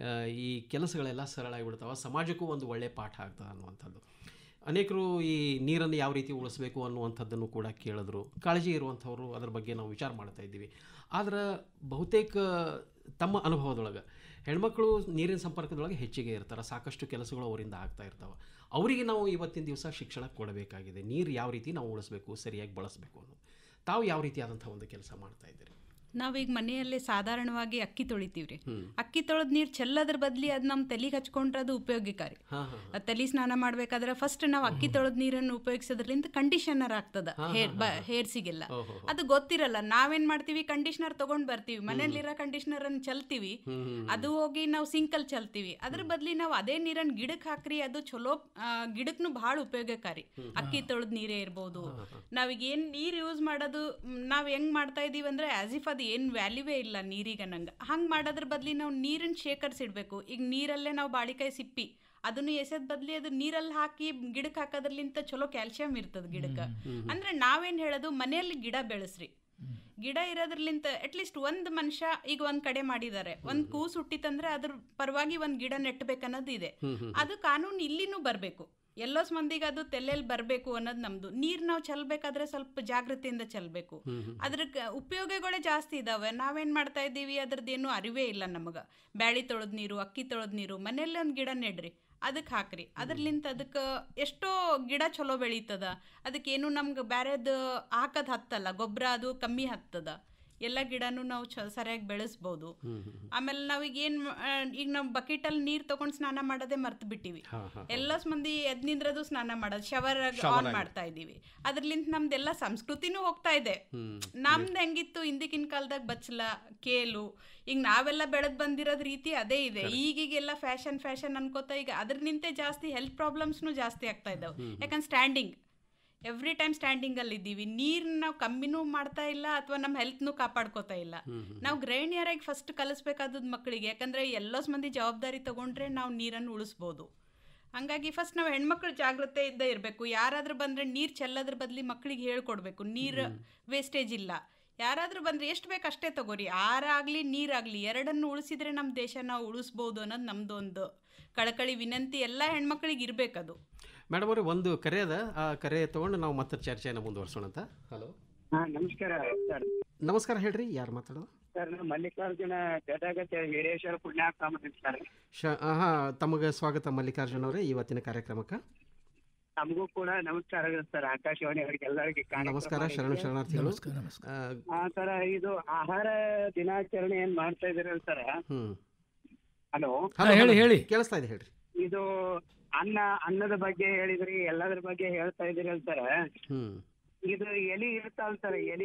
ಈ ಕೆಲಸಗಳೆಲ್ಲ ಸರಳ ಆಗಿಬಿಡ್ತಾವೆ, ಸಮಾಜಕ್ಕೂ ಒಂದು ಒಳ್ಳೆಯ ಪಾಠ ಆಗ್ತದೆ ಅನ್ನುವಂಥದ್ದು. ಅನೇಕರು ಈ ನೀರನ್ನು ಯಾವ ರೀತಿ ಉಳಿಸ್ಬೇಕು ಅನ್ನುವಂಥದ್ದನ್ನು ಕೂಡ ಕೇಳಿದ್ರು. ಕಾಳಜಿ ಇರುವಂಥವ್ರು ಅದರ ಬಗ್ಗೆ ನಾವು ವಿಚಾರ ಮಾಡ್ತಾ ಇದ್ದೀವಿ. ಆದರೆ ಬಹುತೇಕ ತಮ್ಮ ಅನುಭವದೊಳಗೆ ಹೆಣ್ಮಕ್ಳು ನೀರಿನ ಸಂಪರ್ಕದೊಳಗೆ ಹೆಚ್ಚಿಗೆ ಇರ್ತಾರೆ, ಸಾಕಷ್ಟು ಕೆಲಸಗಳು ಅವರಿಂದ ಆಗ್ತಾ ಇರ್ತಾವೆ. ಅವರಿಗೆ ನಾವು ಇವತ್ತಿನ ದಿವಸ ಶಿಕ್ಷಣ ಕೊಡಬೇಕಾಗಿದೆ. ನೀರು ಯಾವ ರೀತಿ ನಾವು ಉಳಿಸ್ಬೇಕು, ಸರಿಯಾಗಿ ಬಳಸಬೇಕು ಅನ್ನೋದು. ತಾವು ಯಾವ ರೀತಿಯಾದಂಥ ಒಂದು ಕೆಲಸ ಮಾಡ್ತಾ ಇದ್ದೀರಿ? ನಾವೀಗ ಮನೆಯಲ್ಲೇ ಸಾಧಾರಣವಾಗಿ ಅಕ್ಕಿ ತೊಳಿತೀವ್ರಿ. ಅಕ್ಕಿ ತೊಳೆದ್ ನೀರು ಚೆಲ್ಲೋದ್ರ ಬದಲಿ ಅದು ನಮ್ಮ ತಲೆಗೆ ಹಚ್ಕೊಂಡ್ರೆ ಅದು ಉಪಯೋಗಕಾರಿ. ತಲೆ ಸ್ನಾನ ಮಾಡ್ಬೇಕಾದ್ರೆ ಫಸ್ಟ್ ನಾವು ಅಕ್ಕಿ ತೊಳೆದ್ ನೀರನ್ನು ಉಪಯೋಗಿಸೋದ್ರಿಂದ ಕಂಡೀಷನರ್ ಆಗ್ತದ ಹೇರ್ಸಿಗೆಲ್ಲ. ಅದು ಗೊತ್ತಿರಲ್ಲ. ನಾವೇನ್ ಮಾಡ್ತೀವಿ, ಕಂಡೀಷನರ್ ತಗೊಂಡ್ ಬರ್ತೀವಿ, ಮನೇಲಿರೋ ಕಂಡೀಷನರ್ ಅನ್ನು ಚೆಲ್ತೀವಿ, ಅದು ಹೋಗಿ ನಾವು ಸಿಂಕಲ್ ಚೆಲ್ತೀವಿ. ಅದ್ರ ಬದ್ಲಿ ನಾವು ಅದೇ ನೀರನ್ನು ಗಿಡಕ್ಕೆ ಹಾಕ್ರಿ, ಅದು ಚಲೋ, ಗಿಡಕ್ನು ಬಹಳ ಉಪಯೋಗಕಾರಿ. ಅಕ್ಕಿ ತೊಳೆದ್ ನೀರೇ ಇರ್ಬೋದು. ನಾವೀಗ ಏನ್ ನೀರ್ ಯೂಸ್ ಮಾಡೋದು ನಾವ್ ಹೆಂಗ್ ಮಾಡ್ತಾ ಇದೀವಿ ಅಂದ್ರೆ ಆಸ್ ಇಫ್ ಅದು ಏನು ವ್ಯಾಲ್ಯೂವೇ ಇಲ್ಲ ನೀರಿಗೆ ನಂಗೆ. ಹಂಗೆ ಮಾಡೋದ್ರ ಬದಲಿ ನಾವು ನೀರನ್ನು ಶೇಖರಿಸಿಡ್ಬೇಕು. ಈಗ ನೀರಲ್ಲೇ ನಾವು ಬಾಳಿಕಾಯಿ ಸಿಪ್ಪಿ ಅದನ್ನು ಎಸೆದ ಬದಲಿ ಅದು ನೀರಲ್ಲಿ ಹಾಕಿ ಗಿಡಕ್ಕೆ ಹಾಕೋದ್ರಲಿಂತ ಚಲೋ ಕ್ಯಾಲ್ಸಿಯಂ ಇರ್ತದೆ ಗಿಡಕ್ಕೆ. ಅಂದ್ರೆ ನಾವೇನು ಹೇಳೋದು, ಮನೆಯಲ್ಲಿ ಗಿಡ ಬೆಳೆಸ್ರಿ. ಗಿಡ ಇರೋದ್ರಲಿಂತ ಅಟ್ಲೀಸ್ಟ್ ಒಂದು ಮನುಷ್ಯ ಈಗ ಒಂದ್ ಕಡೆ ಮಾಡಿದ್ದಾರೆ, ಒಂದ್ ಕೂಸು ಹುಟ್ಟಿತಂದ್ರೆ ಅದ್ರ ಪರವಾಗಿ ಒಂದ್ ಗಿಡ ನೆಟ್ಟಬೇಕನ್ನೋದು ಇದೆ. ಅದು ಕಾನೂನು ಇಲ್ಲಿನೂ ಬರಬೇಕು. ಎಲ್ಲೋ ಮಂದಿಗೆ ಅದು ತೆಲೆಯಲ್ಲಿ ಬರಬೇಕು ಅನ್ನೋದು ನಮ್ದು. ನೀರು ನಾವು ಚೆಲ್ಬೇಕಾದ್ರೆ ಸ್ವಲ್ಪ ಜಾಗೃತಿಯಿಂದ ಚೆಲ್ಬೇಕು. ಅದ್ರ ಉಪಯೋಗಗಳೇ ಜಾಸ್ತಿ ಇದಾವೆ. ನಾವೇನ್ ಮಾಡ್ತಾ ಇದ್ದೀವಿ, ಅದ್ರದ್ದೇನು ಅರಿವೇ ಇಲ್ಲ ನಮಗೆ. ಬ್ಯಾಳಿ ತೊಳೆದ್ ನೀರು, ಅಕ್ಕಿ ತೊಳೆದ್ ನೀರು, ಮನೆಯಲ್ಲೇ ಒಂದು ಗಿಡ ನೆಡ್ರಿ, ಅದಕ್ಕೆ ಹಾಕ್ರಿ. ಅದ್ರಲಿಂತ ಅದಕ್ಕೆ ಎಷ್ಟೋ ಗಿಡ ಚಲೋ ಬೆಳೀತದ. ಅದಕ್ಕೇನು ನಮ್ಗೆ ಬ್ಯಾರೆದು ಹಾಕೋದು ಹತ್ತಲ್ಲ, ಗೊಬ್ಬರ ಅದು ಕಮ್ಮಿ ಹತ್ತದ. ಎಲ್ಲ ಗಿಡನೂ ನಾವು ಸರಿಯಾಗಿ ಬೆಳೆಸ್ಬೋದು. ಆಮೇಲೆ ನಾವೀಗ ಈಗ ನಾವು ಬಕೆಟಲ್ಲಿ ನೀರು ತಗೊಂಡು ಸ್ನಾನ ಮಾಡೋದೇ ಮರ್ತು ಬಿಟ್ಟಿವಿ. ಎಲ್ಲ ಮಂದಿ ಎದ್ ನಿಂದ್ರದು ಸ್ನಾನ ಮಾಡೋದು, ಶವರ್ ಆನ್ ಮಾಡ್ತಾ ಇದೀವಿ. ಅದ್ರಲಿಂತ ನಮ್ದೆಲ್ಲ ಸಂಸ್ಕೃತಿನೂ ಹೋಗ್ತಾ ಇದೆ. ನಮ್ದು ಹೆಂಗಿತ್ತು ಹಿಂದಿನ ಕಾಲದಾಗ ಬಚ್ಚಲ, ಕೇಲು, ಈಗ ನಾವೆಲ್ಲ ಬೆಳೆದ್ ಬಂದಿರೋದ್ ರೀತಿ ಅದೇ ಇದೆ. ಈಗೀಗೆಲ್ಲ ಫ್ಯಾಷನ್ ಅನ್ಕೋತಾ ಈಗ ಅದ್ರ ನಿಂತೆ ಜಾಸ್ತಿ ಹೆಲ್ತ್ ಪ್ರಾಬ್ಲಮ್ಸ್ನು ಜಾಸ್ತಿ ಆಗ್ತಾ ಇದಾವೆ. ಯಾಕಂದ್ರೆ ಸ್ಟ್ಯಾಂಡಿಂಗ್ ಎವ್ರಿ ಟೈಮ್ ಸ್ಟ್ಯಾಂಡಿಂಗ್ ಅಲ್ಲಿ ಇದ್ದೀವಿ. ನೀರ್ನ ನಾವು ಕಮ್ಮಿನೂ ಮಾಡ್ತಾ ಇಲ್ಲ ಅಥವಾ ನಮ್ಮ ಹೆಲ್ತ್ನು ಕಾಪಾಡ್ಕೋತಾ ಇಲ್ಲ. ನಾವು ಗೃಹಿಣಿಯರಾಗಿ ಫಸ್ಟ್ ಕಲಿಸ್ಬೇಕಾದದ್ದು ಮಕ್ಕಳಿಗೆ. ಯಾಕಂದ್ರೆ ಎಲ್ಲೋ ಮಂದಿ ಜವಾಬ್ದಾರಿ ತಗೊಂಡ್ರೆ ನಾವು ನೀರನ್ನು ಉಳಿಸ್ಬೋದು. ಹಂಗಾಗಿ ಫಸ್ಟ್ ನಾವು ಹೆಣ್ಮಕ್ಳು ಜಾಗೃತೆ ಇದ್ದೇ ಇರಬೇಕು. ಯಾರಾದ್ರೂ ಬಂದ್ರೆ ನೀರು ಚೆಲ್ಲೋದ್ರ ಬದಲಿ ಮಕ್ಕಳಿಗೆ ಹೇಳ್ಕೊಡ್ಬೇಕು, ನೀರು ವೇಸ್ಟೇಜ್ ಇಲ್ಲ. ಯಾರಾದ್ರೂ ಬಂದ್ರೆ ಎಷ್ಟು ಬೇಕು ಅಷ್ಟೇ ತಗೋರಿ, ಆರಾಗ್ಲಿ ನೀರಾಗ್ಲಿ ಎರಡನ್ನು ಉಳಿಸಿದ್ರೆ ನಮ್ಮ ದೇಶ ನಾವು ಉಳಿಸ್ಬೋದು ಅನ್ನೋದು ನಮ್ದು ಒಂದು ಕಳಕಳಿ ವಿನಂತಿ. ಎಲ್ಲ ಹೆಣ್ಮಕ್ಳಿಗೆ ಇರ್ಬೇಕದು. ಮೇಡಮ್ ಅವ್ರೆ, ಒಂದು ಕರೆ ಅದ, ಆ ಕರೆ ತಗೊಂಡು ನಾವು ಮತ್ತೆ ಚರ್ಚೆಯನ್ನು ಮುಂದುವರ್ಸೋಣ ಅಂತ. ಹಲೋ, ನಮಸ್ಕಾರ ಸರ್. ನಮಸ್ಕಾರ, ಹೇಳ್ರಿ, ಯಾರು ಮಾತಾಡೋದು? ಸರ್, ನಾನು ಮಲ್ಲಿಕಾರ್ಜುನ ಗದಗ ವೀರೇಶ್ವರ ಪುಣ್ಯಾಶ್ರಮ ಸರ್. ತಮಗೆ ಸ್ವಾಗತ ಮಲ್ಲಿಕಾರ್ಜುನ ಅವರೇ ಇವತ್ತಿನ ಕಾರ್ಯಕ್ರಮಕ್ಕೆ. ನಮಗೂ ಕೂಡ ನಮಸ್ಕಾರಗಳು ಸರ್. ಆಕಾಶವಾಣಿ ಅವರಿಗೆ ಎಲ್ಲರಿಗೆ ನಮಸ್ಕಾರ, ಶರಣಾರ್ಥಿಗಳು. ಸರ್, ಇದು ಆಹಾರ ದಿನಾಚರಣೆ ಏನ್ ಮಾಡ್ತಾ ಇದೀರಲ್ಲ ಸರ್? ಹಲೋ, ಹೇಳಿ, ಕೇಳಿಸ್ತಾ ಇದೆ, ಹೇಳ್ರಿ. ಇದು ಅನ್ನದ ಬಗ್ಗೆ ಹೇಳಿದ್ರಿ, ಎಲ್ಲದ್ರ ಬಗ್ಗೆ ಹೇಳ್ತಾ ಇದೀರಲ್ಲ ಸರ್. ಇದು ಎಲಿ ಇರ್ತಾವಲ್ಲ ಸರ್, ಎಲಿ,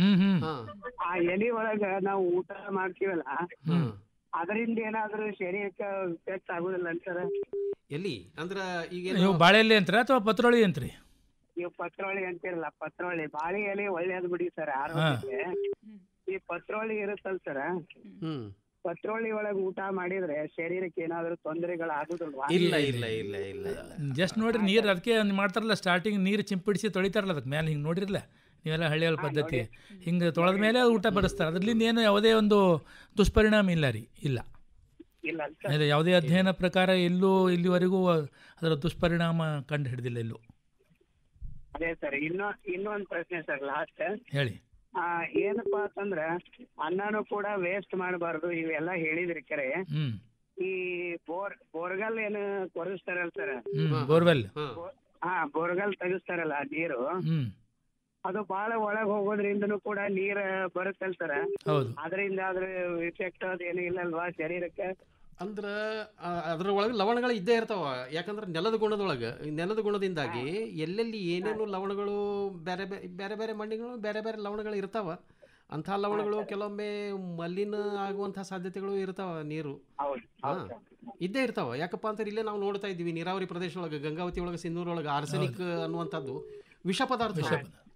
ಆ ಎಲಿ ಒಳಗ ನಾವು ಊಟ ಮಾಡ್ತೀವಲ್ಲ, ಅದರಿಂದ ಏನಾದ್ರೂ ಶರೀರಕ್ಕೆ ಎಫೆಕ್ಟ್ ಆಗುದಿಲ್ಲ ಸರ್? ಎಲಿ ಅಂದ್ರ ಈಗ ನೀವು ಬಾಳೆ ಎಲೆ ಅಂತೀರ ಅಥವಾ ಪತ್ರೊಳಿ ಅಂತೀರಿ? ನೀವು ಪತ್ರೊಳಿ ಅಂತಿರಲ್ಲ, ಪತ್ರೊಳಿ. ಬಾಳೆ ಎಲೆ ಒಳ್ಳೇದ್ ಬಿಡಿ ಸರ್ ಆರೋಗ್ಯಕ್ಕೆ. ಈ ಪತ್ರೊಳಿ ಇರುತ್ತಲ್ಲ ಸರ್, ಪತ್ರೊಳಿ ಒಳಗೆ ಊಟ ಮಾಡಿದ್ರೆ ಶರೀರಕ್ಕೆ ಏನಾದ್ರು ತೊಂದರೆಗಳು ಆಗುದಿಲ್ವಾ? ಇಲ್ಲ ಇಲ್ಲ ಇಲ್ಲ ಇಲ್ಲ ಜಸ್ಟ್ ನೋಡ್ರಿ, ನೀರು ಅದಕ್ಕೆ ಮಾಡ್ತಾರಲ್ಲ, ಸ್ಟಾರ್ಟಿಂಗ್ ನೀರು ಚಿಂಪಿಡಿಸಿ ತೊಳಿತಾರಲ್ಲ, ಅದಕ್ಕೆ ಮೇಲೆ ಹಿಂಗೆ ನೋಡಿರಲ್ಲ ನೀವೆಲ್ಲ ಹಳ್ಳಿಯ ಪದ್ಧತಿ, ಹಿಂಗೆ ತೊಳೆದ ಮೇಲೆ ಊಟ ಬಡಿಸ್ತಾರೆ. ಅದರಿಂದ ಏನು ಯಾವುದೇ ಒಂದು ದುಷ್ಪರಿಣಾಮ ಇಲ್ಲ ರೀ, ಇಲ್ಲ. ಯಾವುದೇ ಅಧ್ಯಯನ ಪ್ರಕಾರ ಎಲ್ಲೂ ಇಲ್ಲಿವರೆಗೂ ಅದರ ದುಷ್ಪರಿಣಾಮ ಕಂಡು ಹಿಡಿದಿಲ್ಲ ಎಲ್ಲೂ. ಅದೇ ಸರ್, ಇನ್ನೊಂದು ಪ್ರಶ್ನೆ ಸರ್, ಲಾಸ್ಟ್ ಹೇಳಿ. ಏನಪ್ಪಾ ಅಂತಂದ್ರ ಅನ್ನನೂ ಕೂಡ ವೇಸ್ಟ್ ಮಾಡಬಾರ್ದು, ಇವೆಲ್ಲ ಹೇಳಿದ್ರಿ ಕರೆ. ಈ ಬೋರ್ಗಲ್ ಏನು ಕೊರೆಸ್ತಾರಲ್ಲ ಸರ್, ಬೋರ್ವೆಲ್, ಬೋರ್ಗಲ್ ತೆಗಿಸ್ತಾರಲ್ಲ ನೀರು, ಅದು ಬಹಳ ಒಳಗ್ ಹೋಗೋದ್ರಿಂದನೂ ಕೂಡ ನೀರ್ ಬರುತ್ತಲ್ಲ ಸರ್. ಅದರಿಂದ ಅದ್ರ ಇಫೆಕ್ಟ್ ಅದೇನು ಇಲ್ಲಲ್ವಾ ಶರೀರಕ್ಕೆ? ಅಂದ್ರೆ ಅದ್ರೊಳಗೆ ಲವಣಗಳು ಇದ್ದೇ ಇರ್ತಾವ. ಯಾಕಂದ್ರೆ ನೆಲದ ಗುಣದಿಂದಾಗಿ ಎಲ್ಲೆಲ್ಲಿ ಏನೇನು ಲವಣಗಳು ಬೇರೆ ಬೇರೆ ಬೇರೆ ಮಣ್ಣಿಗಳು ಬೇರೆ ಬೇರೆ ಲವಣಗಳು ಇರ್ತಾವ. ಅಂಥ ಲವಣಗಳು ಕೆಲವೊಮ್ಮೆ ಮಲಿನ ಆಗುವಂಥ ಸಾಧ್ಯತೆಗಳು ಇರ್ತಾವ. ನೀರು ಇದ್ದೇ ಇರ್ತಾವ. ಯಾಕಪ್ಪ ಅಂತಾರೆ, ಇಲ್ಲೇ ನಾವು ನೋಡ್ತಾ ಇದ್ದೀವಿ ನೀರಾವರಿ ಪ್ರದೇಶ ಒಳಗೆ, ಗಂಗಾವತಿ ಒಳಗೆ, ಸಿಂಧೂರೊಳಗೆ ಆರ್ಸೆನಿಕ್ ಅನ್ನುವಂಥದ್ದು ವಿಷ ಪದಾರ್ಥ,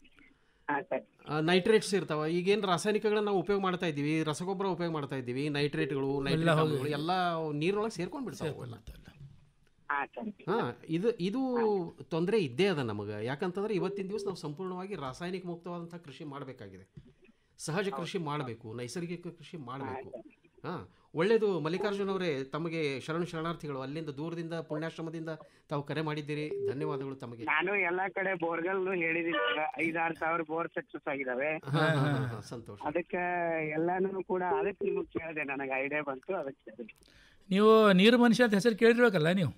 ನೈಟ್ರೇಟ್ಸ್ ಇರ್ತಾವ. ಈಗೇನು ರಾಸಾಯನಿಕಗಳನ್ನ ನಾವು ಉಪಯೋಗ ಮಾಡ್ತಾ ಇದ್ದೀವಿ, ರಸಗೊಬ್ಬರ ಉಪಯೋಗ ಮಾಡ್ತಾ ಇದ್ದೀವಿ, ನೈಟ್ರೇಟ್ಗಳು ಎಲ್ಲ ನೀರೊಳಗೆ ಸೇರ್ಕೊಂಡು ಬಿಡ್ತಾವೆ. ಇದು ತೊಂದರೆ ಇದ್ದೇ ಅದ ನಮಗೆ. ಯಾಕಂತಂದ್ರೆ ಇವತ್ತಿನ ದಿವಸ ನಾವು ಸಂಪೂರ್ಣವಾಗಿ ರಾಸಾಯನಿಕ ಮುಕ್ತವಾದಂಥ ಕೃಷಿ ಮಾಡಬೇಕಾಗಿದೆ. ಸಹಜ ಕೃಷಿ ಮಾಡಬೇಕು, ನೈಸರ್ಗಿಕ ಕೃಷಿ ಮಾಡಬೇಕು. ಒಳ್ಳೆಯದು ಮಲ್ಲಿಕಾರ್ಜುನ್ ಅವರೇ, ತಮಗೆ ಶರಣಾರ್ಥಿಗಳು. ಅಲ್ಲಿಂದ ದೂರದಿಂದ ಪುಣ್ಯಾಶ್ರಮದಿಂದ ತಾವು ಕರೆ ಮಾಡಿದ್ದೀರಿ, ಧನ್ಯವಾದಗಳು ತಮಗೆ. ನಾನು ಎಲ್ಲಾ ಕಡೆ ಬೋರ್ಗಲ್ ಹೇಳಿದೀನಿ, 5,000 ಸಾವಿರ ಬೋರ್ ಸಕ್ಸಸ್ ಆಗಿದಾವೆ. ಸಂತೋಷ. ಅದಕ್ಕೆ ಎಲ್ಲಾನು ಕೂಡ ಅದಕ್ಕೆ ನಿಮಗೆ ಕೇಳಿದೆ, ನನಗೆ ಐಡಿಯಾ ಬಂತು, ಅದಕ್ಕೆ. ನೀವು ನೀರು ಮನುಷ್ಯ ಅಂತ ಹೆಸರು ಕೇಳಿರ್ಬೇಕಲ್ಲ ನೀವು?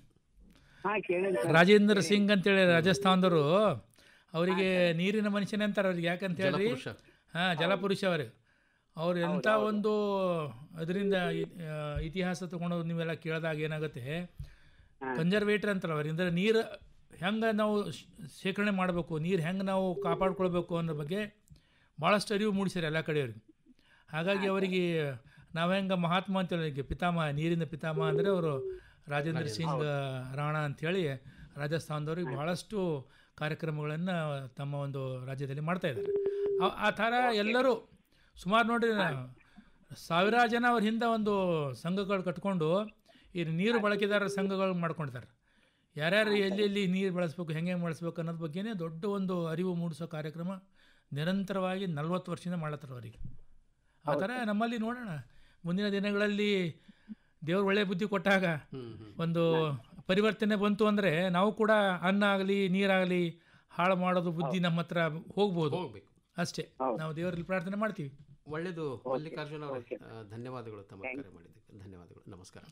ರಾಜೇಂದ್ರ ಸಿಂಗ್ ಅಂತೇಳಿ ರಾಜಸ್ಥಾನದವರು, ಅವರಿಗೆ ನೀರಿನ ಮನುಷ್ಯನೇ ಅಂತಾರೆ ಅವ್ರಿಗೆ. ಯಾಕಂತ ಹೇಳಿ ಜಲಪುರುಷ ಅವ್ರು ಎಂಥ ಒಂದು ಅದರಿಂದ ಇತಿಹಾಸ ತೊಗೊಂಡು ನೀವೆಲ್ಲ ಕೇಳಿದಾಗ ಏನಾಗುತ್ತೆ, ಕನ್ಸರ್ವೇಟರ್ ಅಂತಾರೆ ಅವ್ರು. ಅಂದರೆ ನೀರು ಹೆಂಗೆ ನಾವು ಶೇಖರಣೆ ಮಾಡಬೇಕು, ನೀರು ಹೆಂಗೆ ನಾವು ಕಾಪಾಡ್ಕೊಳ್ಬೇಕು ಅನ್ನೋ ಬಗ್ಗೆ ಭಾಳಷ್ಟು ಅರಿವು ಮೂಡಿಸ್ಯಾರ ಎಲ್ಲ ಕಡೆಯವ್ರಿಗೆ. ಹಾಗಾಗಿ ಅವರಿಗೆ ನಾವು ಹೆಂಗೆ ಮಹಾತ್ಮ ಅಂತೇಳಿ ಪಿತಾಮಹ, ನೀರಿನ ಪಿತಾಮಹ ಅಂದರೆ ಅವರು ರಾಜೇಂದ್ರ ಸಿಂಗ್ ರಾಣಾ ಅಂಥೇಳಿ ರಾಜಸ್ಥಾನದವ್ರಿಗೆ ಭಾಳಷ್ಟು ಕಾರ್ಯಕ್ರಮಗಳನ್ನು ತಮ್ಮ ಒಂದು ರಾಜ್ಯದಲ್ಲಿ ಮಾಡ್ತಾಯಿದ್ದಾರೆ. ಆ ಥರ ಎಲ್ಲರೂ ಸುಮಾರು ನೋಡಿ, ಸಾವಿರಾರು ಜನ ಅವ್ರ ಹಿಂದೆ ಒಂದು ಸಂಘಗಳು ಕಟ್ಕೊಂಡು ಈ ನೀರು ಬಳಕೆದಾರರ ಸಂಘಗಳು ಮಾಡ್ಕೊಳ್ತಾರೆ. ಯಾರ್ಯಾರು ಎಲ್ಲೆಲ್ಲಿ ನೀರು ಬಳಸಬೇಕು, ಹೆಂಗೆ ಬಳಸಬೇಕು ಅನ್ನೋದ್ರ ಬಗ್ಗೆನೇ ದೊಡ್ಡ ಒಂದು ಅರಿವು ಮೂಡಿಸೋ ಕಾರ್ಯಕ್ರಮ ನಿರಂತರವಾಗಿ 40 ವರ್ಷದಿಂದ ಮಾಡ್ಲತ್ತಾರೆ ಅವರಿಗೆ. ಆ ಥರ ನಮ್ಮಲ್ಲಿ ನೋಡೋಣ, ಮುಂದಿನ ದಿನಗಳಲ್ಲಿ ದೇವ್ರು ಒಳ್ಳೆ ಬುದ್ಧಿ ಕೊಟ್ಟಾಗ ಒಂದು ಪರಿವರ್ತನೆ ಬಂತು ಅಂದರೆ ನಾವು ಕೂಡ ಅನ್ನ ಆಗಲಿ ನೀರಾಗಲಿ ಹಾಳು ಮಾಡೋದು ಬುದ್ಧಿ ನಮ್ಮ ಹತ್ರ ಹೋಗ್ಬೋದು ಅಷ್ಟೇ. ನಾವು ದೇವರಲ್ಲಿ ಪ್ರಾರ್ಥನೆ ಮಾಡ್ತೀವಿ. ಒಳ್ಳೆಯದು ಮಲ್ಲಿಕಾರ್ಜುನ ಅವರೇ, ಧನ್ಯವಾದಗಳು ತಮ್ಮ ಕರೆ ಮಾಡಿದ್ದಕ್ಕೆ. ಧನ್ಯವಾದಗಳು, ನಮಸ್ಕಾರ.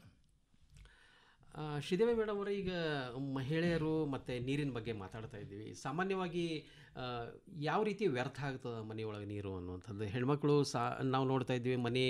ಶ್ರೀದೇವಿ ಮೇಡಮ್ ಅವರೇ, ಈಗ ಮಹಿಳೆಯರು ಮತ್ತು ನೀರಿನ ಬಗ್ಗೆ ಮಾತಾಡ್ತಾ ಇದ್ದೀವಿ. ಸಾಮಾನ್ಯವಾಗಿ ಯಾವ ರೀತಿ ವ್ಯರ್ಥ ಆಗ್ತದೆ ಮನೆಯೊಳಗೆ ನೀರು ಅನ್ನುವಂಥದ್ದು? ಹೆಣ್ಮಕ್ಳು ನಾವು ನೋಡ್ತಾ ಇದ್ದೀವಿ, ಮನೆ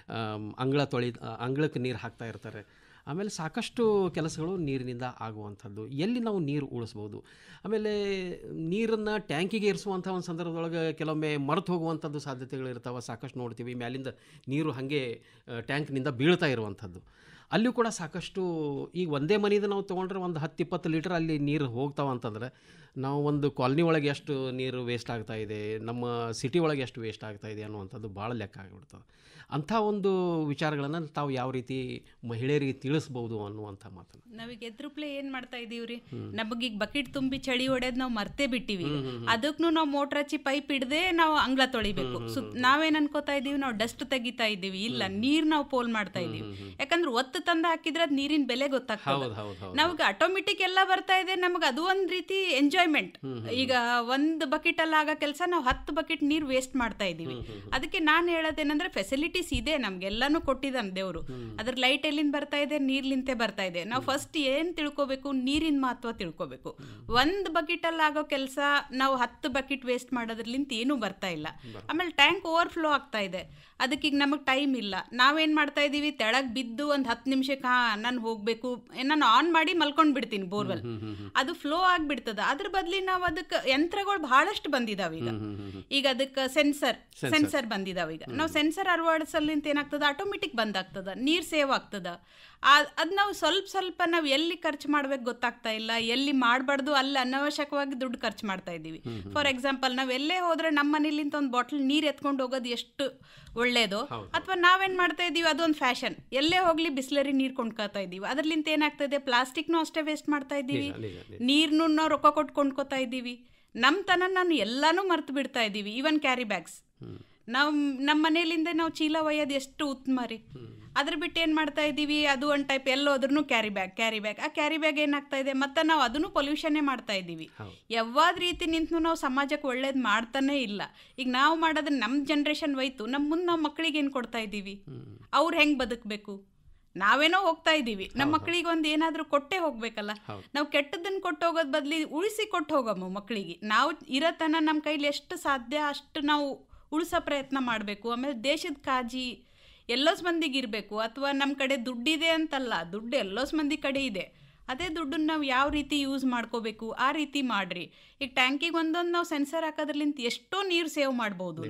ಅಂಗಳಕ್ಕೆ ನೀರು ಹಾಕ್ತಾ ಇರ್ತಾರೆ. ಆಮೇಲೆ ಸಾಕಷ್ಟು ಕೆಲಸಗಳು ನೀರಿನಿಂದ ಆಗುವಂಥದ್ದು. ಎಲ್ಲಿ ನಾವು ನೀರು ಉಳಿಸ್ಬೋದು? ಆಮೇಲೆ ನೀರನ್ನು ಟ್ಯಾಂಕಿಗೆ ಇರಿಸುವಂಥ ಒಂದು ಸಂದರ್ಭದೊಳಗೆ ಕೆಲವೊಮ್ಮೆ ಮರೆತು ಹೋಗುವಂಥದ್ದು ಸಾಧ್ಯತೆಗಳಿರ್ತಾವೆ. ಸಾಕಷ್ಟು ನೋಡ್ತೀವಿ, ಮ್ಯಾಲಿಂದ ನೀರು ಹಾಗೆ ಟ್ಯಾಂಕ್ನಿಂದ ಬೀಳ್ತಾ ಇರುವಂಥದ್ದು. ಅಲ್ಲಿಯೂ ಕೂಡ ಸಾಕಷ್ಟು, ಈಗ ಒಂದೇ ಮನೆಯಿಂದ ನಾವು ತೊಗೊಂಡ್ರೆ ಒಂದು 10-20 ಲೀಟರ್ ಅಲ್ಲಿ ನೀರು ಹೋಗ್ತಾವೆ ಅಂತಂದರೆ, ನಾವು ಒಂದು ಕಾಲನಿ ಒಳಗೆ ಎಷ್ಟು ನೀರು ವೇಸ್ಟ್ ಆಗ್ತಾಯಿದೆ, ನಮ್ಮ ಸಿಟಿ ಒಳಗೆ ಎಷ್ಟು ವೇಸ್ಟ್ ಆಗ್ತಾಯಿದೆ ಅನ್ನುವಂಥದ್ದು ಭಾಳ ಲೆಕ್ಕ ಆಗಿಬಿಡ್ತದೆ. ಅಂಥ ಒಂದು ವಿಚಾರಗಳನ್ನು ತಾವು ಯಾವ ರೀತಿ ಮಹಿಳೆಯರಿಗೆ ತಿಳಿಸ್ಬೋದು ಅನ್ನುವಂಥ ಮಾತನ್ನು ನಾವೀಗ ಎದ್ರುಪ್ಲೆ ಏನು ಮಾಡ್ತಾ ಇದ್ದೀವಿ ರೀ, ನಮಗೀಗ ಬಕೆಟ್ ತುಂಬಿ ಚಳಿ ಹೊಡೆಯೋದು ನಾವು ಮರ್ತೇ ಬಿಟ್ಟಿವಿ. ಅದಕ್ಕೂ ನಾವು ಮೋಟ್ರ್ ಹಚ್ಚಿ ಪೈಪ್ ಹಿಡ್ದೆ ನಾವು ಅಂಗ್ಳ ತೊಳಿಬೇಕು. ನಾವೇನು ಅನ್ಕೋತಾ ಇದ್ದೀವಿ, ನಾವು ಡಸ್ಟ್ ತೆಗಿತಾ ಇದ್ದೀವಿ. ಇಲ್ಲ, ನೀರು ನಾವು ಪೋಲ್ ಮಾಡ್ತಾ ಇದ್ದೀವಿ. ಯಾಕಂದ್ರೆ ಒತ್ತು ತಂದು ಹಾಕಿದ್ರೆ ಅದು ನೀರಿನ ಬೆಲೆ ಗೊತ್ತಾಗ್ತದೆ. ನಮಗೆ ಆಟೋಮೆಟಿಕ್ ಎಲ್ಲ ಬರ್ತಾ ಇದೆ, ನಮಗೆ ಅದು ಒಂದು ರೀತಿ ಎಂಜಾಯ್ಮೆಂಟ್. ಈಗ ಒಂದು ಬಕೆಟ್ ಅಲ್ಲಿ ಆಗೋ ಕೆಲಸ ನಾವು 10 ಬಕೆಟ್ ನೀರು ವೇಸ್ಟ್ ಮಾಡ್ತಾ ಇದ್ದೀವಿ. ಅದಕ್ಕೆ ನಾನು ಹೇಳೋದೇನಂದ್ರೆ, ಫೆಸಿಲಿಟೀಸ್ ಇದೆ, ನಮ್ಗೆಲ್ಲಾನು ಕೊಟ್ಟಿದ್ದಾನೆ ದೇವರು. ಅದ್ರ ಲೈಟ್ ಎಲ್ಲಿಂದ ಬರ್ತಾ ಇದೆ, ನೀರ್ಲಿಂತೆ ಬರ್ತಾ ಇದೆ. ನಾವು ಫಸ್ಟ್ ಏನ್ ತಿಳ್ಕೊಬೇಕು, ನೀರಿನ ಮಹತ್ವ ತಿಳ್ಕೊಬೇಕು. ಒಂದು ಬಕೆಟ್ ಅಲ್ಲಿ ಆಗೋ ಕೆಲಸ ನಾವು 10 ಬಕೆಟ್ ವೇಸ್ಟ್ ಮಾಡೋದ್ರಲಿಂತ ಏನೂ ಬರ್ತಾ ಇಲ್ಲ. ಆಮೇಲೆ ಟ್ಯಾಂಕ್ ಓವರ್ಫ್ಲೋ ಆಗ್ತಾ ಇದೆ. ಅದಕ್ಕೆ ಈಗ ನಮಗೆ ಟೈಮ್ ಇಲ್ಲ. ನಾವೇನು ಮಾಡ್ತಾ ಇದ್ದೀವಿ, ತೆಳಗೆ ಬಿದ್ದು ಒಂದು 10 ನಿಮಿಷಕ್ಕೆ ನಾನು ಹೋಗಬೇಕು, ನಾನು ಆನ್ ಮಾಡಿ ಮಲ್ಕೊಂಡು ಬಿಡ್ತೀನಿ ಬೋರ್ವೆಲ್, ಅದು ಫ್ಲೋ ಆಗಿಬಿಡ್ತದೆ. ಅದ್ರ ಬದಲಿ ನಾವು ಅದಕ್ಕೆ ಯಂತ್ರಗಳು ಬಹಳಷ್ಟು ಬಂದಿದ್ದಾವೆ ಈಗ ಅದಕ್ಕೆ ಸೆನ್ಸರ್ ಬಂದಿದ್ದಾವೆ. ಈಗ ನಾವು ಸೆನ್ಸರ್ ಅಳವಡಿಸಲಿಂತ ಏನಾಗ್ತದೆ, ಆಟೋಮೆಟಿಕ್ ಬಂದಾಗ್ತದೆ, ನೀರು ಸೇವ್ ಆಗ್ತದೆ. ಅದು ನಾವು ಸ್ವಲ್ಪ ನಾವು ಎಲ್ಲಿ ಖರ್ಚು ಮಾಡ್ಬೇಕು ಗೊತ್ತಾಗ್ತಾ ಇಲ್ಲ, ಎಲ್ಲಿ ಮಾಡಬಾರ್ದು ಅಲ್ಲಿ ಅನಾವಶ್ಯಕವಾಗಿ ದುಡ್ಡು ಖರ್ಚು ಮಾಡ್ತಾ ಇದ್ದೀವಿ. ಫಾರ್ ಎಕ್ಸಾಂಪಲ್, ನಾವು ಎಲ್ಲೇ ಹೋದ್ರೆ ನಮ್ಮ ಮನೇಲಿಂತ ಒಂದು ಬಾಟಲ್ ನೀರು ಎತ್ಕೊಂಡು ಹೋಗೋದು ಎಷ್ಟು ಒಳ್ಳೇದು. ಅಥವಾ ನಾವೇನು ಮಾಡ್ತಾ ಇದ್ದೀವಿ, ಅದೊಂದು ಫ್ಯಾಷನ್, ಎಲ್ಲೇ ಹೋಗ್ಲಿ ಬಿಸ್ಲರಿ ನೀರು ಕೊಂಡ್ಕೊತಾ ಇದ್ದೀವಿ. ಅದ್ರಲಿಂತ ಏನಾಗ್ತದೆ, ಪ್ಲಾಸ್ಟಿಕ್ನು ಅಷ್ಟೇ ವೇಸ್ಟ್ ಮಾಡ್ತಾ ಇದ್ದೀವಿ, ನೀರ್ನು ನಾವು ರೊಕ್ಕ ಕೊಟ್ಟು ಕೊಂಡ್ಕೊತಾ ಇದ್ದೀವಿ. ನಾನು ಎಲ್ಲಾನು ಮರ್ತು ಬಿಡ್ತಾ ಇದ್ದೀವಿ. ಈವನ್ ಕ್ಯಾರಿ ಬ್ಯಾಗ್ಸ್ ನಾವು ನಮ್ಮ ಮನೆಯಲ್ಲಿಂದ ನಾವು ಚೀಲ ಒಯ್ಯೋದು ಎಷ್ಟು ಉತ್ತಮ ರೀ. ಅದ್ರ ಬಿಟ್ಟು ಏನು ಮಾಡ್ತಾ ಇದ್ದೀವಿ, ಅದು ಒಂದು ಟೈಪ್ ಎಲ್ಲೋದ್ರೂ ಕ್ಯಾರಿ ಬ್ಯಾಗ್. ಆ ಕ್ಯಾರಿ ಬ್ಯಾಗ್ ಏನಾಗ್ತಾ ಇದೆ, ಮತ್ತು ನಾವು ಅದನ್ನು ಪೊಲ್ಯೂಷನ್ನೇ ಮಾಡ್ತಾ ಇದ್ದೀವಿ. ಯಾವ್ದು ರೀತಿ ನಿಂತು ನಾವು ಸಮಾಜಕ್ಕೆ ಒಳ್ಳೇದು ಮಾಡ್ತಾನೆ ಇಲ್ಲ. ಈಗ ನಾವು ಮಾಡೋದ್ರೆ ನಮ್ಮ ಜನ್ರೇಷನ್ ಹೋಯ್ತು, ನಮ್ಮ ಮುಂದೆ ನಾವು ಮಕ್ಕಳಿಗೆ ಏನು ಕೊಡ್ತಾ ಇದ್ದೀವಿ, ಅವ್ರು ಹೆಂಗೆ ಬದುಕಬೇಕು? ನಾವೇನೋ ಹೋಗ್ತಾ ಇದ್ದೀವಿ, ನಮ್ಮ ಮಕ್ಕಳಿಗೆ ಒಂದು ಏನಾದರೂ ಕೊಟ್ಟೆ ಹೋಗ್ಬೇಕಲ್ಲ. ನಾವು ಕೆಟ್ಟದನ್ನು ಕೊಟ್ಟು ಹೋಗೋದ್ ಬದಲಿ ಉಳಿಸಿ ಕೊಟ್ಟು ಹೋಗಮ್ಮ ಮಕ್ಕಳಿಗೆ. ನಾವು ಇರತನ ನಮ್ಮ ಕೈಲಿ ಎಷ್ಟು ಸಾಧ್ಯ ಅಷ್ಟು ನಾವು ಉಳಿಸೋ ಪ್ರಯತ್ನ ಮಾಡಬೇಕು. ಆಮೇಲೆ ದೇಶದ ಕಾಳಜಿ ಎಲ್ಲೋಸ್ ಮಂದಿಗೆ ಇರಬೇಕು. ಅಥವಾ ನಮ್ಮ ಕಡೆ ದುಡ್ಡಿದೆ ಅಂತಲ್ಲ, ದುಡ್ಡು ಎಲ್ಲೋಸ್ ಮಂದಿ ಕಡೆ ಇದೆ. ಅದೇ ದುಡ್ಡನ್ನು ನಾವು ಯಾವ ರೀತಿ ಯೂಸ್ ಮಾಡ್ಕೋಬೇಕು ಆ ರೀತಿ ಮಾಡ್ರಿ. ಈಗ ಟ್ಯಾಂಕಿಗೆ ಒಂದೊಂದು ನಾವು ಸೆನ್ಸರ್ ಹಾಕೋದ್ರಲಿಂತ ಎಷ್ಟೋ ನೀರು ಸೇವ್ ಮಾಡ್ಬೋದು.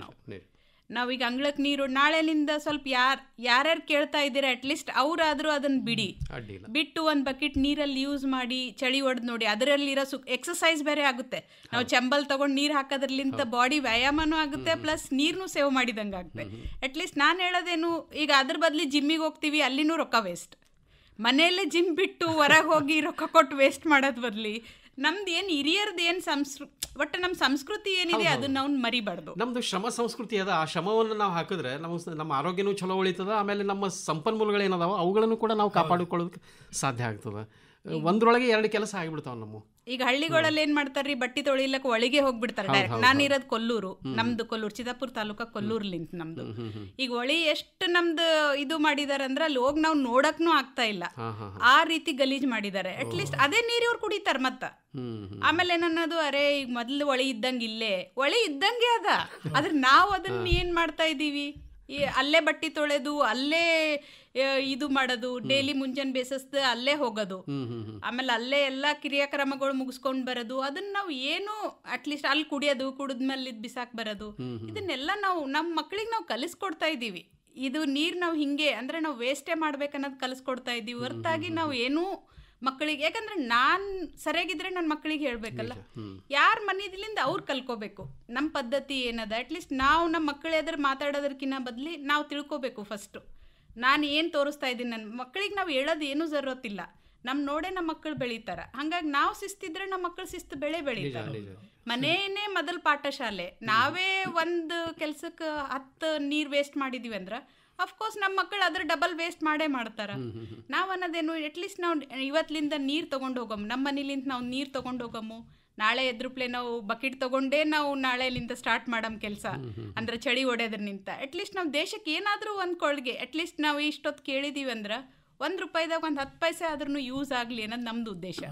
ನಾವೀಗ ಅಂಗಳಕ್ಕೆ ನೀರು ನಾಳೆಲಿಂದ ಸ್ವಲ್ಪ ಯಾರ್ಯಾರು ಕೇಳ್ತಾ ಇದ್ದೀರಾ, ಅಟ್ಲೀಸ್ಟ್ ಅವರಾದರೂ ಅದನ್ನು ಬಿಟ್ಟು ಒಂದು ಬಕೆಟ್ ನೀರಲ್ಲಿ ಯೂಸ್ ಮಾಡಿ ಚಳಿ ಹೊಡೆದು ನೋಡಿ. ಅದರಲ್ಲಿರೋ ಎಕ್ಸಸೈಸ್ ಬೇರೆ ಆಗುತ್ತೆ. ನಾವು ಚಂಬಲ್ ತೊಗೊಂಡು ನೀರು ಹಾಕೋದ್ರಲಿಂತ ಬಾಡಿ ವ್ಯಾಯಾಮನೂ ಆಗುತ್ತೆ, ಪ್ಲಸ್ ನೀರನ್ನು ಸೇವ್ ಮಾಡಿದಂಗೆ ಆಗುತ್ತೆ. ಅಟ್ಲೀಸ್ಟ್ ನಾನು ಹೇಳೋದೇನು, ಈಗ ಅದ್ರ ಬದಲಿ ಜಿಮ್ಮಿಗೆ ಹೋಗ್ತೀವಿ, ಅಲ್ಲಿನೂ ರೊಕ್ಕ ವೇಸ್ಟ್. ಮನೆಯಲ್ಲೇ ಜಿಮ್ ಬಿಟ್ಟು ಹೊರಗೆ ಹೋಗಿ ರೊಕ್ಕ ಕೊಟ್ಟು ವೇಸ್ಟ್ ಮಾಡೋದ್ ಬದ್ಲಿ ನಮ್ದು ಏನು ಹಿರಿಯರ್ದು ಏನು ಒಟ್ಟು ನಮ್ಮ ಸಂಸ್ಕೃತಿ ಏನಿದೆ ಅದನ್ನ ನಾವು ಮರಿಬಾರ್ದು. ನಮ್ದು ಶ್ರಮ ಸಂಸ್ಕೃತಿ ಅದ, ಆ ಶ್ರಮವನ್ನು ನಾವು ಹಾಕಿದ್ರೆ ನಮ್ಮ ಆರೋಗ್ಯನೂ ಚಲೋ ಉಳಿತದ, ಆಮೇಲೆ ನಮ್ಮ ಸಂಪನ್ಮೂಲಗಳೇನದಾವ ಅವುಗಳನ್ನು ಕೂಡ ನಾವು ಕಾಪಾಡಿಕೊಳ್ಳೋದಕ್ಕೆ ಸಾಧ್ಯ ಆಗ್ತದೆ. ಒಂದ್ರೊಳಗೆ 2 ಕೆಲಸ ಆಗಿಬಿಡ್ತಾವ ನಮ್ಮ. ಈಗ ಹಳ್ಳಿಗಳಲ್ಲಿ ಏನ್ ಮಾಡ್ತಾರ್ರಿ, ಬಟ್ಟಿ ತೊಳಿಲಕ್ಕ ಒಳಗೆ ಹೋಗ್ಬಿಡ್ತಾರೆ ಡೈರೆಕ್ಟ್. ನಾನು ಇರೋದು ಕೊಲ್ಲೂರು, ನಮ್ದು ಕೊಲ್ಲೂರು ಚಿತ್ತಾಪುರ ತಾಲೂಕ ಕೊಲ್ಲೂರ್ಲಿಂತ ನಮ್ದು. ಈಗ ಹೊಳಿ ಎಷ್ಟು ನಮ್ದು ಇದು ಮಾಡಿದಾರೆ ಅಂದ್ರೆ ಅಲ್ಲಿ ಹೋಗಿ ನಾವು ನೋಡಕ್ನು ಆಗ್ತಾ ಇಲ್ಲ, ಆ ರೀತಿ ಗಲೀಜ್ ಮಾಡಿದ್ದಾರೆ. ಅಟ್ಲೀಸ್ಟ್ ಅದೇ ನೀರು ಇವ್ರು ಕುಡಿತಾರ. ಮತ್ತ ಆಮೇಲೆ ಏನನ್ನೋದು, ಅರೆ ಈಗ ಮೊದ್ಲು ಹೊಳಿ ಇದ್ದಂಗೆ ಇಲ್ಲೇ ಹೊಳಿ ಇದ್ದಂಗೆ ಅದ, ಆದ್ರೆ ನಾವು ಅದನ್ನ ಏನ್ ಮಾಡ್ತಾ ಇದೀವಿ, ಅಲ್ಲೇ ಬಟ್ಟಿ ತೊಳೆದು ಅಲ್ಲೇ ಇದು ಮಾಡೋದು, ಡೈಲಿ ಮುಂಜಾನೆ ಬೇಸಸ್ದು ಅಲ್ಲೇ ಹೋಗೋದು, ಆಮೇಲೆ ಅಲ್ಲೇ ಎಲ್ಲಾ ಕ್ರಿಯಾಕ್ರಮಗಳು ಮುಗಿಸ್ಕೊಂಡ್ ಬರೋದು. ಅದನ್ನ ನಾವು ಏನು ಅಟ್ಲೀಸ್ಟ್ ಅಲ್ಲಿ ಕುಡಿಯೋದು, ಕುಡಿದ್ಮೇಲೆ ಇದು ಬಿಸಾಕ್ ಬರೋದು, ಇದನ್ನೆಲ್ಲ ನಾವು ನಮ್ಮ ಮಕ್ಳಿಗೆ ನಾವು ಕಲಿಸ್ಕೊಡ್ತಾ ಇದ್ದೀವಿ. ಇದು ನೀರ್ ನಾವು ಹಿಂಗೆ ಅಂದ್ರೆ ನಾವು ವೇಸ್ಟೇ ಮಾಡ್ಬೇಕನ್ನೋದು ಕಲಿಸ್ಕೊಡ್ತಾ ಇದ್ದೀವಿ ಹೊರತಾಗಿ ನಾವು ಏನೂ ಮಕ್ಕಳಿಗೆ, ಯಾಕಂದ್ರೆ ನಾನ್ ಸರಿಯಾಗಿದ್ರೆ ನನ್ನ ಮಕ್ಕಳಿಗೆ ಹೇಳ್ಬೇಕಲ್ಲ, ಯಾರ ಮನೆಯಿಂದ ಅವ್ರು ಕಲ್ಕೋಬೇಕು ನಮ್ಮ ಪದ್ಧತಿ ಏನದ. ಅಟ್ಲೀಸ್ಟ್ ನಾವು ನಮ್ಮ ಮಕ್ಕಳು ಎದುರು ಮಾತಾಡೋದಕ್ಕಿಂತ ಬದಲಿ ನಾವು ತಿಳ್ಕೊಬೇಕು ಫಸ್ಟು. ನಾನು ಏನು ತೋರಿಸ್ತಾ ಇದ್ದೀನಿ ನನ್ನ ಮಕ್ಕಳಿಗೆ, ನಾವು ಹೇಳೋದು ಏನೂ ಜರೂರತ್ತಿಲ್ಲ, ನಮ್ಮ ನೋಡೇ ನಮ್ಮ ಮಕ್ಕಳು ಬೆಳೀತಾರೆ. ಹಾಗಾಗಿ ನಾವು ಶಿಸ್ತಿದ್ರೆ ನಮ್ಮ ಮಕ್ಕಳು ಶಿಸ್ತು ಬೆಳೀತಾರೆ. ಮನೇನೇ ಮೊದಲ ಪಾಠಶಾಲೆ. ನಾವೇ ಒಂದು ಕೆಲ್ಸಕ್ಕೆ 10 ನೀರು ವೇಸ್ಟ್ ಮಾಡಿದೀವಿ ಅಂದ್ರೆ ಅಫ್ಕೋರ್ಸ್ ನಮ್ಮ ಮಕ್ಕಳು ಅದ್ರ ಡಬಲ್ ವೇಸ್ಟ್ ಮಾಡೇ ಮಾಡ್ತಾರ. ನಾವು ಅನ್ನೋದೇನು, ಅಟ್ಲೀಸ್ಟ್ ನಾವು ಇವತ್ತಿನಿಂದ ನೀರು ತೊಗೊಂಡು ಹೋಗಮ್ಮ, ನಮ್ಮ ಮನೇಲಿಂದ ನಾವು ನೀರು ತೊಗೊಂಡು ಹೋಗಮ್ಮು, ನಾಳೆ ಎದ್ರುಪ್ಲೆ ನಾವು ಬಕೆಟ್ ತೊಗೊಂಡೇ ನಾವು ನಾಳೆಲಿಂದ ಸ್ಟಾರ್ಟ್ ಮಾಡಮ್ ಕೆಲಸ, ಅಂದ್ರೆ ಚಳಿ ಹೊಡೆಯೋದ್ರ ನಿಂತ. ಅಟ್ಲೀಸ್ಟ್ ನಾವು ದೇಶಕ್ಕೆ ಏನಾದರೂ ಒಂದು ಕೊಳ್ಗೆ ಅಟ್ಲೀಸ್ಟ್ ನಾವು ಇಷ್ಟೊತ್ತು ಕೇಳಿದೀವಿ ಅಂದ್ರೆ ₹1 ಒಂದು 10 ಪೈಸೆ ಆದ್ರೂ ಯೂಸ್ ಆಗಲಿ ಅನ್ನೋದು ನಮ್ಮದು ಉದ್ದೇಶ.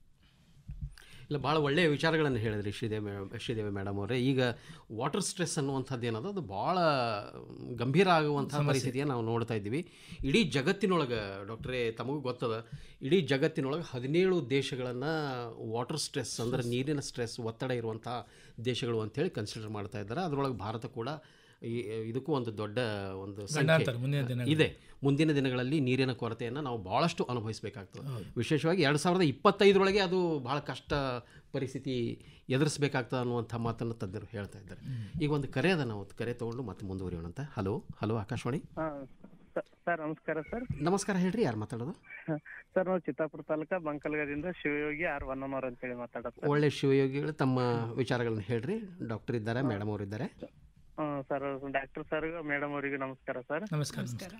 ಇಲ್ಲ, ಭಾಳ ಒಳ್ಳೆಯ ವಿಚಾರಗಳನ್ನು ಹೇಳಿದ್ರಿ ಶ್ರೀದೇವಿ ಮೇಡಮ್ ಅವರೇ. ಈಗ ವಾಟರ್ ಸ್ಟ್ರೆಸ್ ಅನ್ನುವಂಥದ್ದು ಏನದು, ಅದು ಭಾಳ ಗಂಭೀರ ಆಗುವಂಥ ಪರಿಸ್ಥಿತಿಯನ್ನು ನಾವು ನೋಡ್ತಾ ಇದ್ದೀವಿ ಇಡೀ ಜಗತ್ತಿನೊಳಗೆ. ಡಾಕ್ಟ್ರೇ, ತಮಗೂ ಗೊತ್ತದ, ಇಡೀ ಜಗತ್ತಿನೊಳಗೆ 17 ದೇಶಗಳನ್ನು ವಾಟರ್ ಸ್ಟ್ರೆಸ್ ಅಂದರೆ ನೀರಿನ ಸ್ಟ್ರೆಸ್, ಒತ್ತಡ ಇರುವಂಥ ದೇಶಗಳು ಅಂಥೇಳಿ ಕನ್ಸಿಡರ್ ಮಾಡ್ತಾ ಇದ್ದಾರೆ. ಅದರೊಳಗೆ ಭಾರತ ಕೂಡ ಇದಕ್ಕೂ ಒಂದು ದೊಡ್ಡ ಒಂದು ಸಂಖ್ಯೆ ಇದೆ. ಮುಂದಿನ ದಿನಗಳಲ್ಲಿ ನೀರಿನ ಕೊರತೆಯನ್ನು ನಾವು ಭಾಳಷ್ಟು ಅನುಭವಿಸಬೇಕಾಗ್ತದೆ. ವಿಶೇಷವಾಗಿ 2025 ಅದು ಭಾಳ ಕಷ್ಟ ಪರಿಸ್ಥಿತಿ ಎದುರಿಸಬೇಕಾಗ್ತದೆ ಅನ್ನುವಂಥ ಮಾತನ್ನು ತಜ್ಞರು ಹೇಳ್ತಾ ಇದ್ದಾರೆ. ಈಗ ಒಂದು ಕರೆ ಅದ, ನಾವು ಕರೆ ತೊಗೊಂಡು ಮತ್ತೆ ಮುಂದುವರಿಯೋಣಂತ. ಹಲೋ ಆಕಾಶವಾಣಿ. ಸರ್ ನಮಸ್ಕಾರ. ಸರ್ ನಮಸ್ಕಾರ, ಹೇಳ್ರಿ, ಯಾರು ಮಾತಾಡೋದು? ಸರ್ ನಾವು ಚಿತ್ತಾಪುರ ತಾಲೂಕ ಬಂಕಲ್ಗದಿಂದ ಶಿವಯೋಗಿ R1 ಅಂತೇಳಿ ಮಾತಾಡೋದು. ಒಳ್ಳೆ ಶಿವಯೋಗಿಗಳು, ತಮ್ಮ ವಿಚಾರಗಳನ್ನ ಹೇಳ್ರಿ. ಡಾಕ್ಟರ್ ಇದ್ದಾರೆ, ಮೇಡಮ್ ಅವರು ಇದ್ದಾರೆ. ಸರ್ ಡಾಕ್ಟರ್ ಸರ್, ಮೇಡಮ್ ಅವರಿಗೆ ನಮಸ್ಕಾರ ಸರ್. ನಮಸ್ಕಾರ.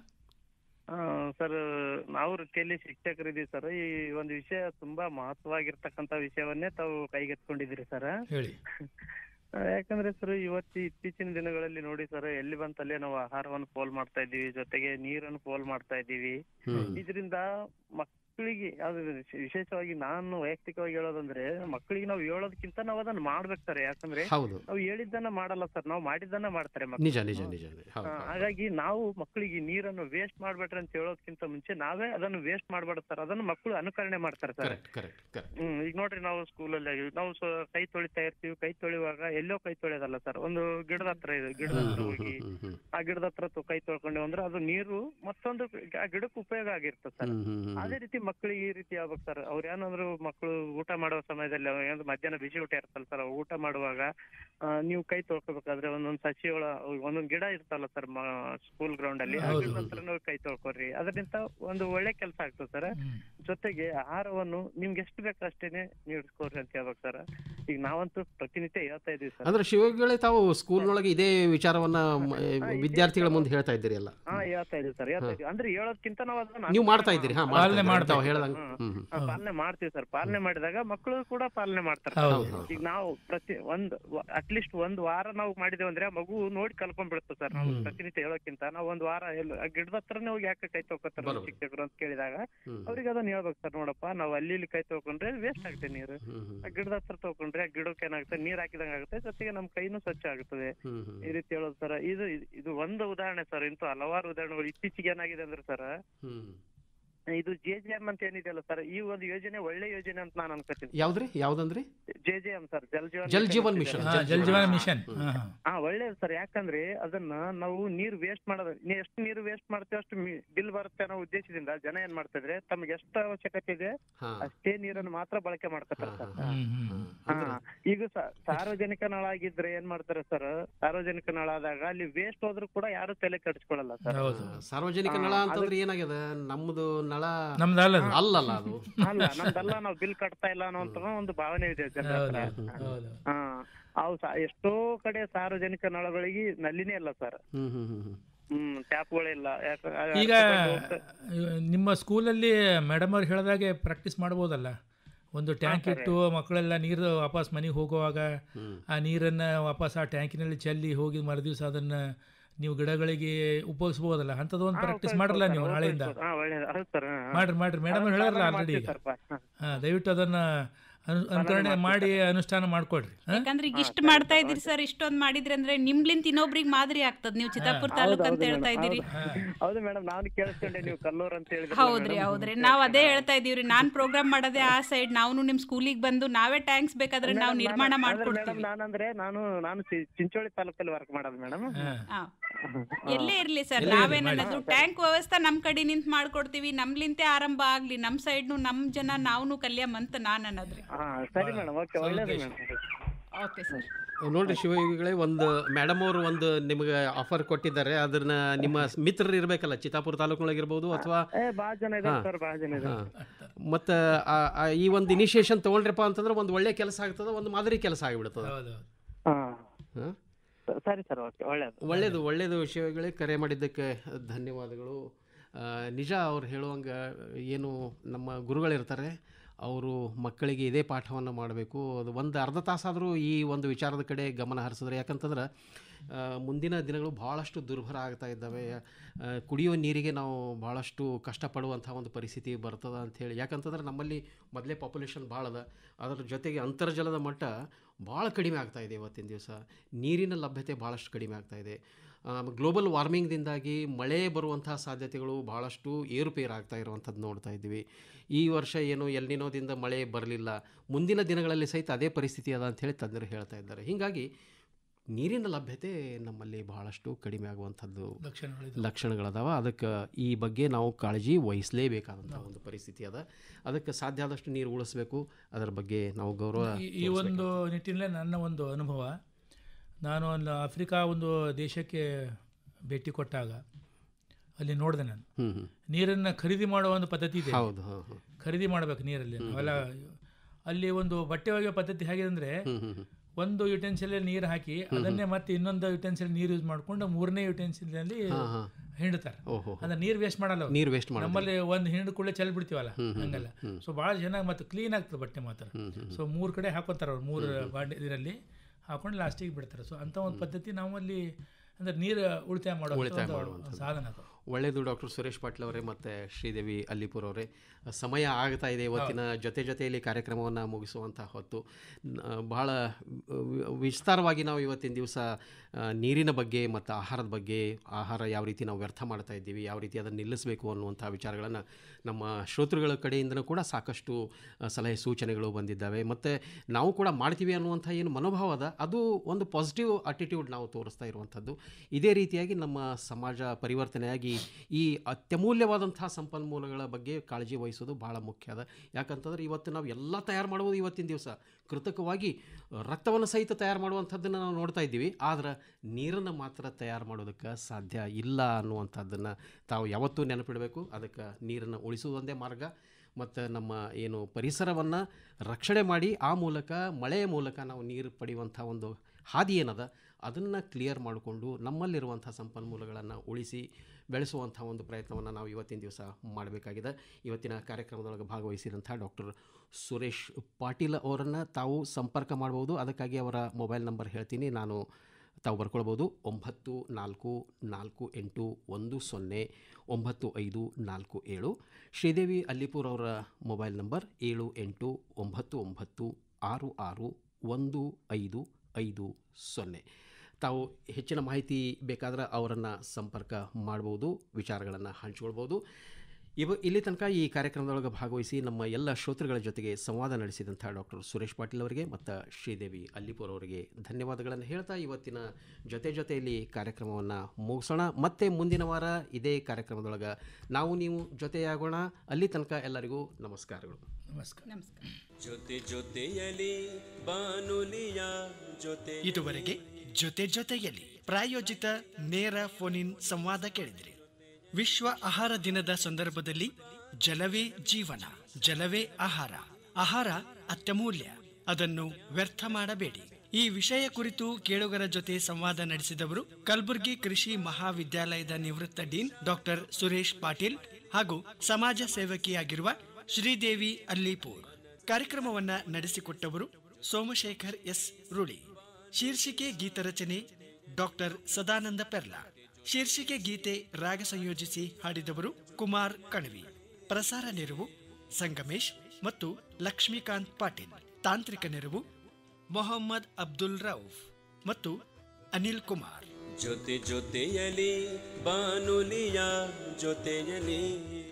ಸರ್ ನಾವು ವೃತ್ತಿಯಲ್ಲಿ ಶಿಕ್ಷಕರಿದ್ದೀವಿ ಸರ್. ಈ ಒಂದು ವಿಷಯ ತುಂಬಾ ಮಹತ್ವವಾಗಿರ್ತಕ್ಕಂಥ ವಿಷಯವನ್ನೇ ತಾವು ಕೈಗೆತ್ಕೊಂಡಿದ್ದೀರಿ ಸರ್. ಹೇಳಿ. ಯಾಕಂದ್ರೆ ಸರ್ ಇತ್ತೀಚಿನ ದಿನಗಳಲ್ಲಿ ನೋಡಿ ಸರ್, ಎಲ್ಲಿ ಬಂತಲ್ಲೇ ನಾವು ಆಹಾರವನ್ನು ಪೋಲ್ ಮಾಡ್ತಾ ಇದ್ದೀವಿ, ಜೊತೆಗೆ ನೀರನ್ನು ಪೋಲ್ ಮಾಡ್ತಾ ಇದ್ದೀವಿ. ಇದರಿಂದ ಮಕ್ಕಳಿಗೆ ಅದು ವಿಶೇಷವಾಗಿ ನಾನು ವೈಯಕ್ತಿಕವಾಗಿ ಹೇಳೋದಂದ್ರೆ, ಮಕ್ಕಳಿಗೆ ನಾವು ಹೇಳೋದಕ್ಕಿಂತ ನಾವು ಅದನ್ನ ಮಾಡ್ಬೇಕು ಸರ್. ಯಾಕಂದ್ರೆ ನಾವು ಹೇಳಿದ್ದನ್ನ ಮಾಡಲ್ಲ ಸರ್, ನಾವು ಮಾಡಿದ್ದನ್ನ ಮಾಡ್ತಾರೆ ಮಕ್ಕಳು. ಹಾಗಾಗಿ ನಾವು ಮಕ್ಕಳಿಗೆ ನೀರನ್ನು ವೇಸ್ಟ್ ಮಾಡ್ಬೇಡ್ರಿ ಅಂತ ಹೇಳೋದಕ್ಕಿಂತ ಮುಂಚೆ ನಾವೇ ಅದನ್ನು ವೇಸ್ಟ್ ಮಾಡ್ಬಾರ್ದು ಸರ್. ಅದನ್ನು ಮಕ್ಕಳು ಅನುಕರಣೆ ಮಾಡ್ತಾರೆ ಸರ್. ಈಗ ನೋಡ್ರಿ, ನಾವು ಸ್ಕೂಲಲ್ಲಿ ನಾವು ಕೈ ತೊಳಿತಾ ಇರ್ತೀವಿ. ಕೈ ತೊಳೆಯುವಾಗ ಎಲ್ಲೋ ಕೈ ತೊಳೆಯೋದಲ್ಲ ಸರ್, ಒಂದು ಗಿಡದ ಹತ್ರ ಇದೆ, ಗಿಡದ ಹತ್ರ ಹೋಗಿ ಆ ಗಿಡದ ಹತ್ರ ಕೈ ತೊಳ್ಕೊಂಡೇವು ಅಂದ್ರೆ ಅದು ನೀರು ಮತ್ತೊಂದು ಆ ಗಿಡಕ್ಕೆ ಉಪಯೋಗ ಆಗಿರ್ತದೆ ಸರ್. ಅದೇ ರೀತಿ ಮಕ್ಕಳಿಗೆ ಈ ರೀತಿ ಆಗ್ಬೇಕು ಸರ್. ಅವ್ರು ಏನಂದ್ರು, ಮಕ್ಕಳು ಊಟ ಮಾಡುವ ಸಮಯದಲ್ಲಿ ಮಧ್ಯಾಹ್ನ ಬಿಸಿ ಊಟ ಇರ್ತಲ್ಲ ಸರ್, ಊಟ ಮಾಡುವಾಗ ನೀವು ಕೈ ತೊಳ್ಕೊಬೇಕಾದ್ರೆ ಒಂದೊಂದು ಸಸಿಗಳ ಒಂದೊಂದು ಗಿಡ ಇರ್ತಲ್ಲ ಸರ್ ಸ್ಕೂಲ್ ಗ್ರೌಂಡ್ ಅಲ್ಲಿ, ಆ ಗಿಡದ ಹತ್ರ ನೀವು ಕೈ ತೊಳ್ಕೊರಿ. ಅದರಿಂದ ಒಂದು ಒಳ್ಳೆ ಕೆಲಸ ಆಗ್ತದೆ ಸರ್. ಜೊತೆಗೆ ಆಹಾರವನ್ನು ನಿಮ್ಗೆ ಎಷ್ಟು ಬೇಕು ಅಷ್ಟೇನೆ ನೀಡ್ಸ್ಕೊಡ್ರಿ ಅಂತ ಹೇಳ್ಬೇಕು ಸರ್. ಈಗ ನಾವಂತೂ ಪ್ರತಿನಿತ್ಯ ಹೇಳ್ತಾ ಇದೀವಿ ಸರ್. ಅಂದ್ರೆ ಶಿವಗಳೇ, ತಾವು ಸ್ಕೂಲ್ನೊಳಗೆ ಇದೇ ವಿಚಾರವನ್ನ ವಿದ್ಯಾರ್ಥಿಗಳ ಮುಂದೆ ಹೇಳ್ತಾ ಇದ್ದೀರಿ ಅಲ್ಲ? ಹೇಳ್ತಾ ಇದೀವಿ ಸರ್, ಹೇಳ್ತಾ ಇದೀವಿ. ಅಂದ್ರೆ ಹೇಳೋದಕ್ಕಿಂತ ನಾವು ಅದನ್ನ ನೀವು ಮಾಡ್ತಾ ಇದ್ದೀರಿ? ಪಾಲನೆ ಮಾಡ್ತೀವಿ ಸರ್. ಪಾಲನೆ ಮಾಡಿದಾಗ ಮಕ್ಕಳು ಕೂಡ ಪಾಲನೆ ಮಾಡ್ತಾರೆ. ಈಗ ನಾವು ಅಟ್ಲೀಸ್ಟ್ ಒಂದ್ ವಾರ ನಾವು ಮಾಡಿದೇವೆ ಅಂದ್ರೆ ಮಗು ನೋಡಿ ಕಲ್ಕೊಂಡ್ಬಿಡುತ್ತೆ ಸರ್. ನಾವು ಪ್ರತಿನಿತ್ಯ ಹೇಳೋಕ್ಕಿಂತ ನಾವು ಒಂದ್ ವಾರ ಗಿಡದ ಹತ್ರನೇ ಹೋಗಿ ಯಾಕೆ ಕೈ ತೊಳ್ಕೊತಾರೆ ಶಿಕ್ಷಕರು ಅಂತ ಕೇಳಿದಾಗ ಅವ್ರಿಗೆ ಅದನ್ನ ಹೇಳ್ಬೇಕು ಸರ್. ನೋಡಪ್ಪ, ನಾವು ಅಲ್ಲಿ ಕೈ ತೊಳ್ಕೊಂಡ್ರೆ ವೇಸ್ಟ್ ಆಗುತ್ತೆ ನೀರು, ಆ ಗಿಡದ ಹತ್ರ ತೊಳ್ಕೊಂಡ್ರೆ ಆ ಗಿಡಕ್ಕೆ ಏನಾಗುತ್ತೆ, ನೀರ್ ಹಾಕಿದಂಗ ಆಗುತ್ತೆ, ಜೊತೆಗೆ ನಮ್ ಕೈನೂ ಸ್ವಚ್ಛ ಆಗುತ್ತದೆ. ಈ ರೀತಿ ಹೇಳೋದು ಸರ್. ಇದು ಒಂದು ಉದಾಹರಣೆ ಸರ್. ಇಂತೂ ಹಲವಾರು ಉದಾಹರಣೆಗಳು. ಇತ್ತೀಚೆಗೆ ಏನಾಗಿದೆ ಅಂದ್ರೆ ಸರ್, ಇದು JJM ಅಂತ ಏನಿದೆಯಲ್ಲ ಸರ್, ಈ ಒಂದು ಯೋಜನೆ ಒಳ್ಳೆ ಯೋಜನೆ ಅಂತ ನಾನು ಅನ್ಕೋತೀನಿ. ಯಾವ್ದಂದ್ರಿ? JJM sir, Jal Jeevan mission. ಒಳ್ಳೇದು ಸರ್. ಯಾಕಂದ್ರೆ ಅದನ್ನ ನಾವು ನೀರು ವೇಸ್ಟ್ ಮಾಡೋದು, ಎಷ್ಟು ನೀರು ವೇಸ್ಟ್ ಮಾಡ್ತೇವೆ ಅಷ್ಟು ಬಿಲ್ ಬರುತ್ತೆ ಅನ್ನೋ ಉದ್ದೇಶದಿಂದ ಜನ ಏನ್ ಮಾಡ್ತಾ ಇದ್ರೆ, ತಮ್ಗೆ ಎಷ್ಟು ಅವಶ್ಯಕತೆ ಇದೆ ಅಷ್ಟೇ ನೀರನ್ನು ಮಾತ್ರ ಬಳಕೆ ಮಾಡ್ತಾರೆ ಸರ್. ಈಗ ಸಾರ್ವಜನಿಕ ನಳ ಆಗಿದ್ರೆ ಏನ್ ಮಾಡ್ತಾರೆ ಸರ್, ಸಾರ್ವಜನಿಕ ನಳ ಆದಾಗ ಅಲ್ಲಿ ವೇಸ್ಟ್ ಹೋದ್ರು ಕೂಡ ಯಾರು ತಲೆ ಕೆಡಿಸ್ಕೊಳ್ಳಲ್ಲ ಸರ್. ಸಾರ್ವಜನಿಕ ನಳ ಅಂತಂದ್ರೆ ಏನಾಗಿದೆ, ನಮ್ದು ನಳ ನಳ ನಮ್ದಲ್ಲ ಅಲ್ಲಲ್ಲ ಅದು ಅಲ್ಲ ನಮ್ದಲ್ಲ, ನಾವು ಬಿಲ್ ಕಟ್ತಾ ಇಲ್ಲ ಅನ್ನೋಂತ ಒಂದು ಭಾವನೆ ಇದೆ ಜನರ ಹತ್ರ. ಹಾ, ಅವು ಎಷ್ಟೋ ಕಡೆ ಸಾರ್ವಜನಿಕ ನಳಗಳಿಗೆ ನಲ್ಲಿನೇ ಇಲ್ಲ ಸರ್. ಟ್ಯಾಪ್ಗಳಿಲ್ಲ. ಈಗ ನಿಮ್ಮ ಸ್ಕೂಲಲ್ಲಿ ಮೇಡಮ್ ಅವ್ರು ಹೇಳಿದಾಗೆ ಪ್ರಾಕ್ಟೀಸ್ ಮಾಡ್ಬೋದಲ್ಲ, ಒಂದು ಟ್ಯಾಂಕ್ ಇಟ್ಟು ಮಕ್ಕಳೆಲ್ಲ ನೀರು ವಾಪಸ್ ಮನೆಗೆ ಹೋಗುವಾಗ ಆ ನೀರನ್ನು ವಾಪಸ್ ಆ ಟ್ಯಾಂಕಿನಲ್ಲಿ ಚೆಲ್ಲಿ ಹೋಗಿ ಮರುದಿವಸ ಅದನ್ನು ನೀವು ಗಿಡಗಳಿಗೆ ಉಪಯೋಗಿಸ್ಬೋದಲ್ಲ, ಅಂಥದ್ದು ಒಂದು ಪ್ರಾಕ್ಟೀಸ್ ಮಾಡಲ್ಲ ನೀವು ನಾಳೆಯಿಂದ? ಮಾಡ್ರಿ ಮೇಡಮ್ ಹೇಳಲ್ಲ ಆಲ್ರೆಡಿ. ಈಗ ದಯವಿಟ್ಟು ಅದನ್ನು ಅನುಕರಣೆ ಮಾಡಿ ಅನುಷ್ಠಾನ ಮಾಡ್ಕೊಡ್ರಿ. ಯಾಕಂದ್ರೆ ಈಗ ಇಷ್ಟು ಮಾಡ್ತಾ ಇದೀರಿ ಸರ್, ಇಷ್ಟೊಂದು ಮಾಡಿದ್ರಿ ಅಂದ್ರೆ ನಿಮ್ಲಿಂತ ಇನ್ನೊಬ್ರಿಗೆ ಮಾದರಿ ಆಗ್ತದ. ನೀವು ಚಿತ್ತಾಪುರ ತಾಲೂಕ್ ಅಂತ ಹೇಳ್ತಾ ಇದೀರಿ. ಹೌದು ಮೇಡಮ್, ನಾನು ಕೇಳಿಸ್ಕೊಂಡೆ ನೀವು ಕಲ್ಲೂರ್ ಅಂತ ಹೇಳಿದ್ರಿ. ಹೌದ್ರಿ ನಾವ್ ಅದೇ ಹೇಳ್ತಾ ಇದೀವ್ರಿ. ನಾನ್ ಪ್ರೋಗ್ರಾಮ್ ಮಾಡೋದೇ ಆ ಸೈಡ್. ನಾವು ನಿಮ್ ಸ್ಕೂಲಿಗೆ ಬಂದು ನಾವೇ ಟ್ಯಾಂಕ್ಸ್ ಬೇಕಾದ್ರೆ ನಾವು ನಿರ್ಮಾಣ ಮಾಡ್ಕೊಡ್ತೀವಿ. ನಾನು ಚಿಂಚೋಳಿ ತಾಲೂಕಲ್ಲಿ ವರ್ಕ್ ಮಾಡೋದು ಮೇಡಮ್. ಎಲ್ಲೇ ಇರ್ಲಿ ಸರ್, ನಾವೇನನ್ನೋದು ಟ್ಯಾಂಕ್ ವ್ಯವಸ್ಥೆ ನಮ್ ಕಡೆ ನಿಂತ ಮಾಡ್ಕೊಡ್ತೀವಿ. ನಮ್ಲಿಂತೆ ಆರಂಭ ಆಗ್ಲಿ, ನಮ್ ಸೈಡ್ನು ನಮ್ ಜನ ನಾವ್ನು ಕಲ್ಯಾಮಂತ ನಾನ್ ಅನ್ನೋದ್ರಿ. ಸರಿ ಮೇಡಮ್, ಓಕೆ, ಒಳ್ಳೇದು ಮೇಡಮ್. Okay sir. ನೋಡ್ರಿ ಶಿವಯೋಗಿಗಳೇ, ಒಂದು ಮೇಡಮ್ ಅವರು ಒಂದು ನಿಮಗೆ ಆಫರ್ ಕೊಟ್ಟಿದ್ದಾರೆ. ಅದನ್ನ ನಿಮ್ಮ ಮಿತ್ರರು ಇರಬೇಕಲ್ಲ, ಚಿತ್ತಾಪುರ ತಾಲೂಕಿನೊಳಗಿರ್ಬೋದು ಅಥವಾ ಮತ್ತು ಈ ಒಂದು ಇನಿಷಿಯೇಷನ್ ತೊಗೊಂಡ್ರಪ್ಪ ಅಂತಂದ್ರೆ ಒಂದು ಒಳ್ಳೆ ಕೆಲಸ ಆಗ್ತದೆ, ಒಂದು ಮಾದರಿ ಕೆಲಸ ಆಗಿಬಿಡ್ತದೆ. ಸರಿ ಸರ್, ಓಕೆ, ಒಳ್ಳೇದು ಶಿವಯೋಗಿಗಳೇ. ಕರೆ ಮಾಡಿದ್ದಕ್ಕೆ ಧನ್ಯವಾದಗಳು. ನಿಜ ಅವ್ರು ಹೇಳುವಂಗೆ ಏನು ನಮ್ಮ ಗುರುಗಳಿರ್ತಾರೆ, ಅವರು ಮಕ್ಕಳಿಗೆ ಇದೇ ಪಾಠವನ್ನು ಮಾಡಬೇಕು. ಅದು ಒಂದು ಅರ್ಧ ತಾಸಾದರೂ ಈ ಒಂದು ವಿಚಾರದ ಕಡೆ ಗಮನ ಹರಿಸಿದ್ರೆ, ಯಾಕಂತಂದ್ರೆ ಮುಂದಿನ ದಿನಗಳು ಭಾಳಷ್ಟು ದುರ್ಭರ ಆಗ್ತಾ ಇದ್ದಾವೆ. ಕುಡಿಯುವ ನೀರಿಗೆ ನಾವು ಭಾಳಷ್ಟು ಕಷ್ಟಪಡುವಂಥ ಒಂದು ಪರಿಸ್ಥಿತಿ ಬರ್ತದೆ ಅಂಥೇಳಿ. ಯಾಕಂತಂದ್ರೆ ನಮ್ಮಲ್ಲಿ ಮೊದಲೇ ಪಾಪ್ಯುಲೇಷನ್ ಭಾಳ ಅದ, ಅದರ ಜೊತೆಗೆ ಅಂತರ್ಜಲದ ಮಟ್ಟ ಭಾಳ ಕಡಿಮೆ ಆಗ್ತಾಯಿದೆ. ಇವತ್ತಿನ ದಿವಸ ನೀರಿನ ಲಭ್ಯತೆ ಭಾಳಷ್ಟು ಕಡಿಮೆ ಆಗ್ತಾಯಿದೆ. ಗ್ಲೋಬಲ್ ವಾರ್ಮಿಂಗ್ದಿಂದಾಗಿ ಮಳೆ ಬರುವಂಥ ಸಾಧ್ಯತೆಗಳು ಭಾಳಷ್ಟು ಏರುಪೇರಾಗ್ತಾ ಇರುವಂಥದ್ದು ನೋಡ್ತಾ ಇದ್ದೀವಿ. ಈ ವರ್ಷ ಏನು ಎಲ್ನಿನೋದಿಂದ ಮಳೆ ಬರಲಿಲ್ಲ, ಮುಂದಿನ ದಿನಗಳಲ್ಲಿ ಸಹಿತ ಅದೇ ಪರಿಸ್ಥಿತಿ ಅದ ಅಂಥೇಳಿ ತಜ್ಞರು ಹೇಳ್ತಾ ಇದ್ದಾರೆ. ಹೀಗಾಗಿ ನೀರಿನ ಲಭ್ಯತೆ ನಮ್ಮಲ್ಲಿ ಭಾಳಷ್ಟು ಕಡಿಮೆ ಆಗುವಂಥದ್ದು ಲಕ್ಷಣಗಳದಾವ. ಅದಕ್ಕೆ ಈ ಬಗ್ಗೆ ನಾವು ಕಾಳಜಿ ವಹಿಸಲೇಬೇಕಾದಂಥ ಒಂದು ಪರಿಸ್ಥಿತಿ ಅದ. ಅದಕ್ಕೆ ಸಾಧ್ಯ ಆದಷ್ಟು ನೀರು ಉಳಿಸ್ಬೇಕು, ಅದರ ಬಗ್ಗೆ ನಾವು ಗೌರವ. ಈ ಒಂದು ನಿಟ್ಟಿನಲ್ಲಿ ನನ್ನ ಒಂದು ಅನುಭವ, ನಾನು ಒಂದು ಆಫ್ರಿಕಾ ಒಂದು ದೇಶಕ್ಕೆ ಭೇಟಿ ಕೊಟ್ಟಾಗ ಅಲ್ಲಿ ನೋಡಿದೆ ನಾನು. ನೀರನ್ನು ಖರೀದಿ ಮಾಡುವ ಒಂದು ಪದ್ಧತಿ ಇದೆ. ಖರೀದಿ ಮಾಡಬೇಕು ನೀರಲ್ಲಿ. ಅವೆಲ್ಲ ಅಲ್ಲಿ ಒಂದು ಬಟ್ಟೆ ಒಗೆಯೋ ಪದ್ಧತಿ ಹೇಗಿದೆ ಅಂದರೆ, ಒಂದು ಯುಟೆನ್ಸಿಲಲ್ಲಿ ನೀರು ಹಾಕಿ ಅದನ್ನೇ ಮತ್ತೆ ಇನ್ನೊಂದು ಯುಟೆನ್ಸಿಲ್ ನೀರು ಯೂಸ್ ಮಾಡಿಕೊಂಡು ಮೂರನೇ ಯುಟೆನ್ಸಿಲಲ್ಲಿ ಹಿಂಡ್ತಾರೆ. ಅಂದ್ರೆ ನೀರು ವೇಸ್ಟ್ ಮಾಡಲ್ಲ. ನಮ್ಮಲ್ಲಿ ಒಂದು ಹಿಂಡು ಕೂಡಲೇ ಚೆಲ್ಲಿ ಬಿಡ್ತೀವಲ್ಲ, ಹಂಗಲ್ಲ. ಸೊ ಭಾಳ ಚೆನ್ನಾಗಿ ಮತ್ತು ಕ್ಲೀನ್ ಆಗ್ತದೆ ಬಟ್ಟೆ ಮಾತ್ರ. ಸೊ 3 ಕಡೆ ಹಾಕೋತಾರೆ ಅವ್ರು, 3 ಬಾಂಡೆ ಇದರಲ್ಲಿ ಹಾಕೊಂಡು ಲಾಸ್ಟಿಗೆ ಬಿಡ್ತಾರೆ. ಸೊ ಅಂಥ ಒಂದು ಪದ್ಧತಿ ನಮ್ಮಲ್ಲಿ ಅಂದರೆ ನೀರು ಉಳಿತಾಯ ಮಾಡುವ ಸಾಧನ. ಒಳ್ಳೆಯದು. ಡಾಕ್ಟರ್ ಸುರೇಶ್ ಪಾಟೀಲ್ ಅವರೇ ಮತ್ತು ಶ್ರೀದೇವಿ ಅಲ್ಲಿಪುರ ಅವರೇ, ಸಮಯ ಆಗ್ತಾ ಇದೆ. ಇವತ್ತಿನ ಜೊತೆಯಲ್ಲಿ ಕಾರ್ಯಕ್ರಮವನ್ನು ಮುಗಿಸುವಂಥ ಹೊತ್ತು. ಭಾಳ ವಿಸ್ತಾರವಾಗಿ ನಾವು ಇವತ್ತಿನ ದಿವಸ ನೀರಿನ ಬಗ್ಗೆ ಮತ್ತು ಆಹಾರದ ಬಗ್ಗೆ, ಆಹಾರ ಯಾವ ರೀತಿ ನಾವು ವ್ಯರ್ಥ ಮಾಡ್ತಾ ಇದ್ದೀವಿ, ಯಾವ ರೀತಿ ಅದನ್ನು ನಿಲ್ಲಿಸಬೇಕು ಅನ್ನುವಂಥ ವಿಚಾರಗಳನ್ನು ನಮ್ಮ ಶ್ರೋತೃಗಳ ಕಡೆಯಿಂದನೂ ಕೂಡ ಸಾಕಷ್ಟು ಸಲಹೆ ಸೂಚನೆಗಳು ಬಂದಿದ್ದಾವೆ. ಮತ್ತು ನಾವು ಕೂಡ ಮಾಡ್ತೀವಿ ಅನ್ನುವಂಥ ಏನು ಮನೋಭಾವ ಅದ, ಅದು ಒಂದು ಪಾಸಿಟಿವ್ ಅಟಿಟ್ಯೂಡ್ ನಾವು ತೋರಿಸ್ತಾ ಇರುವಂಥದ್ದು. ಇದೇ ರೀತಿಯಾಗಿ ನಮ್ಮ ಸಮಾಜ ಪರಿವರ್ತನೆಯಾಗಿ ಈ ಅತ್ಯಮೂಲ್ಯವಾದಂಥ ಸಂಪನ್ಮೂಲಗಳ ಬಗ್ಗೆ ಕಾಳಜಿ ವಹಿಸೋದು ಭಾಳ ಮುಖ್ಯ ಅದ. ಯಾಕಂತಂದ್ರೆ ಇವತ್ತು ನಾವು ಎಲ್ಲ ತಯಾರು ಮಾಡ್ಬೋದು. ಇವತ್ತಿನ ದಿವಸ ಕೃತಕವಾಗಿ ರಕ್ತವನ್ನು ಸಹಿತ ತಯಾರು ಮಾಡುವಂಥದ್ದನ್ನು ನಾವು ನೋಡ್ತಾ ಇದ್ದೀವಿ. ಆದರೆ ನೀರನ್ನು ಮಾತ್ರ ತಯಾರು ಮಾಡೋದಕ್ಕೆ ಸಾಧ್ಯ ಇಲ್ಲ ಅನ್ನುವಂಥದ್ದನ್ನು ತಾವು ಯಾವತ್ತೂ ನೆನಪಿಡಬೇಕು. ಅದಕ್ಕೆ ನೀರನ್ನು ಉಳಿಸುವುದೊಂದೇ ಮಾರ್ಗ. ಮತ್ತು ನಮ್ಮ ಏನು ಪರಿಸರವನ್ನು ರಕ್ಷಣೆ ಮಾಡಿ ಆ ಮೂಲಕ, ಮಳೆಯ ಮೂಲಕ ನಾವು ನೀರು ಪಡೆಯುವಂಥ ಒಂದು ಹಾದಿ ಏನದ, ಅದನ್ನು ಕ್ಲಿಯರ್ ಮಾಡಿಕೊಂಡು ನಮ್ಮಲ್ಲಿರುವಂಥ ಸಂಪನ್ಮೂಲಗಳನ್ನು ಉಳಿಸಿ ಬೆಳೆಸುವಂಥ ಒಂದು ಪ್ರಯತ್ನವನ್ನು ನಾವು ಇವತ್ತಿನ ದಿವಸ ಮಾಡಬೇಕಾಗಿದೆ. ಇವತ್ತಿನ ಕಾರ್ಯಕ್ರಮದೊಳಗೆ ಭಾಗವಹಿಸಿದಂಥ ಡಾಕ್ಟರ್ ಸುರೇಶ್ ಪಾಟೀಲ್ ಅವರನ್ನು ತಾವು ಸಂಪರ್ಕ ಮಾಡ್ಬೋದು. ಅದಕ್ಕಾಗಿ ಅವರ ಮೊಬೈಲ್ ನಂಬರ್ ಹೇಳ್ತೀನಿ, ನಾನು ತಾವು ಬರ್ಕೊಳ್ಬೋದು. 9481109547. ಶ್ರೀದೇವಿ ಅಲ್ಲಿಪುರ್ ಅವರ ಮೊಬೈಲ್ ನಂಬರ್ 7899661550. ತಾವು ಹೆಚ್ಚಿನ ಮಾಹಿತಿ ಬೇಕಾದ್ರೆ ಅವರನ್ನು ಸಂಪರ್ಕ ಮಾಡ್ಬೋದು, ವಿಚಾರಗಳನ್ನು ಹಂಚಿಕೊಳ್ಬೋದು. ಇಲ್ಲಿ ತನಕ ಈ ಕಾರ್ಯಕ್ರಮದೊಳಗೆ ಭಾಗವಹಿಸಿ ನಮ್ಮ ಎಲ್ಲ ಶ್ರೋತೃಗಳ ಜೊತೆಗೆ ಸಂವಾದ ನಡೆಸಿದಂಥ ಡಾಕ್ಟರ್ ಸುರೇಶ್ ಪಾಟೀಲ್ ಅವರಿಗೆ ಮತ್ತು ಶ್ರೀದೇವಿ ಅಲ್ಲಿಪುರ್ ಅವರಿಗೆ ಧನ್ಯವಾದಗಳನ್ನು ಹೇಳ್ತಾ ಇವತ್ತಿನ ಜೊತೆಯಲ್ಲಿ ಕಾರ್ಯಕ್ರಮವನ್ನು ಮುಗಿಸೋಣ. ಮತ್ತೆ ಮುಂದಿನ ವಾರ ಇದೇ ಕಾರ್ಯಕ್ರಮದೊಳಗೆ ನಾವು ನೀವು ಜೊತೆಯಾಗೋಣ. ಅಲ್ಲಿ ತನಕ ಎಲ್ಲರಿಗೂ ನಮಸ್ಕಾರಗಳು. ಜೊತೆಯಲ್ಲಿ ಬಾನುಲಿಯ ಜೊತೆ. ಇದುವರೆಗೆ ಜೊತೆಯಲ್ಲಿ ಪ್ರಾಯೋಜಿತ ನೇರ ಫೋನ್ ಇನ್ ಸಂವಾದ ಕೇಳಿದಿರಿ. ವಿಶ್ವ ಆಹಾರ ದಿನದ ಸಂದರ್ಭದಲ್ಲಿ ಜಲವೇ ಜೀವನ, ಜಲವೇ ಆಹಾರ, ಆಹಾರ ಅತ್ಯಮೂಲ್ಯ, ಅದನ್ನು ವ್ಯರ್ಥ ಮಾಡಬೇಡಿ. ಈ ವಿಷಯ ಕುರಿತು ಕೇಳುಗರ ಜೊತೆ ಸಂವಾದ ನಡೆಸಿದವರು ಕಲಬುರಗಿ ಕೃಷಿ ಮಹಾವಿದ್ಯಾಲಯದ ನಿವೃತ್ತ ಡೀನ್ ಡಾಕ್ಟರ್ ಸುರೇಶ್ ಪಾಟೀಲ್ ಹಾಗೂ ಸಮಾಜ ಸೇವಕಿಯಾಗಿರುವ ಶ್ರೀದೇವಿ ಅಲ್ಲಿಪುರ್. ಕಾರ್ಯಕ್ರಮವನ್ನ ನಡೆಸಿಕೊಟ್ಟವರು ಸೋಮಶೇಖರ್ ಎಸ್ ರೂಳಿ. ಶೀರ್ಷಿಕೆ ಗೀತರಚನೆ ಡಾಕ್ಟರ್ ಸದಾನಂದ ಪೆರ್ಲಾ. ಶೀರ್ಷಿಕೆ ಗೀತೆ ರಾಗ ಸಂಯೋಜಿಸಿ ಹಾಡಿದವರು ಕುಮಾರ್ ಕಣವಿ. ಪ್ರಸಾರ ನೆರವು ಸಂಗಮೇಶ್ ಮತ್ತು ಲಕ್ಷ್ಮೀಕಾಂತ್ ಪಾಟೀಲ್. ತಾಂತ್ರಿಕ ನೆರವು ಮೊಹಮ್ಮದ್ ಅಬ್ದುಲ್ ರೌಫ್ ಮತ್ತು ಅನಿಲ್ ಕುಮಾರ್. ಜೊತೆ ಜೊತೆಯಲಿ ಬಾನುಲಿಯ ಜೊತೆಯಲಿ